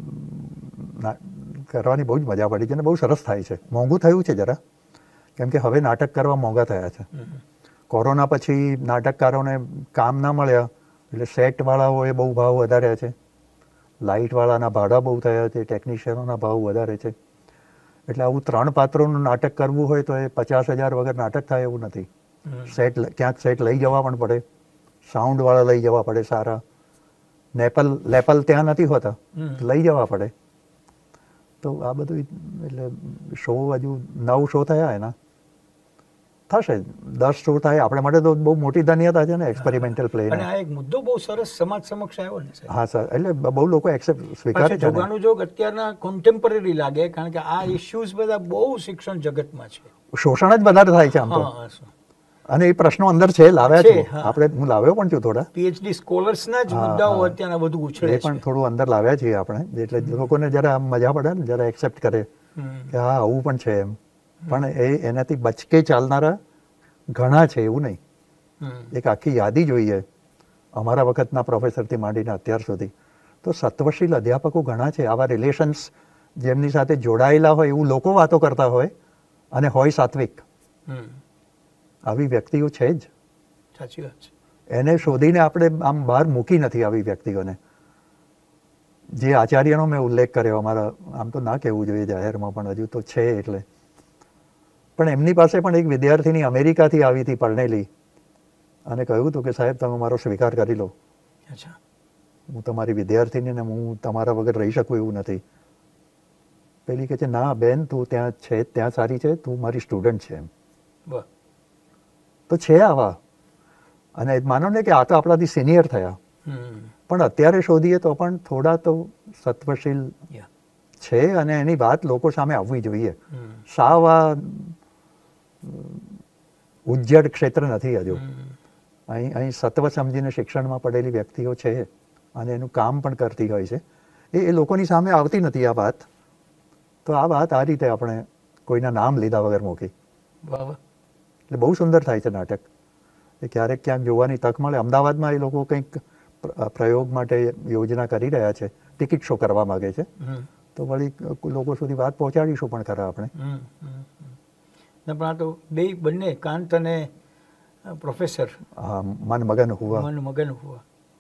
કરવાની બહુ જ મજા પડી છે અને બહુ સરસ થાય છે. મોંઘું થયું છે જરા, કેમ કે હવે નાટક કરવા મોંઘા થયા છે. કોરોના પછી નાટકકારોને કામ ના મળ્યા એટલે સેટવાળાઓએ બહુ ભાવ વધાર્યા છે, લાઇટવાળાના ભાડા બહુ થયા છે, ટેકનિશિયનોના ભાવ વધારે છે. એટલે આવું ત્રણ પાત્રોનું નાટક કરવું હોય તો એ પચાસ હજાર વગર નાટક થાય એવું નથી. સેટ ક્યાંક સેટ લઈ જવા પણ પડે, સાઉન્ડવાળા લઈ જવા પડે સારા. નેપલ લેપલ ત્યાં નથી હોતા, લઈ જવા પડે. તો આ બધું એટલે શો હજુ નવ શો થયા એના, થશે દસ શો થાય. આપણે માટે તો બહુ મોટી ધન્યતા છે ને એક્સપેરિમેન્ટલ પ્લે. અને આ એક મુદ્દો બહુ સરસ સમાજ સમક્ષ આવ્યો ને સાહેબ. હા સર, એટલે બહુ લોકો એક્સેપ્ટ સ્વીકારે છે. જોગાનું જોગ અત્યારના કોન્ટેમ્પરરી લાગે, કારણ કે આ ઇશ્યુઝ બધા બહુ શિક્ષણ જગતમાં છે. શોષણ જ વધારે થાય છે આમ તો, અને એ પ્રશ્નો અંદર છે, લાવ્યા છે આપણે. હું લાવ્યો પણ છું થોડા. પીએચડી સ્કોલર્સના જ મુદ્દાઓ અત્યારના વધુ ઉછળે છે, પણ થોડું અંદર લાવ્યા છીએ આપણે, એટલે લોકોને જરા મજા પડે ને, જરા એક્સેપ્ટ કરે કે હા આવું પણ છે એમ. પણ એ એનાથી બચકે ચાલનારા ઘણા છે એવું નહીં. એક આખી યાદી જોઈએ અમારા વખતના પ્રોફેસરથી માંડીને અત્યાર સુધી, તો સત્વશીલ અધ્યાપકો ઘણા છે. આવા રિલેશન્સ જેમની સાથે જોડાયેલા હોય એવું લોકો વાતો કરતા હોય અને હોય સાત્વિક, આવી વ્યક્તિઓ છે જ. સાચી વાત છે. એને શોધીને આપણે આમ બહાર મૂકી નથી આવી વ્યક્તિઓને. જે આચાર્યનો મેં ઉલ્લેખ કર્યો, અમારા આમ તો ના કહેવું જોઈએ જાહેરમાં, પણ હજુ તો છે એટલે. પણ એમની પાસે પણ એક વિદ્યાર્થીની અમેરિકાથી આવી હતી પરણેલી, અને કહ્યું હતું કે સાહેબ તમે મારો સ્વીકાર કરી લો, હું તમારી વિદ્યાર્થીની ને હું તમારા વગર રહી શકું એવું નથી. પેલી કહે છે ના બેન તું ત્યાં છે ત્યાં સારી છે, તું મારી સ્ટુડન્ટ છે એમ. તો છે આવા. અને માનો ને કે આ તો આપણાથી સિનિયર થયા, પણ અત્યારે શોધીએ તો પણ થોડા તો સત્વશીલ છે, અને એની વાત લોકો સામે આવવી જોઈએ. સાવ આ ઉજ્જડ ક્ષેત્ર નથી હજુ. અહીં અહીં સત્વ સમજીને શિક્ષણમાં પડેલી વ્યક્તિઓ છે અને એનું કામ પણ કરતી હોય છે. એ એ લોકોની સામે આવતી નથી આ વાત. તો આ વાત આ રીતે આપણે કોઈના નામ લીધા વગર મૂકી. એટલે બહુ સુંદર થાય છે નાટક. એ ક્યારેક ક્યાંક જોવાની તક મળે. અમદાવાદમાં એ લોકો કંઈક પ્રયોગ માટે યોજના કરી રહ્યા છે, ટિકિટ શો કરવા માગે છે. તો વળી લોકો સુધી વાત પહોંચાડીશું પણ ખરા આપણે. પણ આ તો બે બંને કાંત અને પ્રોફેસર હા મન મગન હુઆ મન મગન હુઆ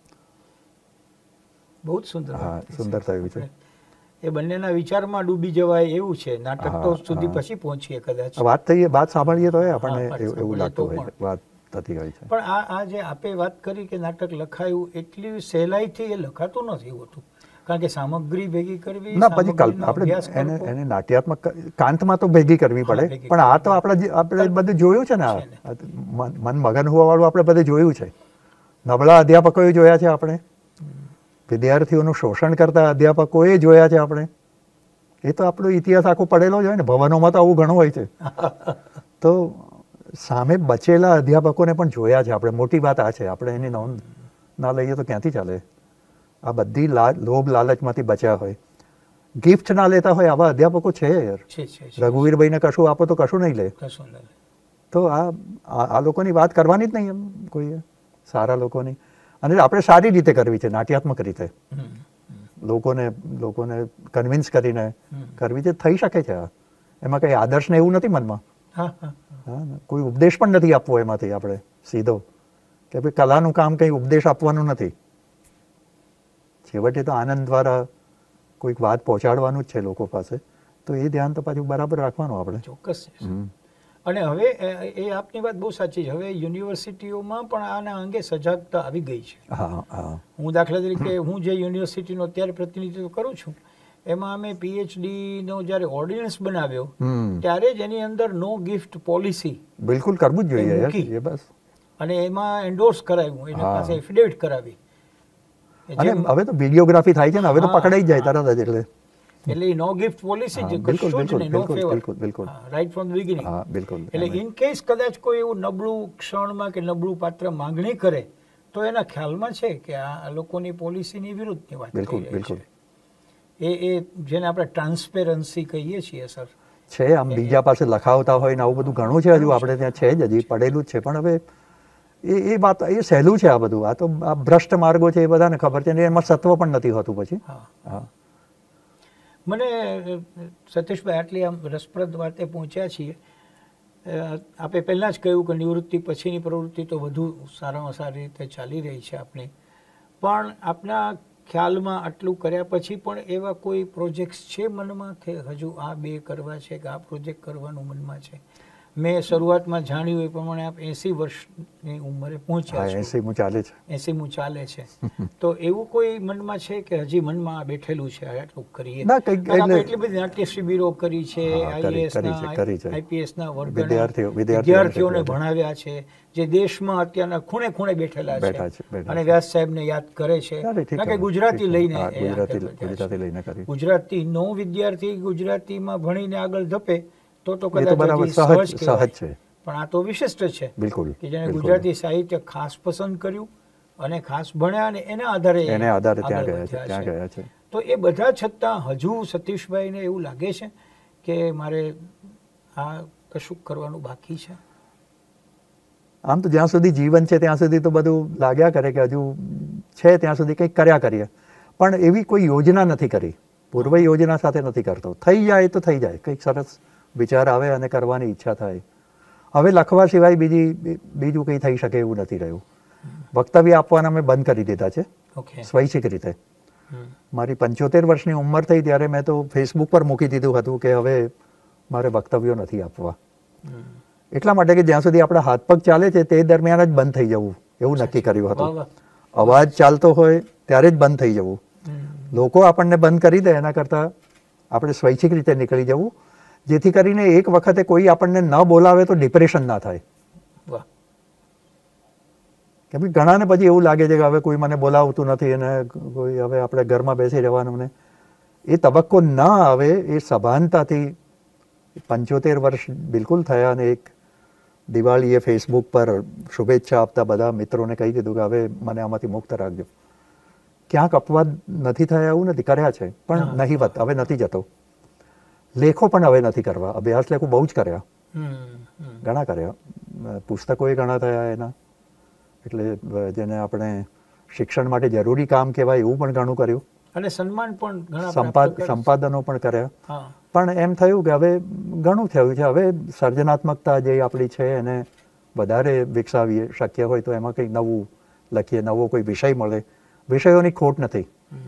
બહુ જ સુંદર. હા સુંદર થયું છે. એ બંનેના વિચારમાં ડૂબી જવાય એવું છે. નાટક તો સુધી પછી પહોંચીએ કદાચ. વાત થઈએ, વાત સાંભળીએ તો આપણને એવું લાગતું હોય વાત થતી હોય છે. પણ આ આ જે આપે વાત કરી કે નાટક લખાયું, એટલી સહેલાઈથી એ લખાતું નથી હોતું, કારણ કે સામગ્રી ભેગી કરવી. ના પછી આપણે એને એને નાટ્યાત્મક કાંતમાં તો ભેગી કરવી પડે, પણ આ તો આપણે આપણે બધું જોયું છે ને. આ મન મગન હોવા વાળું આપણે બધે જોયું છે. નબળા અધ્યાપકોએ જોયા છે આપણે, વિદ્યાર્થીઓનું શોષણ કરતા અધ્યાપકોએ જોયા છે આપણે. એ તો આપણો ઇતિહાસ આખો પડેલો જ હોય ને. ભવનોમાં તો આવું ઘણું હોય છે. તો સામે બચેલા અધ્યાપકોને પણ જોયા છે આપણે. મોટી વાત આ છે, આપણે એની નોંધ ના લઈએ તો ક્યાંથી ચાલે. આ બધી લોભ લાલચમાંથી બચ્યા હોય, ગિફ્ટ ના લેતા હોય, આવા અધ્યાપકો છે યાર. રઘુવીરભાઈને કશું આપો તો કશું નહીં લે. તો આ આ લોકોની વાત કરવાની જ નહીં એમ કોઈ સારા લોકોની. અને આપણે સારી રીતે કરવી છે, નાટ્યાત્મક રીતે. લોકોને લોકોને કન્વિન્સ કરીને કરવી છે. થઈ શકે છે. એમાં કંઈ આદર્શ ને એવું નથી મનમાં. હા કોઈ ઉપદેશ પણ નથી આપવો એમાંથી આપણે સીધો, કે ભાઈ કલાનું કામ કંઈ ઉપદેશ આપવાનું નથી. છેવટે તો આનંદ દ્વારા કોઈક વાત પહોંચાડવાનું જ છે લોકો પાસે. તો એ ધ્યાન તો પાછું બરાબર રાખવાનું આપણે. ચોક્કસ. અને હવે એ આપની વાત બહુ સાચી છે. હવે યુનિવર્સિટીઓમાં પણ આના અંગે સજાગતા આવી ગઈ છે. હા હા હું દાખલા તરીકે હું જે યુનિવર્સિટીનો અત્યારે પ્રતિનિધિત્વ કરું છું એમાં અમે પીએચડીનો જ્યારે ઓર્ડિનન્સ બનાવ્યો ત્યારે જ એની અંદર નો ગિફ્ટ પોલિસી બિલકુલ કરવું જ જોઈએ બસ, અને એમાં એન્ડોર્સ કરાવ્યું, એના પાસે એફિડેવિટ કરાવી. અને હવે તો વિડીયોગ્રાફી થાય છે ને, હવે તો પકડાઈ જાય તરત જ. એટલે એટલે નો ગિફ્ટ પોલિસી જ કશું જ નહીં, no favour, right from the beginning. એટલે ઇન કેસ કદાચ કોઈ એવું નબળું ક્ષણમાં કે નબળું પાત્ર માંગણી કરે તો એના ખ્યાલમાં છે કે આ લોકોની પોલિસીની વિરુદ્ધની વાત થઈ રહી છે. એ એ જેને આપણે ટ્રાન્સપેરન્સી કહીએ છીએ સર છે. આમ બીજા પાસે લખાવતા હોય ને આવું બધું ઘણું છે, હજુ આપણે ત્યાં છે જ, હજી પડેલું જ છે. પણ હવે એ એ વાત એ સહેલું છે. આ બધું આ તો આ ભ્રષ્ટ માર્ગો છે, એ બધાને ખબર છે ને એમાં સત્વ પણ નથી હોતું પછી. હા, મને સતીશભાઈ આટલી આમ રસપ્રદ વાતે પહોંચ્યા છીએ. આપે પહેલાં જ કહ્યું કે નિવૃત્તિ પછીની પ્રવૃત્તિ તો વધુ સારામાં સારી રીતે ચાલી રહી છે આપની, પણ આપના ખ્યાલમાં આટલું કર્યા પછી પણ એવા કોઈ પ્રોજેક્ટ્સ છે મનમાં કે હજુ આ બે કરવા છે કે આ પ્રોજેક્ટ કરવાનું મનમાં છે? મેં શરૂઆતમાં જાણ્યું એ પ્રમાણે આપ એસી વર્ષની ઉંમરે પહોંચ્યા છો. એસીમું ચાલે છે. એસીમું ચાલે છે. તો એવું કોઈ મનમાં છે કે હજી મનમાં બેઠેલું છે આટલું કરીએ? એટલી બધી નાટ્ય શિબિરો કરી છે, આઈએએસના આઈપીએસના વર્ગના વિદ્યાર્થીઓને ભણાવ્યા છે, જે દેશમાં અત્યારના ખૂણે ખૂણે બેઠેલા છે અને વ્યાસ સાહેબને યાદ કરે છે. કારણ કે ગુજરાતી લઈને ગુજરાતી નો વિદ્યાર્થી ગુજરાતીમાં ભણીને આગળ ધપે તો તો કદાચ સહજ છે, પણ આ તો વિશિષ્ટ છે બિલકુલ કે જેને ગુજરાતી સાહિત્ય ખાસ પસંદ કર્યું અને ખાસ ભણ્યા અને એના આધારે એને આધારે ત્યાં ગયા છે ત્યાં ગયા છે. તો એ બધા છતાં હજુ સતીશભાઈને એવું લાગે છે કે મારે આ કશું કરવાનું બાકી છે? આમ તો જ્યાં સુધી જીવન છે ત્યાં સુધી તો બધું લાગ્યા કરે કે હજુ છે, ત્યાં સુધી કંઈક કર્યા કરીએ, પણ એવી કોઈ યોજના નથી કરી, પૂર્વ યોજના સાથે નથી કરતો. થઈ જાય તો થઈ જાય, કંઈક સરસ વિચાર આવે અને કરવાની ઈચ્છા થાય. હવે લખવા સિવાય બીજી બીજું કંઈ થઈ શકે એવું નથી રહ્યું. વક્તવ્ય આપવાના મેં બંધ કરી દીધા છે સ્વૈચ્છિક રીતે. મારી પંચોતેર વર્ષની ઉંમર થઈ ત્યારે મેં તો ફેસબુક પર મૂકી દીધું હતું કે હવે મારે વક્તવ્યો નથી આપવા. એટલા માટે કે જ્યાં સુધી આપણા હાથ પગ ચાલે છે તે દરમિયાન જ બંધ થઈ જવું એવું નક્કી કર્યું હતું. અવાજ ચાલતો હોય ત્યારે જ બંધ થઈ જવું. લોકો આપણને બંધ કરી દે એના કરતાં આપણે સ્વૈચ્છિક રીતે નીકળી જવું, જેથી કરીને એક વખતે કોઈ આપણને ન બોલાવે તો ડિપ્રેશન ના થાય. કેમ કે ઘણાને પછી એવું લાગે છે કે હવે કોઈ મને બોલાવતું નથી અને કોઈ હવે આપણે ઘરમાં બેસી રહેવાનું. ને એ તબક્કો ના આવે એ સભાનતાથી પંચોતેર વર્ષ બિલકુલ થયા અને એક દિવાળીએ ફેસબુક પર શુભેચ્છા આપતા બધા મિત્રોને કહી દીધું કે હવે મને આમાંથી મુક્ત રાખજો. ક્યાંક અપવાદ નથી થયા એવું નથી, કર્યા છે પણ નહીવત, હવે નથી જતો. લેખો પણ હવે નથી કરવા, અભ્યાસ લેખો બહુ જ કર્યા, ઘણા કર્યા, પુસ્તકો એ ઘણા થયા એના, એટલે જેને આપણે શિક્ષણ માટે જરૂરી કામ કહેવાય એવું પણ ઘણું કર્યું અને સન્માન પણ સંપાદનો પણ કર્યા. પણ એમ થયું કે હવે ઘણું થયું છે, હવે સર્જનાત્મકતા જે આપણી છે એને વધારે વિકસાવીએ, શક્ય હોય તો એમાં કંઈક નવું લખીએ, નવો કોઈ વિષય મળે. વિષયોની ખોટ નથી,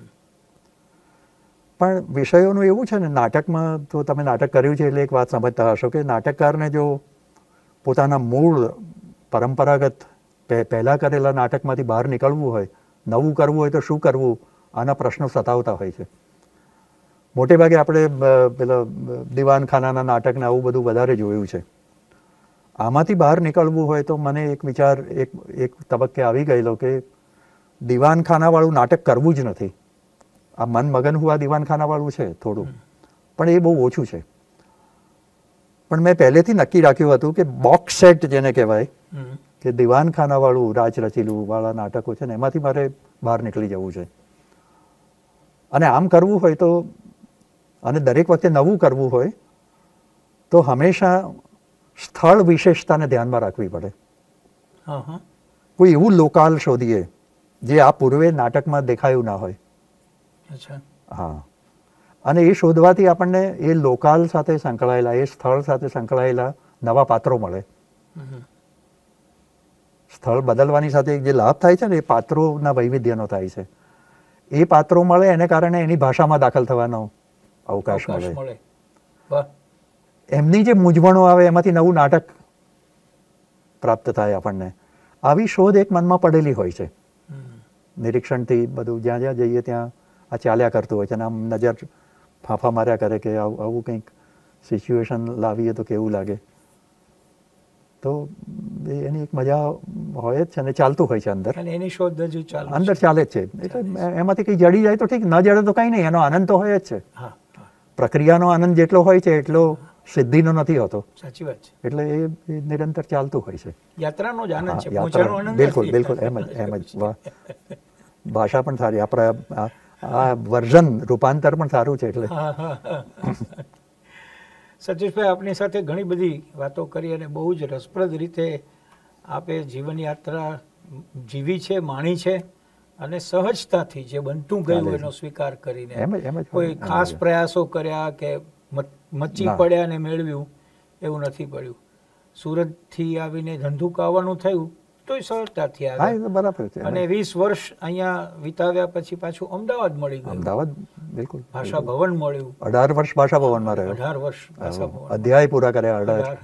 પણ વિષયોનું એવું છે ને, નાટકમાં તો તમે નાટક કર્યું છે એટલે એક વાત સમજતા હશો કે નાટકકારને જો પોતાના મૂળ પરંપરાગત પહેલાં કરેલા નાટકમાંથી બહાર નીકળવું હોય, નવું કરવું હોય તો શું કરવું, આના પ્રશ્નો સતાવતા હોય છે. મોટે ભાગે આપણે પેલા દિવાનખાનાના નાટકને આવું બધું વધારે જોયું છે. આમાંથી બહાર નીકળવું હોય તો મને એક વિચાર એક એક તબક્કે આવી ગયેલો કે દિવાનખાનાવાળું નાટક કરવું જ નથી. આ મન મગન હુઆ દિવાનખાનાવાળું છે થોડું, પણ એ બહુ ઓછું છે. પણ મેં પહેલેથી નક્કી રાખ્યું હતું કે બોક્સ સેટ જેને કહેવાય કે દિવાનખાનાવાળું રાજ રચીલું વાળા નાટકો છે ને એમાંથી મારે બહાર નીકળી જવું છે. અને આમ કરવું હોય તો, અને દરેક વખતે નવું કરવું હોય તો હંમેશા સ્થળ વિશેષતાને ધ્યાનમાં રાખવી પડે. કોઈ એવું લોકાલ શોધીએ જે આ પૂર્વે નાટકમાં દેખાયું ના હોય. હા, અને એ શોધવાથી આપણને એ લોકાલ સાથે સંકળાયેલા, એ સ્થળ સાથે સંકળાયેલા નવા પાત્રો મળે. સ્થળ બદલવાની સાથે જે લાભ થાય છે ને એ પાત્રોના વૈવિધ્યનો થાય છે. એ પાત્રો મળે એને કારણે એની ભાષામાં દાખલ થવાનો અવકાશ મળે. એમની જે મૂંઝવણો આવે એમાંથી નવું નાટક પ્રાપ્ત થાય આપણને. આવી શોધ એક મનમાં પડેલી હોય છે. નિરીક્ષણથી બધું જ્યાં જ્યાં જઈએ ત્યાં આ ચાલ્યા કરતું હોય છે અને આમ નજર ફાંફા માર્યા કરે કે આવું આવું કંઈક સિચ્યુએશન લાવીએ તો કેવું લાગે. તો એ એની એક મજા હોય જ છે અને ચાલતું હોય છે અંદર. અને એની શોધ હજુ ચાલુ છે. અંદર ચાલે જ છે. એટલે એમાંથી કંઈ જડી જાય તો ઠીક, ન જડે તો કંઈ નહીં, એનો આનંદ તો હોય જ છે. હા, પ્રક્રિયાનો આનંદ જેટલો હોય છે એટલો સિદ્ધિનો નથી હોતો. સાચી વાત છે. એટલે એ એ નિરંતર ચાલતું હોય છે. યાત્રાનો જ આનંદ હા, છે, યાત્રા- પહોંચવાનો આનંદ બિલકુલ નથી. બિલકુલ એમ જ એમ જ વાહ. ભાષા પણ સારી, આપણા આ- આ વર્ઝન રૂપાંતર પણ સારું છે. એટલે હા, હા, હા. સતીશભાઈ, આપની સાથે ઘણી બધી વાતો કરી અને બહુ જ રસપ્રદ રીતે આપે જીવનયાત્રા જીવી છે, માણી છે અને સહજતાથી જે બનતું ગયું એનો સ્વીકાર કરીને એમ જ એમ જ કોઈ હોય. ખાસ પ્રયાસો કર્યા કે મત- મચી ના. પડ્યા ને મેળવ્યું એવું નથી પડ્યું. સુરતથી આવીને ધંધુકા આવવાનું થયું તોય સરળતાથી હા, આવ્યા એ તો બરાબર છે. અને વીસ વર્ષ અહીંયા વિતાવ્યા પછી પાછું અમદાવાદ મળી ગયું, અમદાવાદ બિલકુલ ભાષા ભવન મળ્યું, અઢાર વર્ષ ભાષા ભવનમાં રહ્યો. અઢાર વર્ષ ભાષા ભવન અધ્યાય પૂરા કર્યા અઢાર.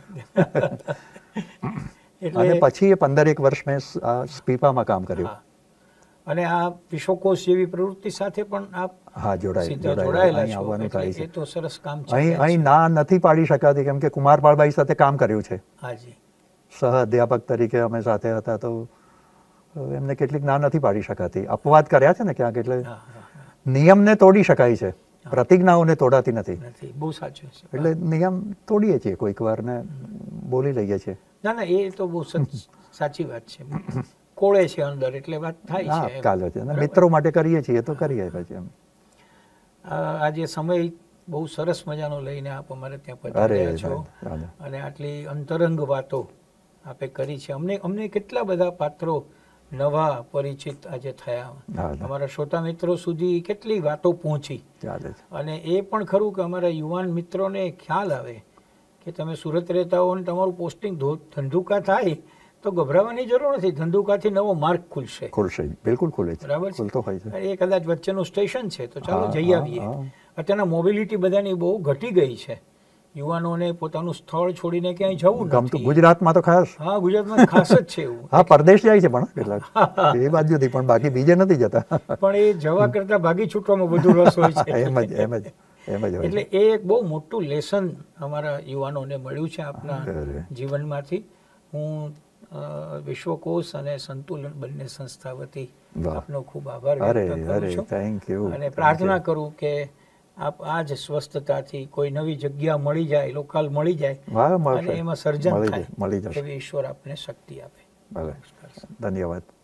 એટલે અને પછી એ પંદર એક વર્ષ મેં સ- આ સ્પીપામાં કામ કર્યું. હા. અને આ વિશ્વકોશ જેવી પ્રવૃત્તિ સાથે પણ આપ હા, જોડાય સીધા જોડાયેલા જોડાયેલા અહીં છો આવવાનું થાય એટલે છે. એ તો સરસ કામ છે. અહીં અહીં ના નથી પાડી શકાતી કેમ કે કુમારપાળબાઈ સાથે કામ કર્યું છે. હાજી, સહ અધ્યાપક તરીકે અમે સાથે હતા તો એમને કેટલીક ના નથી પાડી શકાતી. અપવાદ કર્યા છે ને ક્યાંક, એટલે હા, હા, હા. નિયમને તોડી શકાય છે, પ્રતિજ્ઞાઓને તોડાતી નથી. નથી, બહુ સાચું છે. એટલે નિયમ તોડીએ છીએ કોઈક વાર ને બોલી લઈએ છીએ. ના ના, એ તો બહુ સચ- સાચી વાત છે. કોળે છે અંદર એટલે વાત થાય હા, છે એમ. કાલે છે અને મિત્રો માટે કરીએ છીએ તો કરીએ પછી એમ. આ- આજે સમય બહુ સરસ મજાનો લઈને આપ અમારે ત્યાં અરે પધાર્યા છો દાદા. અને આટલી અંતરંગ વાતો આપે કરી છે. અમને અમને કેટલા બધા પાત્રો નવા પરિચિત આજે થયા. હા, અમારા શ્રોતા મિત્રો સુધી કેટલી વાતો પહોંચી ચાલે છે. અને એ પણ ખરું કે અમારા યુવાન મિત્રોને ખ્યાલ આવે કે તમે સુરત રહેતા હો અને તમારું પોસ્ટિંગ ધો- ધંધુકા થાય તો ગભરાવાની જરૂર નથી. ધંધુકાથી નવો માર્ગ ખુલશે. ખુલશે, બિલકુલ ખુલે છે, બરાબર છે. ખુલતો હોય છે. એ કદાચ વચ્ચેનું સ્ટેશન છે તો ચાલો હા, જઈ હા, આવીએ. હા. અત્યારના મોબિલિટી બધાની બહુ ઘટી ગઈ છે. યુવાનોને પોતાનું સ્થળ છોડીને ક્યાંય જવું ગમતું નથી. ગુજરાતમાં તો ખાસ. હા, ગુજરાતમાં ખાસ જ છે એવું. હા, પરદેશ જાય છે પણ કેટલાક એ બાજુથી, પણ બાકી બીજે નથી જતા. પણ એ જવા કરતા ભાગી છૂટવામાં વધુ રસ હોય છે. એમ જ એમ જ એમ જ હોય એટલે છે. એ એક બહુ મોટું લેસન અમારા યુવાનોને મળ્યું છે આપના અરે. જીવનમાંથી. હું અ, વિશ્વકોશ અને સંતુલન બંને સંસ્થા વતી વાહ. આપનો ખૂબ આભાર અરે વ્યક્ત કરું અરે છું થેન્ક યુ. અને પ્રાર્થના કરું કે આપ આ જ સ્વસ્થતાથી કોઈ નવી જગ્યા મળી જાય, લોકાલ મળી જાય હા, અને મળશે. એમાં સર્જન મળી થાય જાય, મળી જશે. એવી ઈશ્વર આપને શક્તિ આપે. ભલે, ધન્યવાદ.